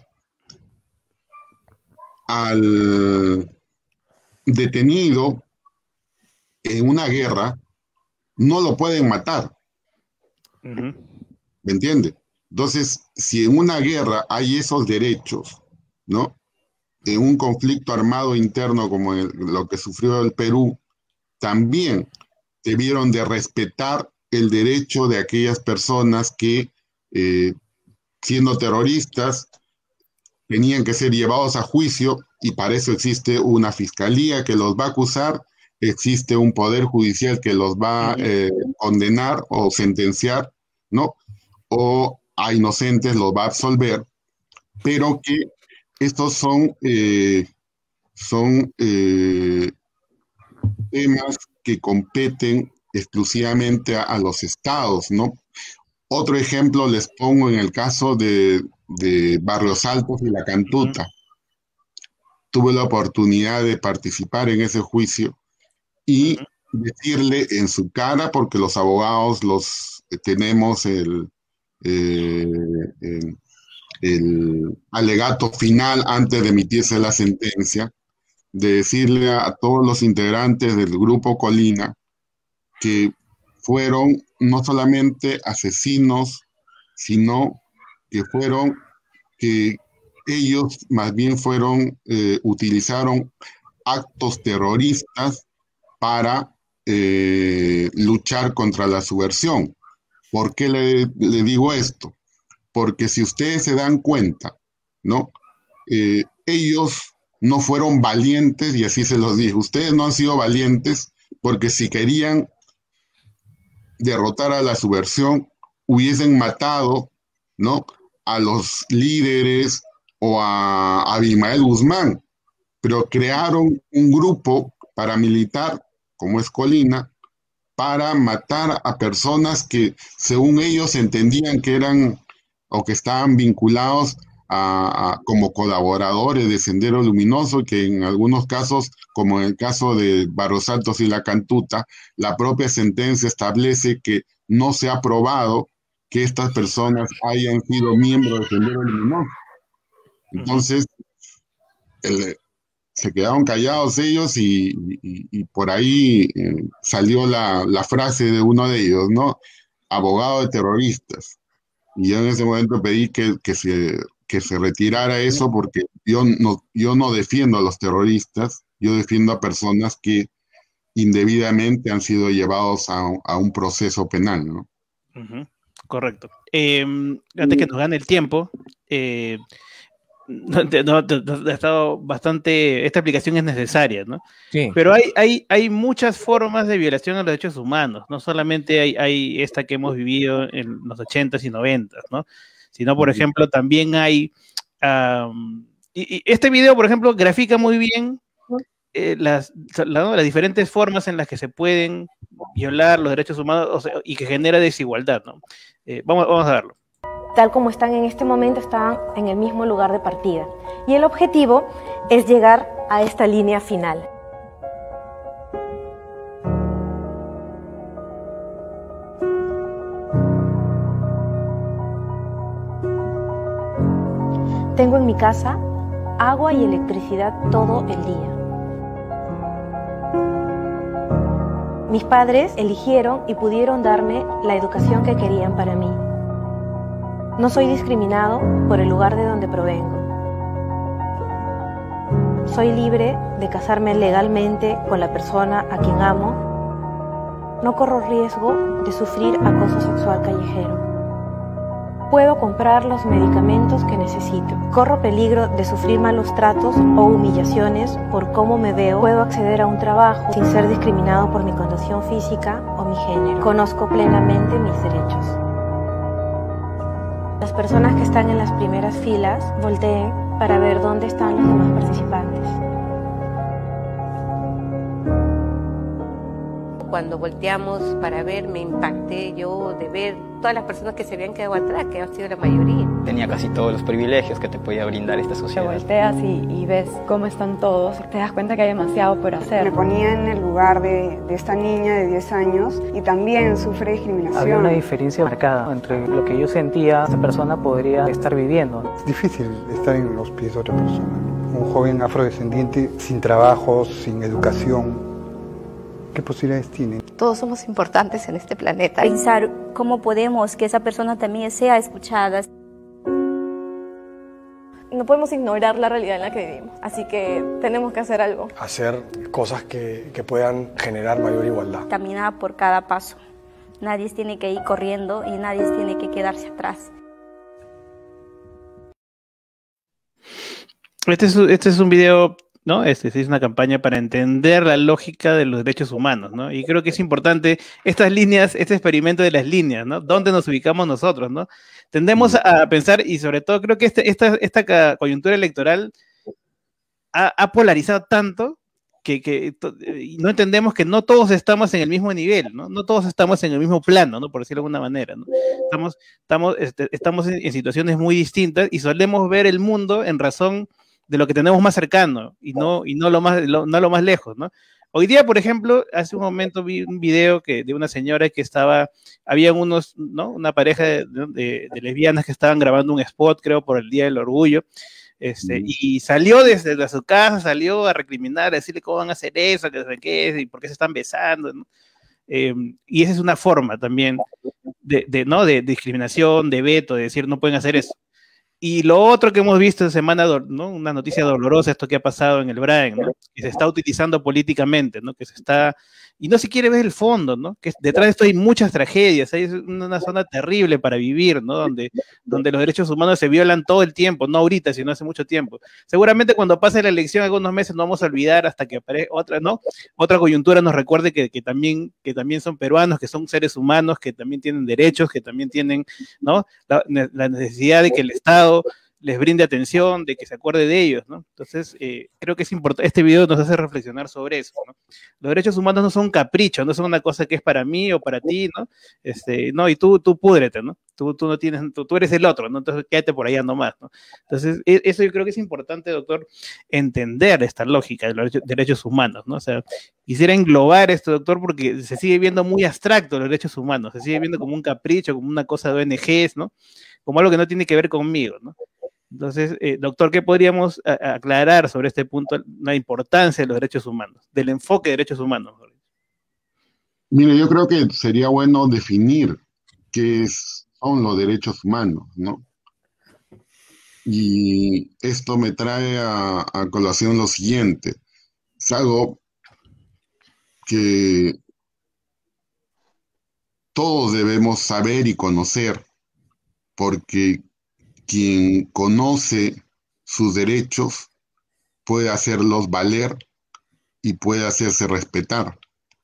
al detenido en una guerra no lo pueden matar. ¿Me entiende? Entonces, si en una guerra hay esos derechos, ¿no? En un conflicto armado interno como lo que sufrió el Perú, también debieron de respetar el derecho de aquellas personas que, siendo terroristas, tenían que ser llevados a juicio, y para eso existe una fiscalía que los va a acusar, existe un poder judicial que los va a condenar o sentenciar, ¿no? O a inocentes los va a absolver, pero que estos son temas que competen exclusivamente a los estados, ¿no? Otro ejemplo les pongo en el caso de Barrios Altos y La Cantuta. Tuve la oportunidad de participar en ese juicio y decirle en su cara, porque los abogados tenemos el alegato final antes de emitirse la sentencia, de decirle a todos los integrantes del Grupo Colina que fueron no solamente asesinos, sino que ellos más bien utilizaron actos terroristas para luchar contra la subversión. ¿Por qué le digo esto? Porque si ustedes se dan cuenta, ¿no? Ellos no fueron valientes, y así se los dije, ustedes no han sido valientes porque si querían derrotar a la subversión, hubiesen matado, ¿no?, a los líderes o a Abimael Guzmán, pero crearon un grupo paramilitar, como es Colina, para matar a personas que, según ellos, entendían que eran o que estaban vinculados como colaboradores de Sendero Luminoso, que en algunos casos, como en el caso de Barrios Altos y La Cantuta, la propia sentencia establece que no se ha probado que estas personas hayan sido miembros de Sendero Luminoso. Entonces, se quedaron callados ellos y por ahí salió la frase de uno de ellos, ¿no? abogado de terroristas. Y yo en ese momento pedí que se retirara eso, porque yo no defiendo a los terroristas, yo defiendo a personas que indebidamente han sido llevados a un proceso penal, ¿no? Correcto. Antes que nos gane el tiempo, ha estado bastante, esta aplicación es necesaria, ¿no? Sí. Pero hay muchas formas de violación a los derechos humanos, no solamente hay esta que hemos vivido en los 80s y 90s, ¿no? Sino, por ejemplo, también hay, y este video, por ejemplo, grafica muy bien las diferentes formas en las que se pueden violar los derechos humanos, o sea, y que genera desigualdad, ¿no? Vamos a verlo. Tal como están en este momento, están en el mismo lugar de partida. Y el objetivo es llegar a esta línea final. Tengo en mi casa agua y electricidad todo el día. Mis padres eligieron y pudieron darme la educación que querían para mí. No soy discriminado por el lugar de donde provengo. Soy libre de casarme legalmente con la persona a quien amo. No corro riesgo de sufrir acoso sexual callejero. Puedo comprar los medicamentos que necesito. Corro peligro de sufrir malos tratos o humillaciones por cómo me veo. Puedo acceder a un trabajo sin ser discriminado por mi condición física o mi género. Conozco plenamente mis derechos. Las personas que están en las primeras filas volteen para ver dónde están los demás participantes. Cuando volteamos para ver, me impacté yo de ver todas las personas que se habían quedado atrás, que ha sido la mayoría. Tenía casi todos los privilegios que te podía brindar esta sociedad. Te volteas y ves cómo están todos, te das cuenta que hay demasiado por hacer. Me ponía en el lugar de esta niña de 10 años y también sufre discriminación. Había una diferencia marcada entre lo que yo sentía, esa persona podría estar viviendo. Es difícil estar en los pies de otra persona. Un joven afrodescendiente sin trabajo, sin educación. ¿Qué posibilidades tiene? Todos somos importantes en este planeta. Pensar cómo podemos que esa persona también sea escuchada. No podemos ignorar la realidad en la que vivimos, así que tenemos que hacer algo. Hacer cosas que puedan generar mayor igualdad. Caminar por cada paso. Nadie tiene que ir corriendo y nadie tiene que quedarse atrás. Este es un video, ¿no? Es una campaña para entender la lógica de los derechos humanos, ¿no? Y creo que es importante estas líneas, este experimento de las líneas, ¿no? ¿Dónde nos ubicamos nosotros, ¿no? Tendemos a pensar, y sobre todo creo que esta coyuntura electoral ha polarizado tanto que no entendemos que no todos estamos en el mismo nivel, ¿no? No todos estamos en el mismo plano, ¿no? Por decirlo de alguna manera, ¿no? Estamos en situaciones muy distintas y solemos ver el mundo en razón de lo que tenemos más cercano y no lo más lejos, ¿no? Hoy día, por ejemplo, hace un momento vi un video de una señora que había unos, ¿no? Una pareja de lesbianas que estaban grabando un spot, creo, por el Día del Orgullo, y salió desde su casa, salió a recriminar, a decirle cómo van a hacer eso, que no sé qué, y por qué se están besando, ¿no? Y esa es una forma también de discriminación, de veto, de decir no pueden hacer eso. Y lo otro que hemos visto en semana, ¿no? Una noticia dolorosa, esto que ha pasado en el Brain, ¿no? Que se está utilizando políticamente, ¿no? Y no se quiere ver el fondo, ¿no? Que detrás de esto hay muchas tragedias, hay una zona terrible para vivir, ¿no? Donde los derechos humanos se violan todo el tiempo, no ahorita, sino hace mucho tiempo. Seguramente cuando pase la elección, algunos meses no vamos a olvidar hasta que aparezca otra coyuntura nos recuerde que también son peruanos, que son seres humanos, que también tienen derechos, que también tienen, ¿no? La necesidad de que el Estado les brinde atención, de que se acuerde de ellos, ¿no? Entonces, creo que es importante, este video nos hace reflexionar sobre eso, ¿no? Los derechos humanos no son un capricho, no son una cosa que es para mí o para ti, ¿no? No, y tú púdrete, ¿no? Tú no tienes, tú eres el otro, ¿no? Entonces, quédate por allá nomás, ¿no? Entonces, eso yo creo que es importante, doctor, entender esta lógica de los derechos humanos, ¿no? O sea, quisiera englobar esto, doctor, porque se sigue viendo muy abstracto los derechos humanos, se sigue viendo como un capricho, como una cosa de ONGs, ¿no? Como algo que no tiene que ver conmigo, ¿no? Entonces, doctor, ¿qué podríamos aclarar sobre este punto, la importancia de los derechos humanos, del enfoque de derechos humanos? Mire, yo creo que sería bueno definir qué son los derechos humanos, ¿no? Y esto me trae a colación lo siguiente. Es algo que todos debemos saber y conocer, porque quien conoce sus derechos puede hacerlos valer y puede hacerse respetar.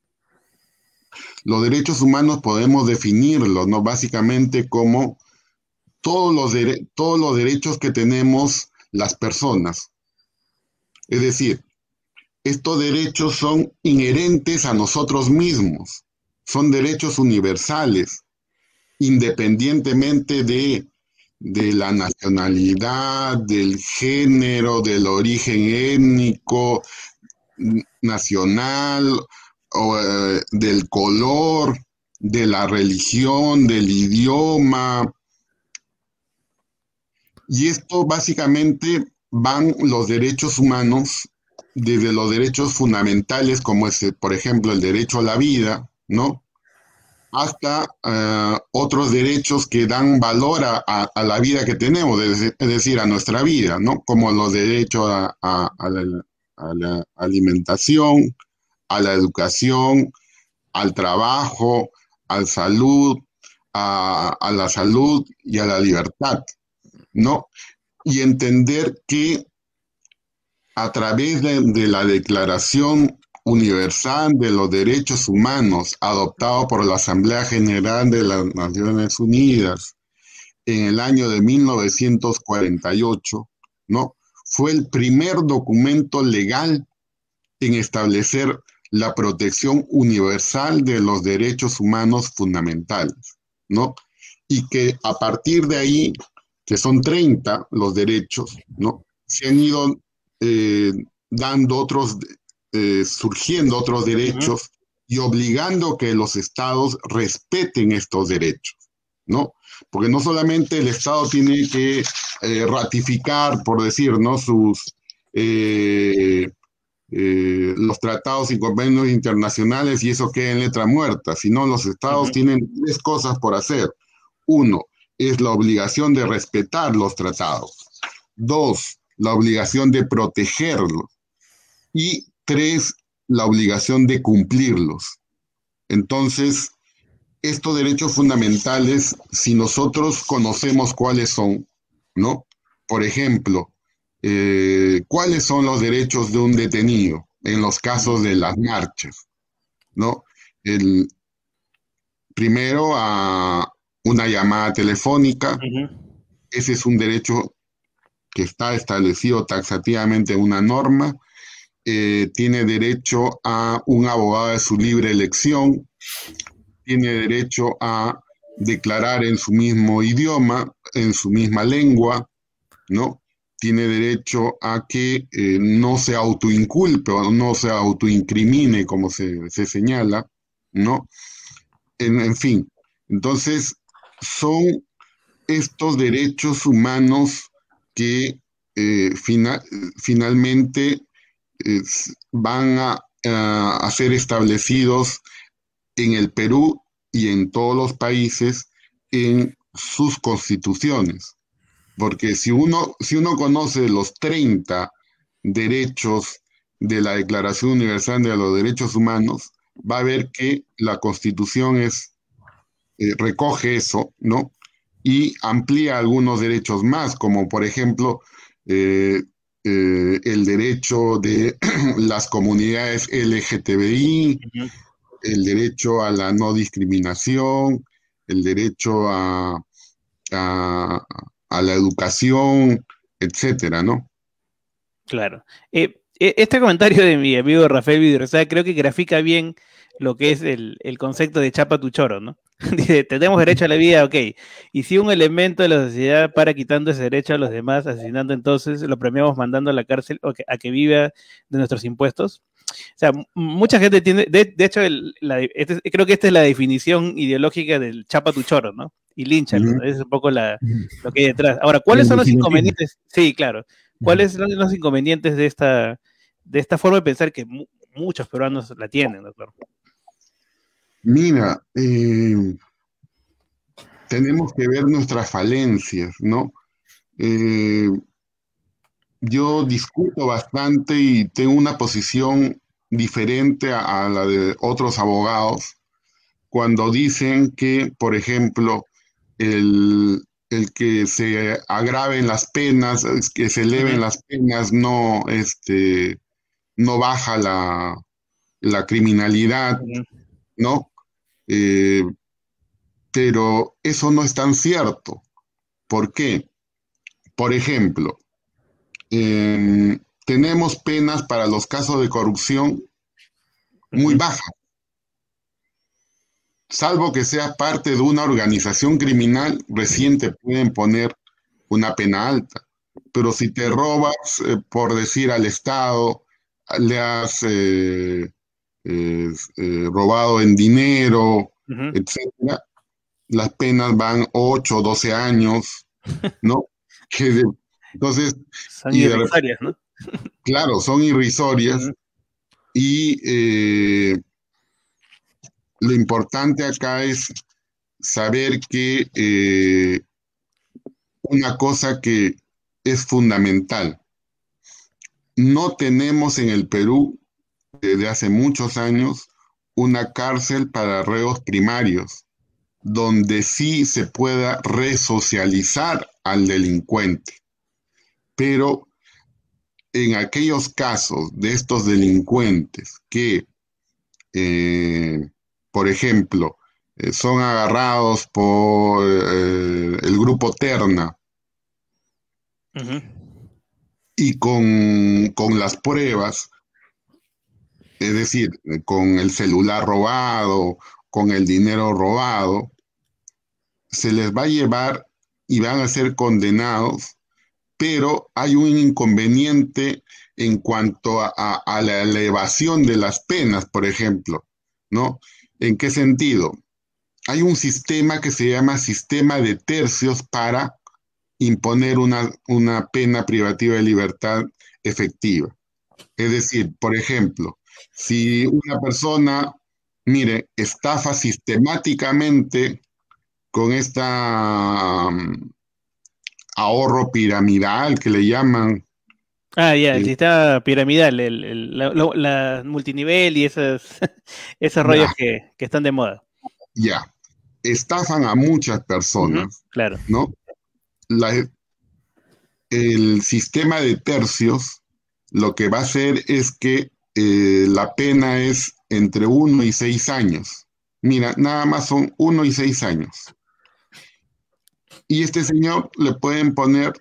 Los derechos humanos podemos definirlos, ¿no? Básicamente como todos los derechos que tenemos las personas. Es decir, estos derechos son inherentes a nosotros mismos, son derechos universales, independientemente de la nacionalidad, del género, del origen étnico, nacional, o, del color, de la religión, del idioma. Y esto básicamente van los derechos humanos desde los derechos fundamentales, como es, por ejemplo, el derecho a la vida, ¿no? Hasta otros derechos que dan valor a la vida que tenemos, es decir, a nuestra vida, ¿no? Como los derechos a la alimentación, a la educación, al trabajo, a la salud y a la libertad, ¿no? Y entender que a través de la Declaración Universal de los Derechos Humanos, adoptado por la Asamblea General de las Naciones Unidas en el año de 1948, ¿no? Fue el primer documento legal en establecer la protección universal de los derechos humanos fundamentales, ¿no? Y que a partir de ahí, que son 30 los derechos, ¿no? Se han ido dando otros, surgiendo otros derechos y obligando que los estados respeten estos derechos, ¿no? Porque no solamente el Estado tiene que ratificar, por decir, ¿no? Los tratados y convenios internacionales y eso queda en letra muerta, sino los estados tienen 3 cosas por hacer. 1, es la obligación de respetar los tratados. 2, la obligación de protegerlos. Y 3, la obligación de cumplirlos. Entonces, estos derechos fundamentales, si nosotros conocemos cuáles son, ¿no? Por ejemplo, ¿cuáles son los derechos de un detenido en los casos de las marchas? ¿No? Primero, a una llamada telefónica. Ese es un derecho que está establecido taxativamente en una norma. Tiene derecho a un abogado de su libre elección. Tiene derecho a declarar en su mismo idioma, en su misma lengua, ¿no? Tiene derecho a que no se autoinculpe o no se autoincrimine, como se señala, ¿no? En fin, entonces son estos derechos humanos que finalmente van a ser establecidos en el Perú y en todos los países en sus constituciones. Porque si uno conoce los 30 derechos de la Declaración Universal de los Derechos Humanos, va a ver que la Constitución recoge eso, ¿no? Y amplía algunos derechos más, como por ejemplo el derecho de las comunidades LGTBI, el derecho a la no discriminación, el derecho a la educación, etcétera, ¿no? Claro. Este comentario de mi amigo Rafael Vidrosa creo que grafica bien lo que es el concepto de chapa tu choro, ¿no? Dice, tenemos derecho a la vida, ok. Y si un elemento de la sociedad para quitando ese derecho a los demás, asesinando, entonces lo premiamos mandando a la cárcel a que viva de nuestros impuestos. O sea, mucha gente tiene, de hecho, creo que esta es la definición ideológica del chapa tu choro, ¿no? Y línchalo, ¿no? Es un poco lo que hay detrás. Ahora, ¿cuáles son los inconvenientes? Sí, claro. ¿Cuáles son los inconvenientes de esta forma de pensar que muchos peruanos la tienen, doctor? Mira, tenemos que ver nuestras falencias, ¿no? Yo discuto bastante y tengo una posición diferente a la de otros abogados cuando dicen que, por ejemplo, el que se agraven las penas, que se eleven las penas, no baja la criminalidad, ¿no? Pero eso no es tan cierto. ¿Por qué? Por ejemplo, tenemos penas para los casos de corrupción muy bajas, salvo que seas parte de una organización criminal, recién te pueden poner una pena alta. Pero si te robas, por decir al Estado, le has robado en dinero, etcétera, las penas van 8 o 12 años, ¿no? Entonces, son irrisorias, ¿no? Claro, son irrisorias. Y lo importante acá es saber que una cosa que es fundamental, no tenemos en el Perú, desde hace muchos años, una cárcel para reos primarios, donde sí se pueda resocializar al delincuente. Pero en aquellos casos de estos delincuentes que, por ejemplo, son agarrados por el grupo Terna y con las pruebas, es decir, con el celular robado, con el dinero robado, se les va a llevar y van a ser condenados, pero hay un inconveniente en cuanto a la elevación de las penas, por ejemplo, ¿no? ¿En qué sentido? Hay un sistema que se llama sistema de tercios para imponer una pena privativa de libertad efectiva. Es decir, por ejemplo, si una persona, mire, estafa sistemáticamente con esta ahorro piramidal que le llaman. El sistema piramidal, la multinivel y esos rollos que están de moda. Ya, estafan a muchas personas, claro, ¿no? El sistema de tercios lo que va a hacer es que la pena es entre 1 y 6 años. Mira, nada más son 1 y 6 años. Y este señor le pueden poner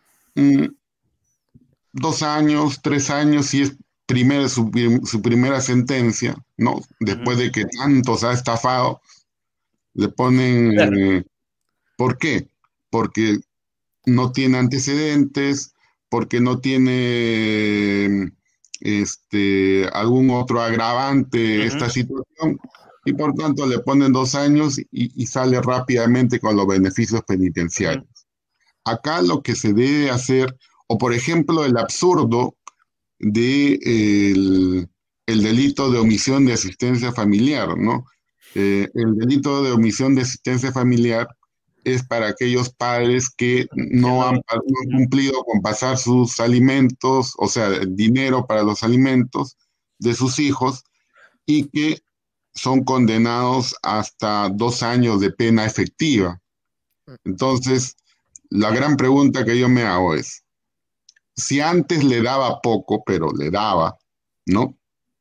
2 años, 3 años, si es su primera sentencia, ¿no? Después de que tantos ha estafado, le ponen... Claro. ¿Por qué? Porque no tiene antecedentes, porque no tiene algún otro agravante esta situación, y por tanto le ponen 2 años y sale rápidamente con los beneficios penitenciarios. Acá lo que se debe hacer, o por ejemplo el absurdo de el delito de omisión de asistencia familiar, ¿no? El delito de omisión de asistencia familiar es para aquellos padres que no han cumplido con pasar sus alimentos, o sea, el dinero para los alimentos de sus hijos, y que son condenados hasta 2 años de pena efectiva. Entonces, la gran pregunta que yo me hago es, si antes le daba poco, pero le daba, ¿no?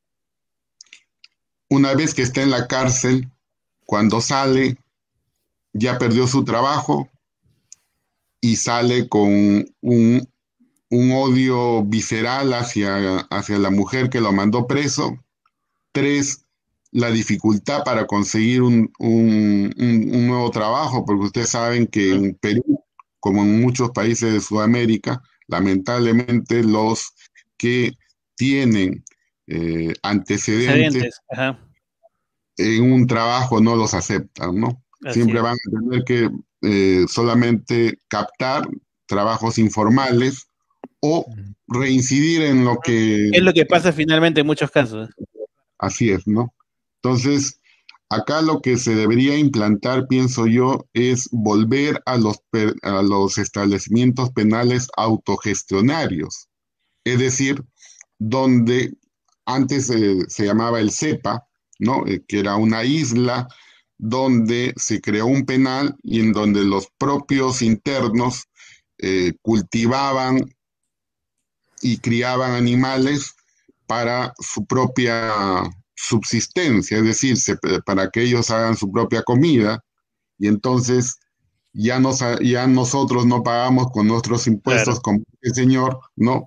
Una vez que está en la cárcel, cuando sale, ya perdió su trabajo y sale con un odio visceral hacia la mujer que lo mandó preso. 3, la dificultad para conseguir un nuevo trabajo, porque ustedes saben que en Perú, como en muchos países de Sudamérica, lamentablemente los que tienen antecedentes en un trabajo no los aceptan, ¿no? Siempre van a tener que solamente captar trabajos informales o reincidir en lo que... Es lo que pasa finalmente en muchos casos. Así es, ¿no? Entonces, Acá lo que se debería implantar, pienso yo, es volver a los establecimientos penales autogestionarios. Es decir, donde antes se llamaba el CEPA, ¿no? Que era una isla donde se creó un penal y en donde los propios internos cultivaban y criaban animales para su propia subsistencia, es decir, para que ellos hagan su propia comida, y entonces ya nosotros no pagamos con nuestros impuestos, como el señor, ¿no?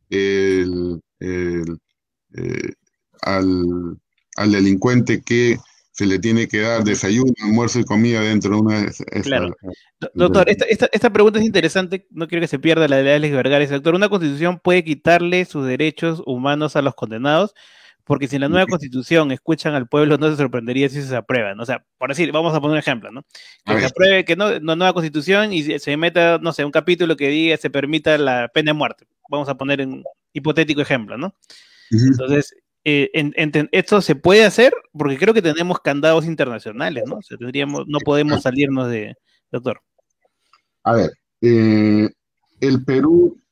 Al delincuente que se le tiene que dar desayuno, almuerzo y comida dentro de una... Claro. Doctor, esta pregunta es interesante, no quiero que se pierda la de Alex Vergara. Doctor, ¿una constitución puede quitarle sus derechos humanos a los condenados? Porque si en la nueva constitución escuchan al pueblo, no se sorprendería si se aprueba, ¿no? O sea, por decir, vamos a poner un ejemplo, ¿no? Que se apruebe que no nueva constitución y se meta, no sé, un capítulo que diga se permita la pena de muerte. Vamos a poner un hipotético ejemplo, ¿no? Entonces, ¿esto se puede hacer? Porque creo que tenemos candados internacionales, ¿no? O sea, no podemos salirnos de... Doctor. A ver, el Perú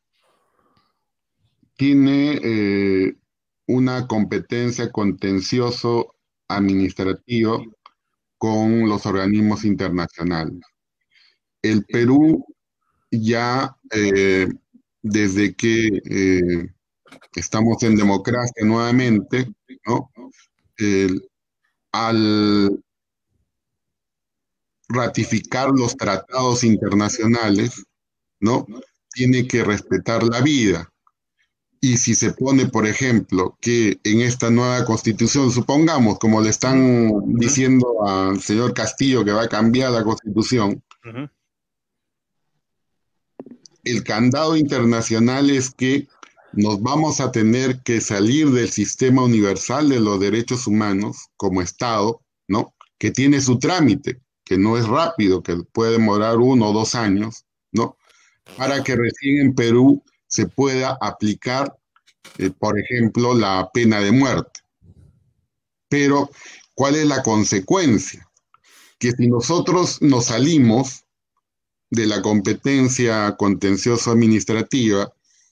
tiene una competencia contencioso administrativo con los organismos internacionales. El Perú ya desde que estamos en democracia nuevamente, ¿no? Al ratificar los tratados internacionales, ¿no? Tiene que respetar la vida. Y si se pone, por ejemplo, que en esta nueva constitución, supongamos, como le están diciendo al señor Castillo que va a cambiar la constitución, el candado internacional es que nos vamos a tener que salir del sistema universal de los derechos humanos como Estado, ¿no? Que tiene su trámite, que no es rápido, que puede demorar 1 o 2 años, ¿no? Para que recién en Perú se pueda aplicar, por ejemplo, la pena de muerte. Pero, ¿cuál es la consecuencia? Que si nosotros nos salimos de la competencia contencioso administrativa,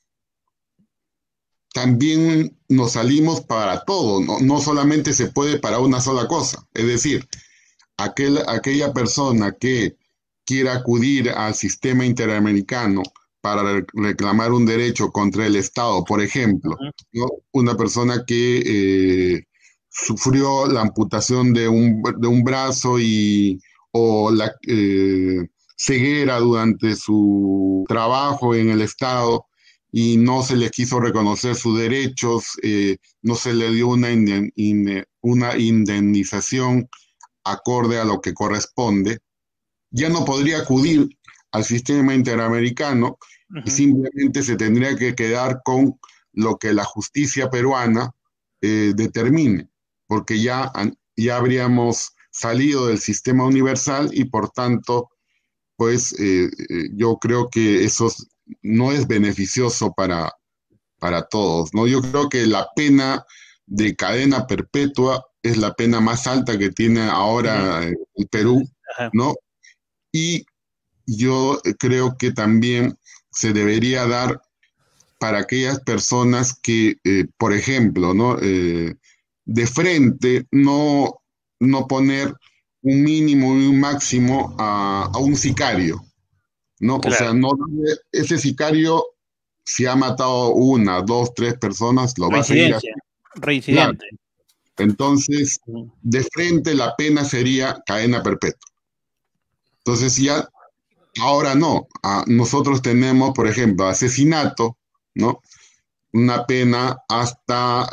también nos salimos para todo, no solamente se puede para una sola cosa. Es decir, aquella persona que quiera acudir al sistema interamericano para reclamar un derecho contra el Estado, por ejemplo, ¿no? Una persona que sufrió la amputación de un brazo o la ceguera durante su trabajo en el Estado y no se le quiso reconocer sus derechos, no se le dio una indemnización acorde a lo que corresponde, ya no podría acudir al sistema interamericano y simplemente se tendría que quedar con lo que la justicia peruana determine, porque ya habríamos salido del sistema universal y por tanto, pues yo creo que eso no es beneficioso para todos, ¿no? Yo creo que la pena de cadena perpetua es la pena más alta que tiene ahora el Perú, ¿no? Y yo creo que también se debería dar para aquellas personas que, por ejemplo, ¿no? De frente no poner un mínimo y un máximo a un sicario, ¿no? Claro. O sea, no ese sicario, si ha matado 1, 2, 3 personas, lo va a seguir haciendo. Reincidente. Claro. Entonces, de frente la pena sería cadena perpetua. Entonces ya, ahora no. Nosotros tenemos, por ejemplo, asesinato, ¿no? Una pena hasta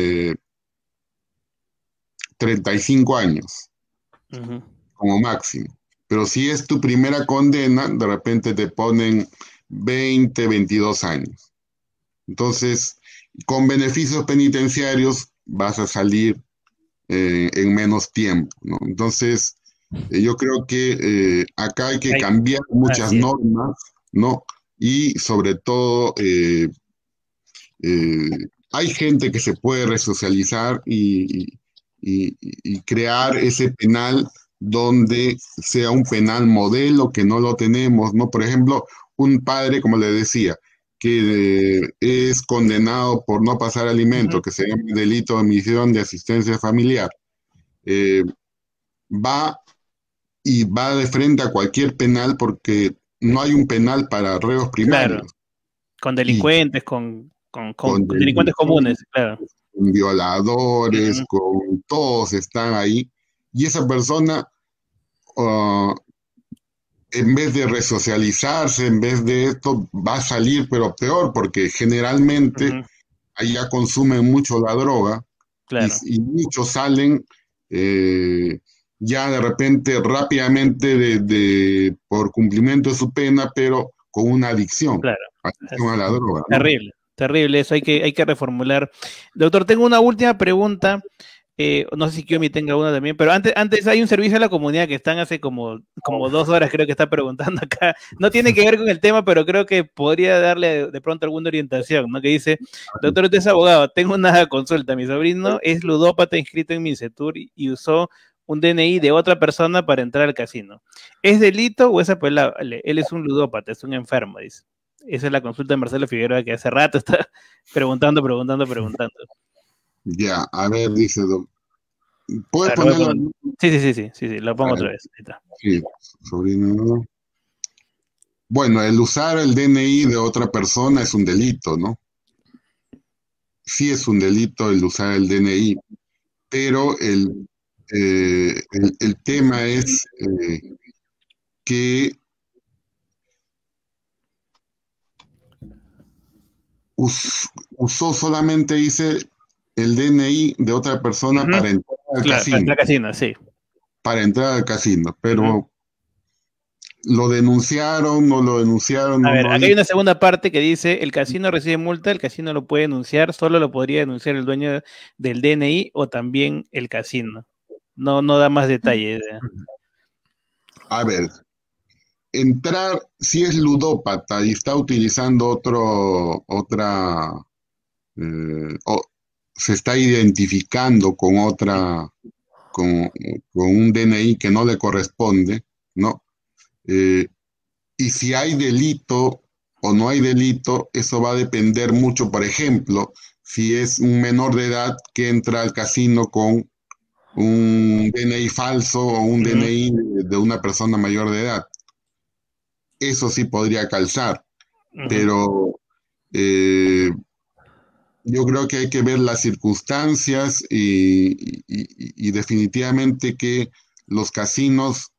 35 años, como máximo. Pero si es tu primera condena, de repente te ponen 20, 22 años. Entonces, con beneficios penitenciarios vas a salir en menos tiempo, ¿no? Entonces, yo creo que acá hay que cambiar muchas normas, ¿no? Y sobre todo, hay gente que se puede resocializar y y crear ese penal donde sea un penal modelo, que no lo tenemos, ¿no? Por ejemplo, un padre, como le decía, que es condenado por no pasar alimento, que se llama delito de omisión de asistencia familiar, va de frente a cualquier penal porque no hay un penal para reos primarios. Claro. Con delincuentes, con delincuentes comunes, claro. Con violadores, con todos están ahí. Y esa persona, en vez de resocializarse, en vez de esto, va a salir, pero peor, porque generalmente allá consumen mucho la droga, claro. y muchos salen ya de repente rápidamente por cumplimiento de su pena, pero con una adicción, claro. Adicción a la droga, ¿no? Terrible, terrible, eso hay que reformular. Doctor, tengo una última pregunta. No sé si Kiyomi tenga una también, pero antes hay un servicio a la comunidad que están hace como 2 horas, creo que está preguntando acá. No tiene que ver con el tema, pero creo que podría darle de pronto alguna orientación, ¿no? Que dice, doctor, usted es abogado, tengo una consulta. Mi sobrino es ludópata inscrito en Mincetur y usó un DNI de otra persona para entrar al casino. ¿Es delito o es apelable? Él es un ludópata, es un enfermo, dice. Esa es la consulta de Marcelo Figueroa, que hace rato está preguntando. Ya, a ver, dice, ¿puedes claro, ponerlo? Sí, lo pongo otra vez. Ahí está. Sí, sobrino. Bueno, el usar el DNI de otra persona es un delito, ¿no? Sí es un delito el usar el DNI, pero el tema es que usó solamente, dice, el DNI de otra persona para entrar al casino. Para entrar al casino, sí. Para entrar al casino, pero ¿lo denunciaron? ¿No lo denunciaron? A ver, aquí hay una segunda parte que dice, el casino recibe multa, el casino lo puede denunciar, solo lo podría denunciar el dueño del DNI o también el casino. No da más detalles. A ver, entrar, si es ludópata y está utilizando se está identificando con un DNI que no le corresponde, ¿no? Y si hay delito o no hay delito, eso va a depender mucho, por ejemplo, si es un menor de edad que entra al casino con un DNI falso o un DNI de una persona mayor de edad. Eso sí podría calzar, pero yo creo que hay que ver las circunstancias y definitivamente que los casinos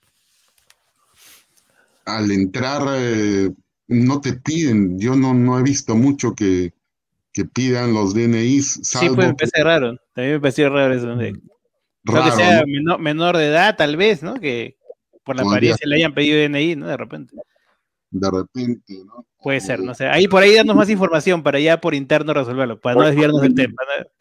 al entrar no te piden, yo no he visto mucho que pidan los DNIs, salvo sí, pues me parece raro, también me pareció raro eso. Creo que sea, ¿no? menor de edad tal vez, ¿no? Que por la apariencia le hayan pedido DNI, ¿no? De repente, ¿no? Puede ser, no sé. Ahí por ahí danos más información para ya por interno resolverlo, para no desviarnos del tema.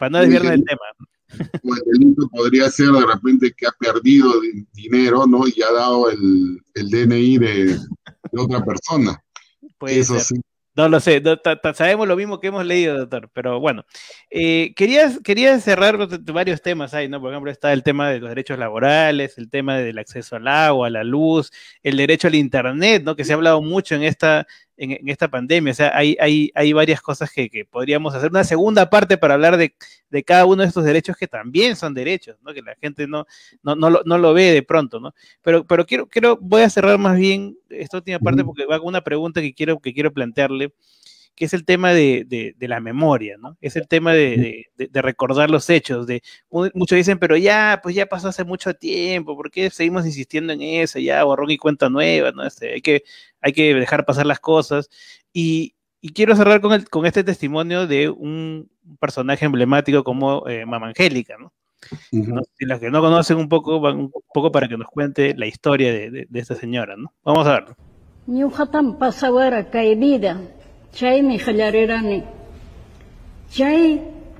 Pues el delito podría ser de repente que ha perdido dinero, ¿no? Y ha dado el DNI de otra persona. Eso sí. No lo sé, sabemos lo mismo que hemos leído, doctor, pero bueno. Quería cerrar varios temas ahí, ¿no? Por ejemplo, está el tema de los derechos laborales, el tema del acceso al agua, a la luz, el derecho al internet, ¿no? Que se ha hablado mucho en esta pandemia. O sea, hay varias cosas que podríamos hacer una segunda parte para hablar de cada uno de estos derechos que también son derechos, ¿no? Que la gente no lo ve de pronto, ¿no? Pero voy a cerrar más bien esta última parte porque va con una pregunta que quiero plantearle, que es el tema de la memoria, ¿no? Es el tema de recordar los hechos. Muchos dicen, pero pues ya pasó hace mucho tiempo, ¿por qué seguimos insistiendo en eso? Ya, borrón y cuenta nueva, ¿no? Hay que dejar pasar las cosas. Y quiero cerrar con este testimonio de un personaje emblemático como Mama Angélica, ¿no? ¿No? Si los que no conocen un poco para que nos cuente la historia de esta señora, ¿no? Vamos a verlo. Ñuqatam pasawara kay vida. Chaymi qallarirani. Chay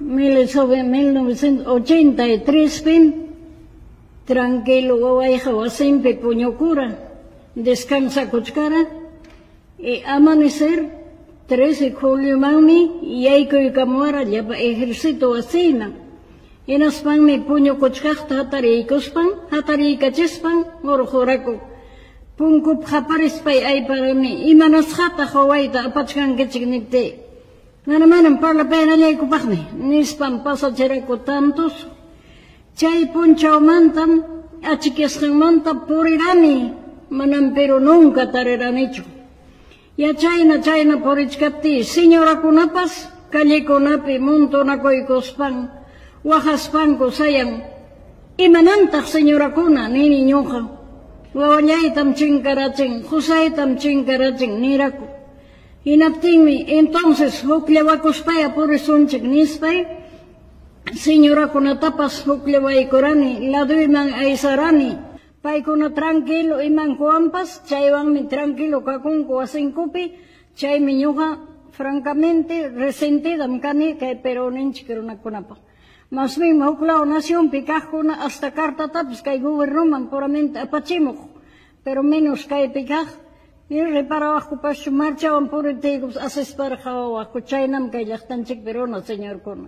1983 tranquilo wawayqa wasinpi puñukura descansa kuchkara amanecer 13 julio mami yaykuykamura llapa ejército wasina Inaspan mi puño cochkajta hatarikospan, hatarikachispan, orjoraku. Punkup japarispay ay para mi, imanas jata hawaita apachkan kichiknipte. Nanamanam parla pena ley kupakni, nispan pasacheraku tantos. Chay punchao mantam, achikeskan manta purirani, manam pero nunca tariranicho. Ya chayna porichkapti, señora kunapas, calle kunapi montonakoykospan, wajaspanko sayan. Imanantak señora kuna, nini ñuja. Wawallaytam chinkarachin, Josaytam chinkarachin, niraku. Inaptinmi, entonces, huklewakuspaya purisunchik nispay, señora kunatapas huklewaykurani, laduyman aysarani, paykuna tranquilo iman kuampas, chaywanmi tranquilo kakunku asinkupi, chaymi ñuja, francamente, resentidam kani kay peroninchik runakunapa. Más bien, huklao nación pikajkuna hasta cartatapis kay gobiernoman puramente apachimuk, pero menos kay pikaj, y reparabajku pashu marchawan puritigos asesparjawajku, chaynam kay llaqtanchik perona, señor kuna.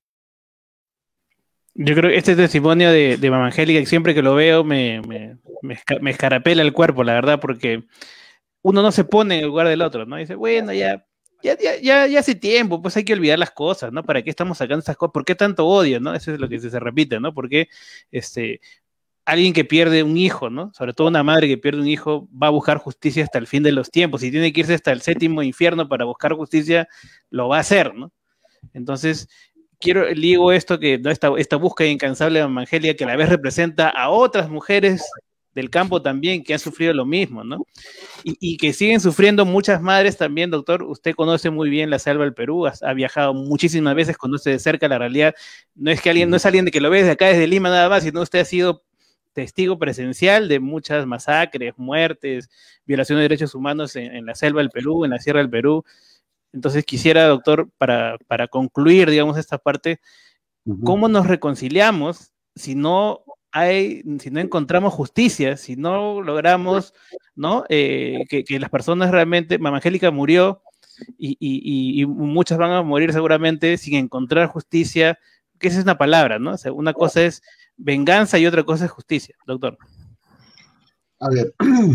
Yo creo que este testimonio de Mama Angélica, que siempre que lo veo me escarapela el cuerpo, la verdad, porque uno no se pone en el lugar del otro, ¿no? Dice, bueno, ya hace tiempo, pues hay que olvidar las cosas, ¿no? ¿Para qué estamos sacando esas cosas? ¿Por qué tanto odio, no? Eso es lo que se repite, ¿no? Porque alguien que pierde un hijo, ¿no? Sobre todo una madre que pierde un hijo va a buscar justicia hasta el fin de los tiempos. Si tiene que irse hasta el 7º infierno para buscar justicia, lo va a hacer, ¿no? Entonces, digo esto, que esta búsqueda incansable de Mama Angélica, que a la vez representa a otras mujeres del campo también que han sufrido lo mismo, ¿no? Y que siguen sufriendo muchas madres también, doctor. Usted conoce muy bien la selva del Perú, ha viajado muchísimas veces, conoce de cerca la realidad. No es alguien de que lo ve desde acá, desde Lima nada más, sino usted ha sido testigo presencial de muchas masacres, muertes, violaciones de derechos humanos en la selva del Perú, en la sierra del Perú. Entonces quisiera, doctor, para concluir, digamos, esta parte, ¿cómo nos reconciliamos si no encontramos justicia, si no logramos, ¿no? Que las personas realmente, Mama Angélica murió y muchas van a morir seguramente sin encontrar justicia, que esa es una palabra, ¿no? O sea, una cosa es venganza y otra cosa es justicia, doctor. A ver,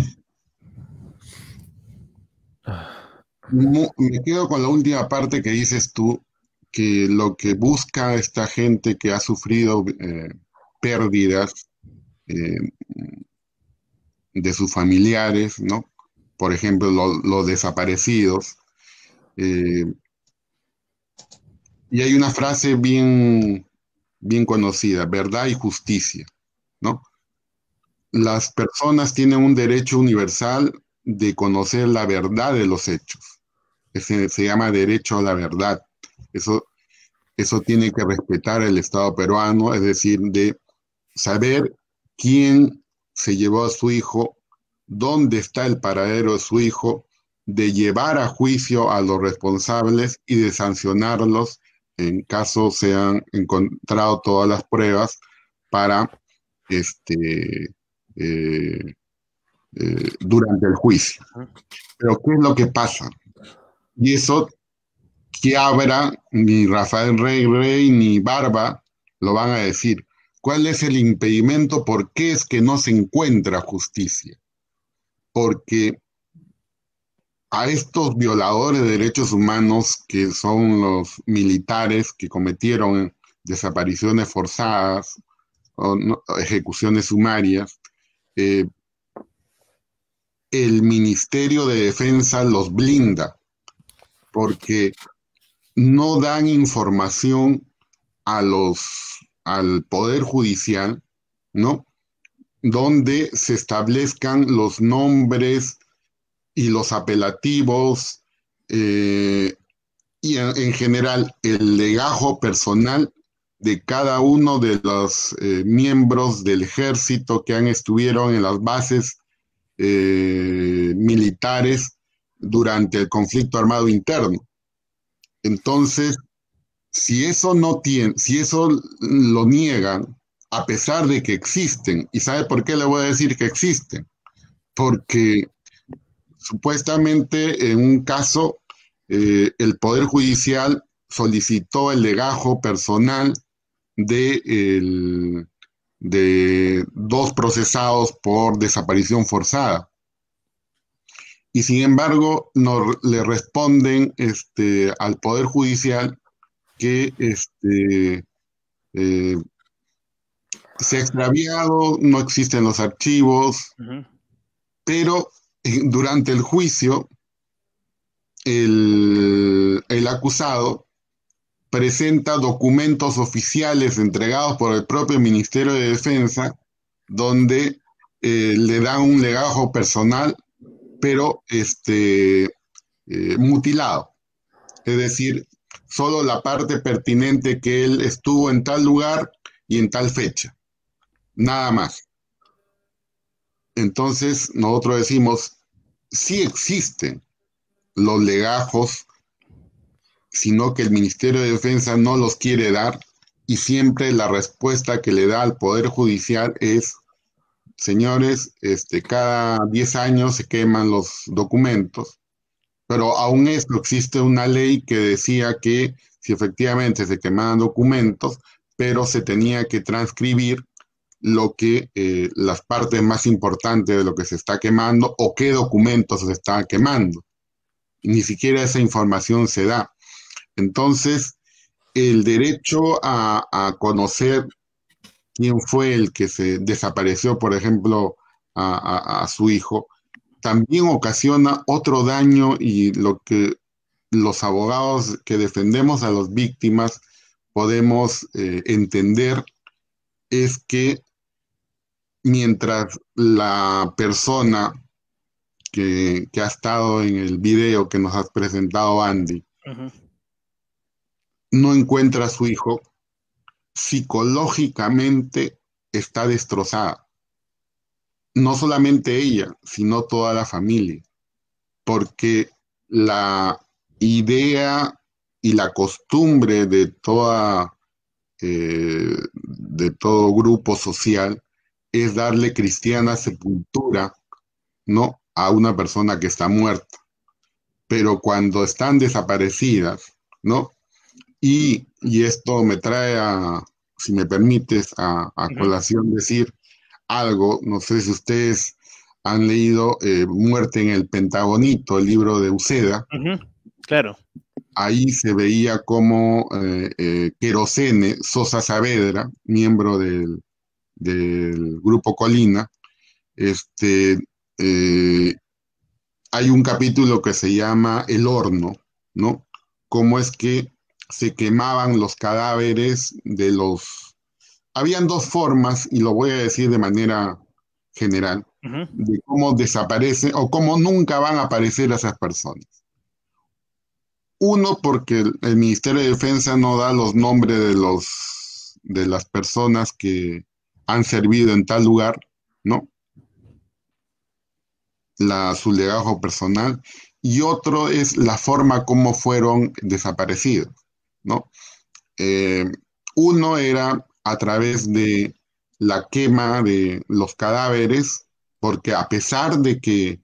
me quedo con la última parte que dices tú, que lo que busca esta gente que ha sufrido pérdidas de sus familiares, ¿no? Por ejemplo, los desaparecidos. Y hay una frase bien conocida, verdad y justicia, ¿no? Las personas tienen un derecho universal de conocer la verdad de los hechos. Se llama derecho a la verdad. Eso tiene que respetar el Estado peruano, es decir, de saber quién se llevó a su hijo, dónde está el paradero de su hijo, de llevar a juicio a los responsables y de sancionarlos en caso se han encontrado todas las pruebas para durante el juicio. Pero ¿qué es lo que pasa? Y eso, Quiabra, ni Rafael Rey, ni Barba lo van a decir. ¿Cuál es el impedimento? ¿Por qué es que no se encuentra justicia? Porque a estos violadores de derechos humanos, que son los militares que cometieron desapariciones forzadas o ejecuciones sumarias, el Ministerio de Defensa los blinda porque no dan información al Poder Judicial, ¿no? Donde se establezcan los nombres y los apelativos y en general el legajo personal de cada uno de los miembros del ejército que estuvieron en las bases militares durante el conflicto armado interno. Entonces, si eso lo niegan, a pesar de que existen, ¿y sabe por qué le voy a decir que existen? Porque supuestamente en un caso el Poder Judicial solicitó el legajo personal de 2 procesados por desaparición forzada. Y sin embargo, le responden al Poder Judicial que se ha extraviado, no existen los archivos, pero durante el juicio, el acusado presenta documentos oficiales entregados por el propio Ministerio de Defensa, donde le dan un legajo personal, pero mutilado. Es decir, solo la parte pertinente que él estuvo en tal lugar y en tal fecha. Nada más. Entonces, nosotros decimos, sí existen los legajos, sino que el Ministerio de Defensa no los quiere dar, y siempre la respuesta que le da al Poder Judicial es: señores, cada 10 años se queman los documentos, pero aún esto existe una ley que decía que si efectivamente se quemaban documentos, pero se tenía que transcribir lo que las partes más importantes de lo que se está quemando o qué documentos se está quemando. Ni siquiera esa información se da. Entonces, el derecho a conocer quién fue el que se desapareció, por ejemplo, a su hijo, también ocasiona otro daño, y lo que los abogados que defendemos a las víctimas podemos entender es que mientras la persona que ha estado en el video que nos has presentado, Andy, no encuentra a su hijo, psicológicamente está destrozada. No solamente ella, sino toda la familia, porque la idea y la costumbre de todo grupo social es darle cristiana sepultura, ¿no?, a una persona que está muerta. Pero cuando están desaparecidas, ¿no? Y esto me trae si me permites, a colación decir algo. No sé si ustedes han leído Muerte en el Pentagonito, el libro de Uceda. Claro. Ahí se veía como Querosene Sosa Saavedra, miembro del Grupo Colina, hay un capítulo que se llama El Horno, ¿no? Cómo es que se quemaban los cadáveres de los... Habían 2 formas, y lo voy a decir de manera general, de cómo desaparecen o cómo nunca van a aparecer esas personas. Uno, porque el Ministerio de Defensa no da los nombres de las personas que han servido en tal lugar, ¿no? Su legajo personal. Y otro es la forma como fueron desaparecidos, ¿no? Uno era a través de la quema de los cadáveres, porque a pesar de que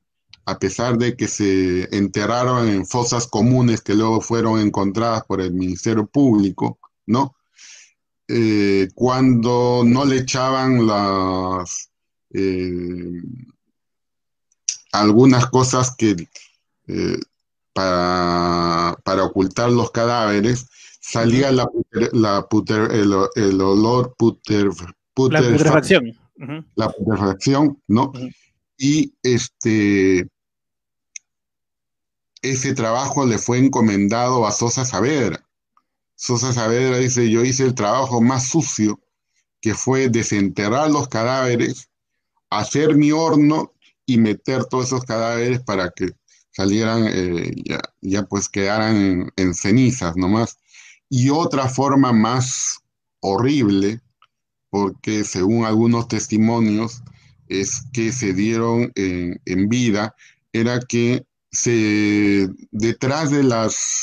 se enterraron en fosas comunes que luego fueron encontradas por el Ministerio Público, ¿no? Cuando no le echaban algunas cosas que para ocultar los cadáveres, salía el olor putrefacción. La putrefacción, ¿no? Y ese trabajo le fue encomendado a Sosa Saavedra. Sosa Saavedra dice: yo hice el trabajo más sucio, que fue desenterrar los cadáveres, hacer mi horno y meter todos esos cadáveres para que salieran, ya pues quedaran en cenizas nomás. Y otra forma más horrible, porque según algunos testimonios es que se dieron en vida, era que detrás de las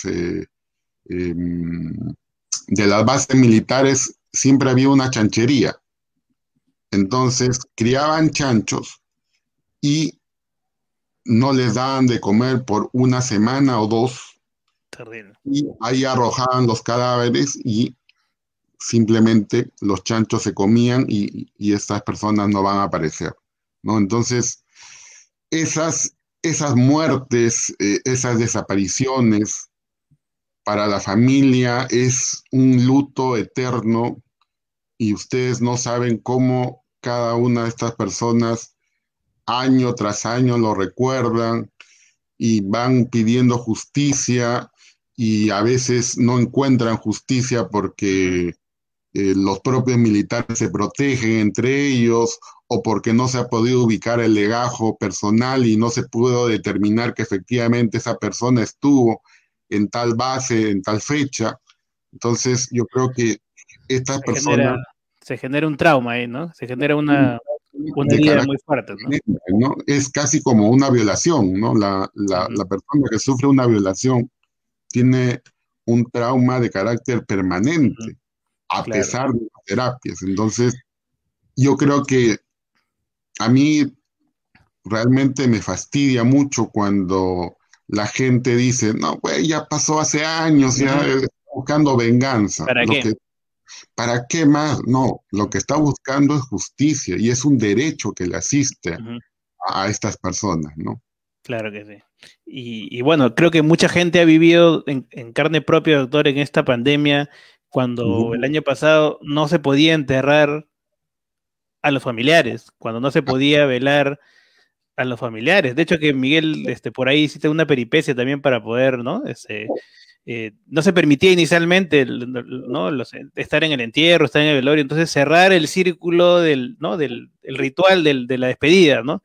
bases militares siempre había una chanchería. Entonces criaban chanchos y no les daban de comer por 1 semana o 2. Terrible. Y ahí arrojaban los cadáveres, y simplemente los chanchos se comían y estas personas no van a aparecer, ¿no? Entonces, esas muertes, esas desapariciones, para la familia es un luto eterno y ustedes no saben cómo cada una de estas personas año tras año lo recuerdan y van pidiendo justicia y a veces no encuentran justicia porque los propios militares se protegen entre ellos o porque no se ha podido ubicar el legajo personal y no se pudo determinar que efectivamente esa persona estuvo en tal base, en tal fecha. Entonces yo creo que estas personas... Se genera un trauma ahí, ¿no? Se genera una herida muy fuerte, ¿no? Es casi como una violación, ¿no? La persona que sufre una violación tiene un trauma de carácter permanente, a pesar de las terapias. Entonces, yo creo que a mí realmente me fastidia mucho cuando la gente dice, no, pues ya pasó hace años, ya buscando venganza. ¿Para qué más? No, lo que está buscando es justicia y es un derecho que le asiste a estas personas, ¿no? Claro que sí. Y bueno, creo que mucha gente ha vivido en carne propia, doctor, en esta pandemia, cuando el año pasado no se podía enterrar a los familiares, cuando no se podía velar a los familiares. De hecho, que Miguel por ahí hiciste una peripecia también para poder, ¿no? No se permitía inicialmente, ¿no? Estar en el entierro, estar en el velorio, entonces cerrar el círculo del el ritual de la despedida, ¿no?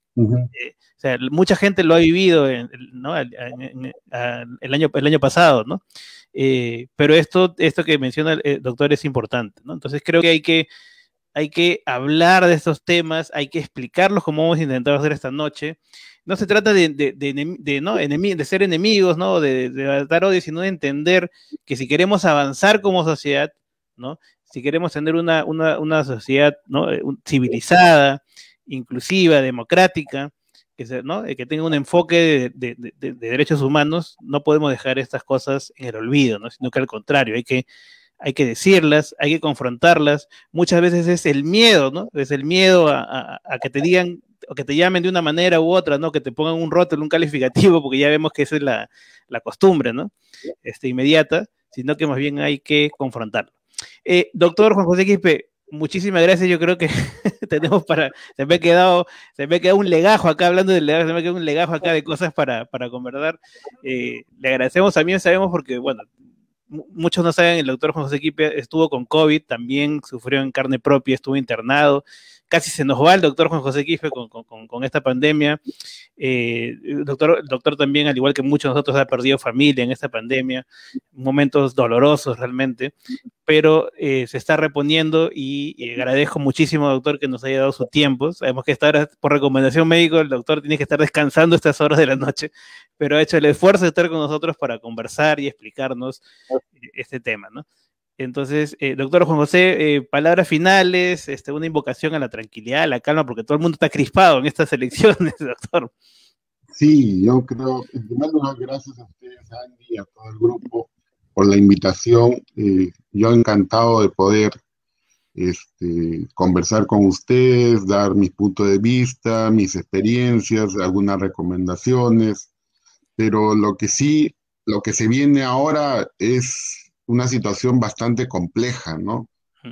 O sea, mucha gente lo ha vivido ¿no? el año pasado, ¿no? Pero esto que menciona el doctor es importante, ¿no? Entonces creo que hay que hablar de estos temas, hay que explicarlos como hemos intentado hacer esta noche. No se trata de ser enemigos, ¿no? De dar odio, sino de entender que si queremos avanzar como sociedad, ¿no? Si queremos tener una sociedad, ¿no? Civilizada, inclusiva, democrática, que tenga un enfoque de derechos humanos, no podemos dejar estas cosas en el olvido, ¿no? Sino que al contrario, hay que decirlas, hay que confrontarlas. Muchas veces es el miedo, ¿no? Es el miedo a que te digan o que te llamen de una manera u otra, ¿no? Que te pongan un rótulo, un calificativo, porque ya vemos que esa es la costumbre, ¿no? Inmediata, sino que más bien hay que confrontarlo. Doctor Juan José Quispe, muchísimas gracias. Yo creo que tenemos se me ha quedado un legajo acá, hablando del legajo, se me ha quedado un legajo acá de cosas para conversar. Le agradecemos, también sabemos porque, bueno, muchos no saben, el doctor Juan José Quispe estuvo con COVID, también sufrió en carne propia, estuvo internado, casi se nos va el doctor Juan José Quispe con esta pandemia. El doctor también, al igual que muchos de nosotros, ha perdido familia en esta pandemia, momentos dolorosos realmente, pero se está reponiendo y agradezco muchísimo, doctor, que nos haya dado su tiempo. Sabemos que por recomendación médica, el doctor tiene que estar descansando estas horas de la noche, pero ha hecho el esfuerzo de estar con nosotros para conversar y explicarnos este tema, ¿no? Entonces, doctor Juan José, palabras finales, una invocación a la tranquilidad, a la calma, porque todo el mundo está crispado en estas elecciones, doctor. Sí, yo creo, en primer lugar, gracias a ustedes, Andy, y a todo el grupo por la invitación. Yo encantado de poder conversar con ustedes, dar mis puntos de vista, mis experiencias, algunas recomendaciones, pero lo que se viene ahora es una situación bastante compleja, ¿no?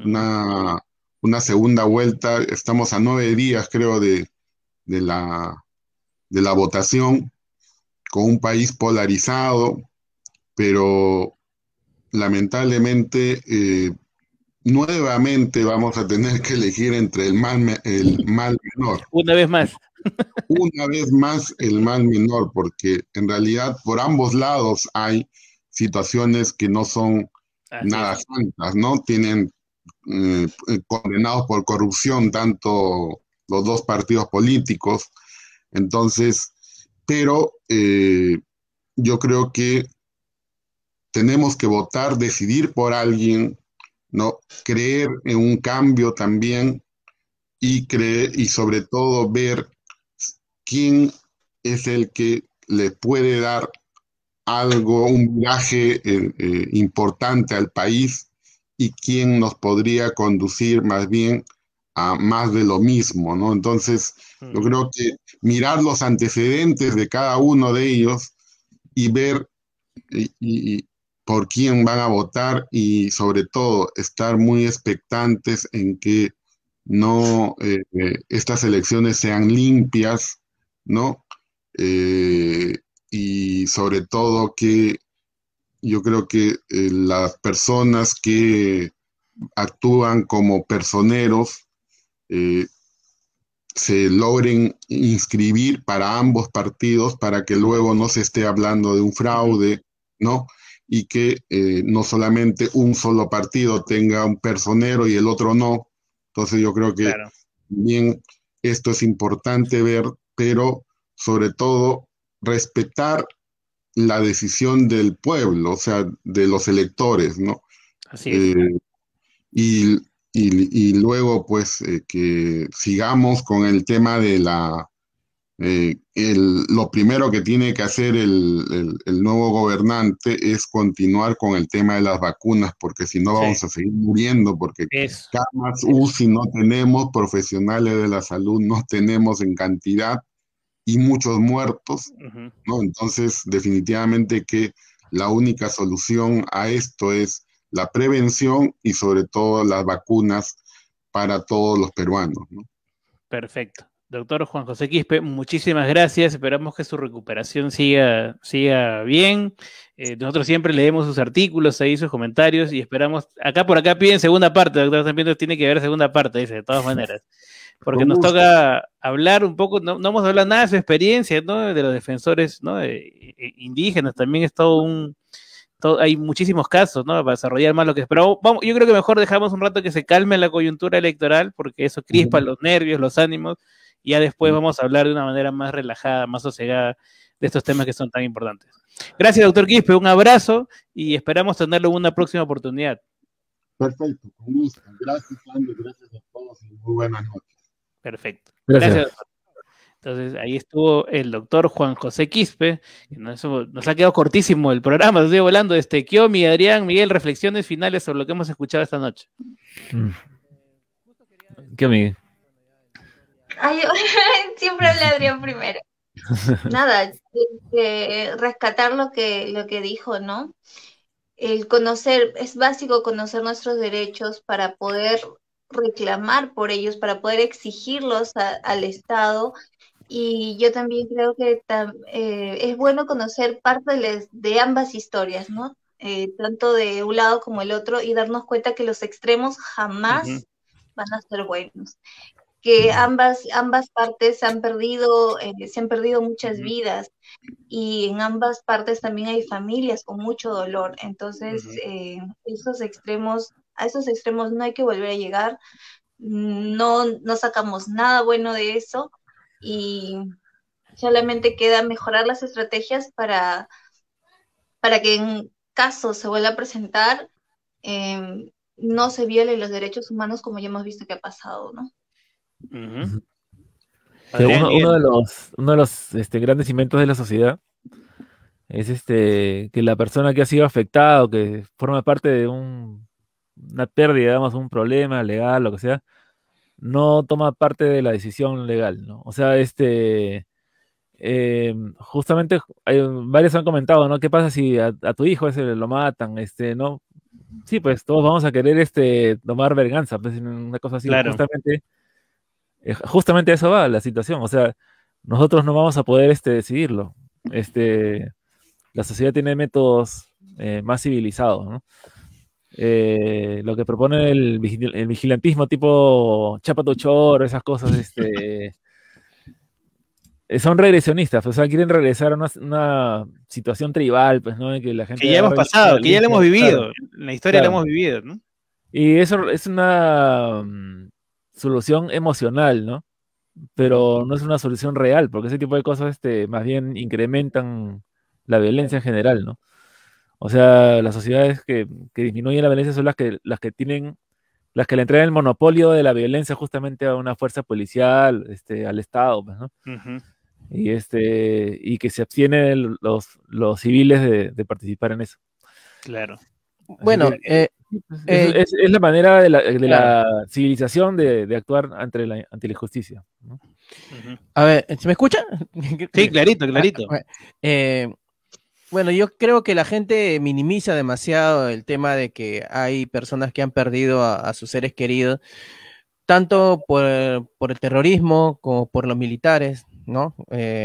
Una segunda vuelta, estamos a 9 días, creo, de la votación, con un país polarizado, pero lamentablemente nuevamente vamos a tener que elegir entre el mal menor. Una vez más. Una vez más el mal menor, porque en realidad por ambos lados hay situaciones que no son nada santas, ¿no? Tienen condenados por corrupción tanto los dos partidos políticos. Entonces, pero yo creo que tenemos que votar, decidir por alguien, ¿no? Creer en un cambio también y sobre todo ver quién es el que le puede dar algo, un viaje importante al país y quién nos podría conducir más bien a más de lo mismo, ¿no? Entonces, yo creo que mirar los antecedentes de cada uno de ellos y ver y por quién van a votar y sobre todo estar muy expectantes en que no estas elecciones sean limpias, ¿no? Y sobre todo que yo creo que las personas que actúan como personeros se logren inscribir para ambos partidos para que luego no se esté hablando de un fraude, ¿no? Y que no solamente un solo partido tenga un personero y el otro no. Entonces yo creo que bien esto es importante ver, pero sobre todo respetar la decisión del pueblo, o sea, de los electores, ¿no? Así es. Y luego, pues, que sigamos con el tema de lo primero que tiene que hacer el nuevo gobernante es continuar con el tema de las vacunas, porque si no vamos a seguir muriendo, porque camas UCI no tenemos, profesionales de la salud no tenemos en cantidad y muchos muertos, ¿no? Entonces, definitivamente que la única solución a esto es la prevención y sobre todo las vacunas para todos los peruanos, ¿no? Perfecto. Doctor Juan José Quispe, muchísimas gracias. Esperamos que su recuperación siga bien. Nosotros siempre leemos sus artículos, ahí sus comentarios y esperamos. Por acá piden segunda parte, doctor. También tiene que haber segunda parte, dice, de todas maneras. Porque nos toca hablar un poco, no hemos hablado nada de su experiencia, ¿no? De los defensores, ¿no? Indígenas, también es hay muchísimos casos, ¿no? Para desarrollar más lo que es. Pero vamos, yo creo que mejor dejamos un rato que se calme la coyuntura electoral, porque eso crispa los nervios, los ánimos, y ya después vamos a hablar de una manera más relajada, más sosegada de estos temas que son tan importantes. Gracias, doctor Quispe, un abrazo y esperamos tenerlo en una próxima oportunidad. Perfecto, con gusto. Gracias, Andrés, gracias a todos y muy buenas noches. Perfecto. Gracias, doctor. Entonces, ahí estuvo el doctor Juan José Quispe, que nos ha quedado cortísimo el programa, estoy volando. Kiomi, Adrián, Miguel, reflexiones finales sobre lo que hemos escuchado esta noche. Kiomi. Ay, siempre habla Adrián primero. Nada, rescatar lo que dijo, ¿no? El conocer, es básico conocer nuestros derechos para poder reclamar por ellos, para poder exigirlos al Estado. Y yo también creo que es bueno conocer parte de ambas historias, ¿no? Tanto de un lado como el otro, y darnos cuenta que los extremos jamás van a ser buenos. Que ambas partes se han perdido muchas vidas, y en ambas partes también hay familias con mucho dolor. Entonces, a esos extremos no hay que volver a llegar. No sacamos nada bueno de eso, y solamente queda mejorar las estrategias para que en caso se vuelva a presentar, no se violen los derechos humanos, como ya hemos visto que ha pasado, ¿no? Uno de los grandes inventos de la sociedad es que la persona que ha sido afectada o que forma parte de una pérdida, digamos, un problema legal, lo que sea, no toma parte de la decisión legal, ¿no? O sea, justamente varios han comentado, ¿no? ¿Qué pasa si a tu hijo lo matan? ¿No? Sí, pues todos vamos a querer tomar venganza, pues una cosa así. Claro. Justamente eso va la situación. O sea, nosotros no vamos a poder decidirlo. La sociedad tiene métodos más civilizados, ¿no? Lo que propone el vigilantismo tipo Chapatuchor, esas cosas, son regresionistas, o sea, quieren regresar a una situación tribal, pues, ¿no? Que la gente que ya hemos pasado, que ya lo hemos vivido, en la historia lo hemos vivido, ¿no? Y eso es una solución emocional, ¿no? Pero no es una solución real, porque ese tipo de cosas más bien incrementan la violencia en general, ¿no? O sea, las sociedades que disminuyen la violencia son las que le entregan el monopolio de la violencia justamente a una fuerza policial, al Estado, pues, ¿no? Y que se abstienen los civiles de participar en eso. Claro. Bueno, es la manera de la civilización de actuar ante la injusticia, ¿no? A ver, ¿se me escucha? Sí, clarito, clarito. Bueno, yo creo que la gente minimiza demasiado el tema de que hay personas que han perdido a sus seres queridos, tanto por el terrorismo como por los militares, ¿no?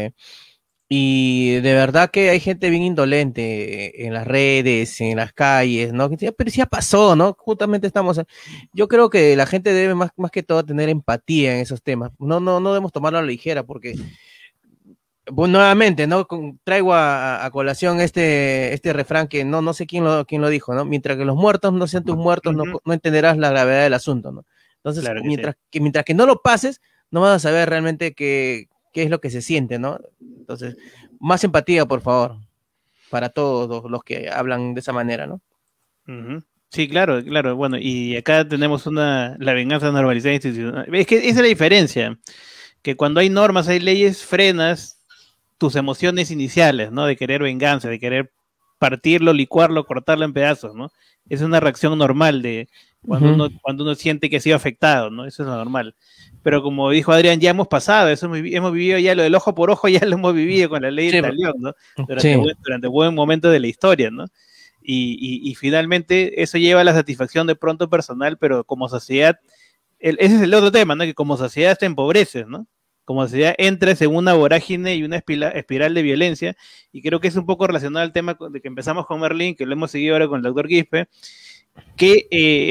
Y de verdad que hay gente bien indolente en las redes, en las calles, ¿no? Que dice, pero ya pasó, ¿no? Justamente yo creo que la gente debe más que todo tener empatía en esos temas. No debemos tomarlo a la ligera porque, pues, nuevamente, ¿no? Traigo a colación este refrán que no sé quién lo dijo, ¿no? Mientras que los muertos no sean tus muertos, no entenderás la gravedad del asunto, ¿no? Entonces, Claro que mientras que no lo pases, no vas a saber realmente qué es lo que se siente, ¿no? Entonces, más empatía, por favor, para todos los que hablan de esa manera, ¿no? Sí, claro. Bueno, y acá tenemos la venganza normalizada institucional. Es que esa es la diferencia, que cuando hay normas, hay leyes, frenas tus emociones iniciales, ¿no? De querer venganza, de querer partirlo, licuarlo, cortarlo en pedazos, ¿no? Es una reacción normal de cuando uno siente que ha sido afectado, ¿no? Eso es lo normal. Pero como dijo Adrián, ya hemos pasado, eso hemos vivido ya lo del ojo por ojo, ya lo hemos vivido con la ley de Talión, ¿no? Durante buen momento de la historia, ¿no? Y finalmente eso lleva a la satisfacción de pronto personal, pero como sociedad, ese es el otro tema, ¿no? Que como sociedad te empobreces, ¿no? Como sociedad entras en una vorágine y una espiral de violencia, y creo que es un poco relacionado al tema de que empezamos con Merlín, que lo hemos seguido ahora con el doctor Quispe, que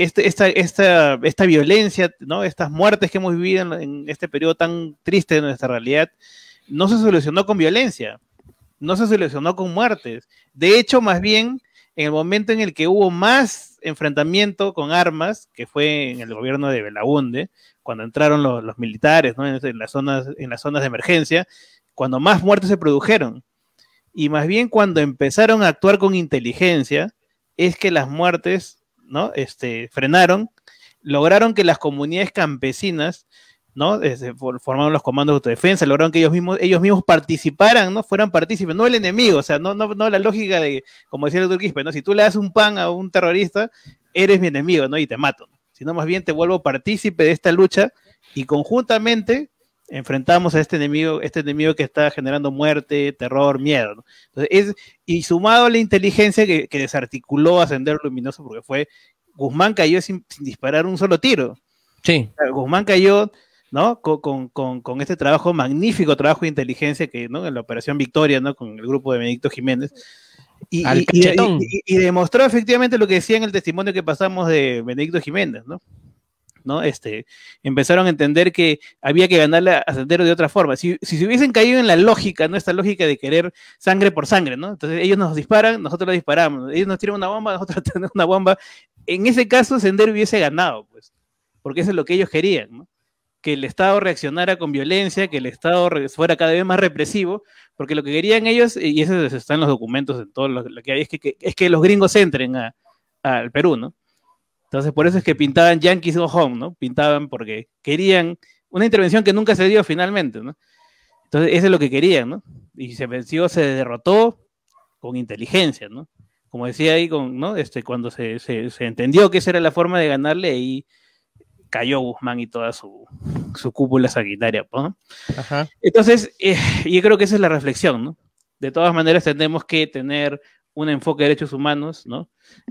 esta violencia, ¿no? Estas muertes que hemos vivido en este periodo tan triste de nuestra realidad, no se solucionó con violencia, no se solucionó con muertes. De hecho, más bien, en el momento en el que hubo más enfrentamiento con armas, que fue en el gobierno de Belaúnde, cuando entraron los militares, ¿no? en las zonas de emergencia, cuando más muertes se produjeron. Y más bien cuando empezaron a actuar con inteligencia, es que las muertes, ¿no? Frenaron, lograron que las comunidades campesinas, ¿no? Formaron los comandos de autodefensa, lograron que ellos mismos participaran, ¿no? Fueran partícipes, no el enemigo, o sea, no la lógica de, como decía el doctor Quispe, ¿no? Si tú le das un pan a un terrorista, eres mi enemigo, ¿no? Y te mato, ¿no? Sino más bien te vuelvo partícipe de esta lucha y conjuntamente enfrentamos a este enemigo que está generando muerte, terror, miedo, ¿no? Entonces, y sumado a la inteligencia que desarticuló a Sendero Luminoso, porque Guzmán cayó sin disparar un solo tiro. Sí. Guzmán cayó, ¿no? Con este magnífico trabajo de inteligencia que, ¿no? En la Operación Victoria, ¿no? Con el grupo de Benedicto Jiménez. Y demostró efectivamente lo que decía en el testimonio que pasamos de Benedicto Jiménez, ¿no? Empezaron a entender que había que ganarle a Sendero de otra forma. Si se hubiesen caído en la lógica, ¿no? Esta lógica de querer sangre por sangre, ¿no? Entonces ellos nos disparan, nosotros los disparamos, ellos nos tiran una bomba, nosotros tenemos una bomba. En ese caso Sendero hubiese ganado, pues, porque eso es lo que ellos querían, ¿no? Que el Estado reaccionara con violencia, que el Estado fuera cada vez más represivo, porque lo que querían ellos, y eso está en los documentos, en todo lo que hay, es que los gringos entren al Perú, ¿no? Entonces, por eso es que pintaban Yankees Go Home, ¿no? Pintaban porque querían una intervención que nunca se dio finalmente, ¿no? Entonces, eso es lo que querían, ¿no? Y se venció, se derrotó con inteligencia, ¿no? Como decía ahí, ¿no? Cuando se entendió que esa era la forma de ganarle, ahí cayó Guzmán y toda su cúpula sanguinaria, ¿no? Ajá. Entonces, yo creo que esa es la reflexión, ¿no? De todas maneras, tenemos que tener un enfoque de derechos humanos, ¿no?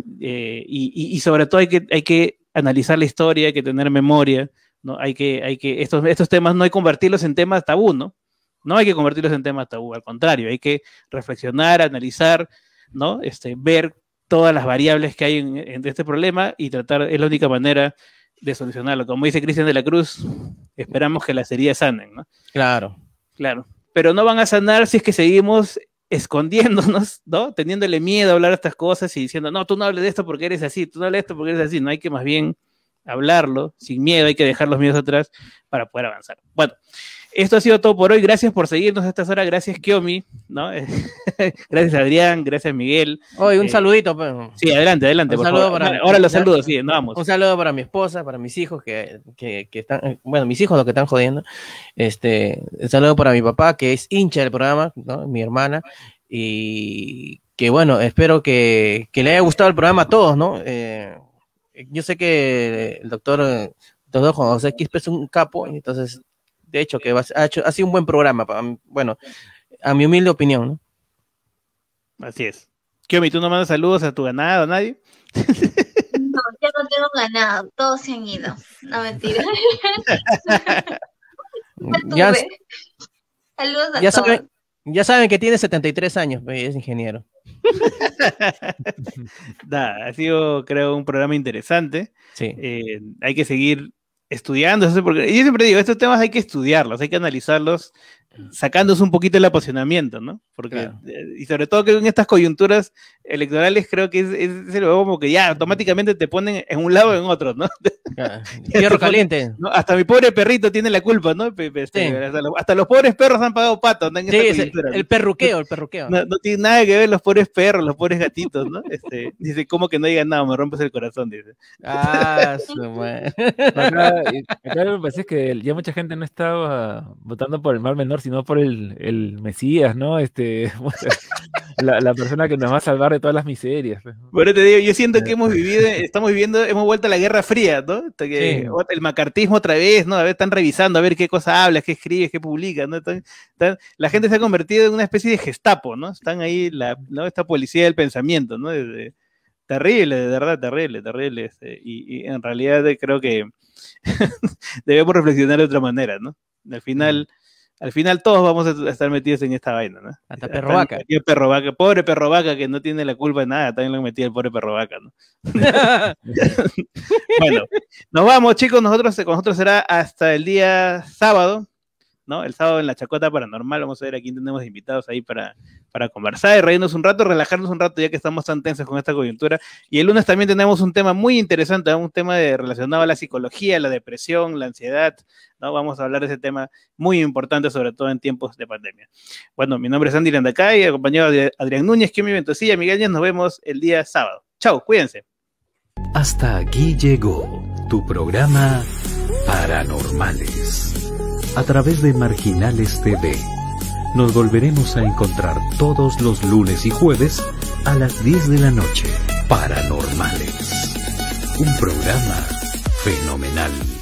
Y sobre todo hay que analizar la historia, hay que tener memoria, ¿no? Hay que estos temas no hay que convertirlos en temas tabú, ¿no? No hay que convertirlos en temas tabú, al contrario, hay que reflexionar, analizar, ¿no? Ver todas las variables que hay en este problema y tratar, es la única manera de solucionarlo. Como dice Cristian de la Cruz, esperamos que las heridas sanen, ¿no? Claro. Pero no van a sanar si es que seguimos escondiéndonos, ¿no? Teniéndole miedo a hablar de estas cosas y diciendo, no, tú no hables de esto porque eres así, tú no hables de esto porque eres así. No, hay que más bien hablarlo sin miedo, hay que dejar los miedos atrás para poder avanzar. Bueno, esto ha sido todo por hoy. Gracias por seguirnos a estas horas. Gracias, Kiomi, ¿no? Gracias, Adrián. Gracias, Miguel. Oye, un saludito. Pues. Sí, adelante. Un saludo para ahora los saludos, sí, no vamos. Un saludo para mi esposa, para mis hijos que están, bueno, mis hijos los que están jodiendo. Un saludo para mi papá, que es hincha del programa, ¿no? Mi hermana, y que bueno, espero que le haya gustado el programa a todos, ¿no? Yo sé que el doctor Juan José Quispe es un capo, entonces, de hecho, que ha sido un buen programa, bueno, a mi humilde opinión, ¿no? Así es. Kiomi, ¿tú no mandas saludos a tu ganado, a nadie? No, yo no tengo ganado, todos se han ido. No, mentira. Saludos a todos. Ya saben que tiene 73 años, es ingeniero. Ha sido, creo, un programa interesante. Sí. Hay que seguir estudiando, porque yo siempre digo, estos temas hay que estudiarlos, hay que analizarlos, sacándose un poquito el apasionamiento, ¿no? Porque, claro. Y sobre todo que en estas coyunturas electorales creo que es como que ya automáticamente te ponen en un lado o en otro, ¿no? Fierro caliente. ¿No? Hasta mi pobre perrito tiene la culpa, ¿no? Hasta los pobres perros han pagado pato, ¿no? El perruqueo. No tiene nada que ver los pobres perros, los pobres gatitos, ¿no? Dice, ¿cómo que no digan nada? Me rompes el corazón, dice. Acá me parece que ya mucha gente no estaba votando por el mal menor, sino por el Mesías, ¿no? La persona que nos va a salvar de todas las miserias. Bueno, te digo, yo siento que hemos vuelto a la Guerra Fría, ¿no? El macartismo otra vez, ¿no? A ver, están revisando, a ver qué cosa hablas, qué escribes, qué publicas, ¿no? La gente se ha convertido en una especie de Gestapo, ¿no? Están ahí, ¿no? Esta policía del pensamiento, ¿no? Terrible, de verdad, terrible. Y en realidad creo que debemos reflexionar de otra manera, ¿no? Al final todos vamos a estar metidos en esta vaina, ¿no? Hasta Perro Vaca. Pobre Perro Vaca que no tiene la culpa de nada, también lo metí el pobre Perro Vaca, ¿no? Bueno, nos vamos, chicos, con nosotros será hasta el día sábado, ¿no? El sábado en la Chacota Paranormal, vamos a ver a quién tenemos invitados ahí para conversar y reírnos un rato, relajarnos un rato ya que estamos tan tensos con esta coyuntura. Y el lunes también tenemos un tema muy interesante, un tema relacionado a la psicología, la depresión, la ansiedad, ¿no? Vamos a hablar de ese tema muy importante, sobre todo en tiempos de pandemia. Bueno, mi nombre es Andy Landacay, acompañado de Adrián Núñez, Kiomi Ventosilla, Miguel Ñez, nos vemos el día sábado. Chau, cuídense. Hasta aquí llegó tu programa Paranormales, a través de Marginales TV. Nos volveremos a encontrar todos los lunes y jueves a las 10 de la noche. Paranormales, un programa fenomenal.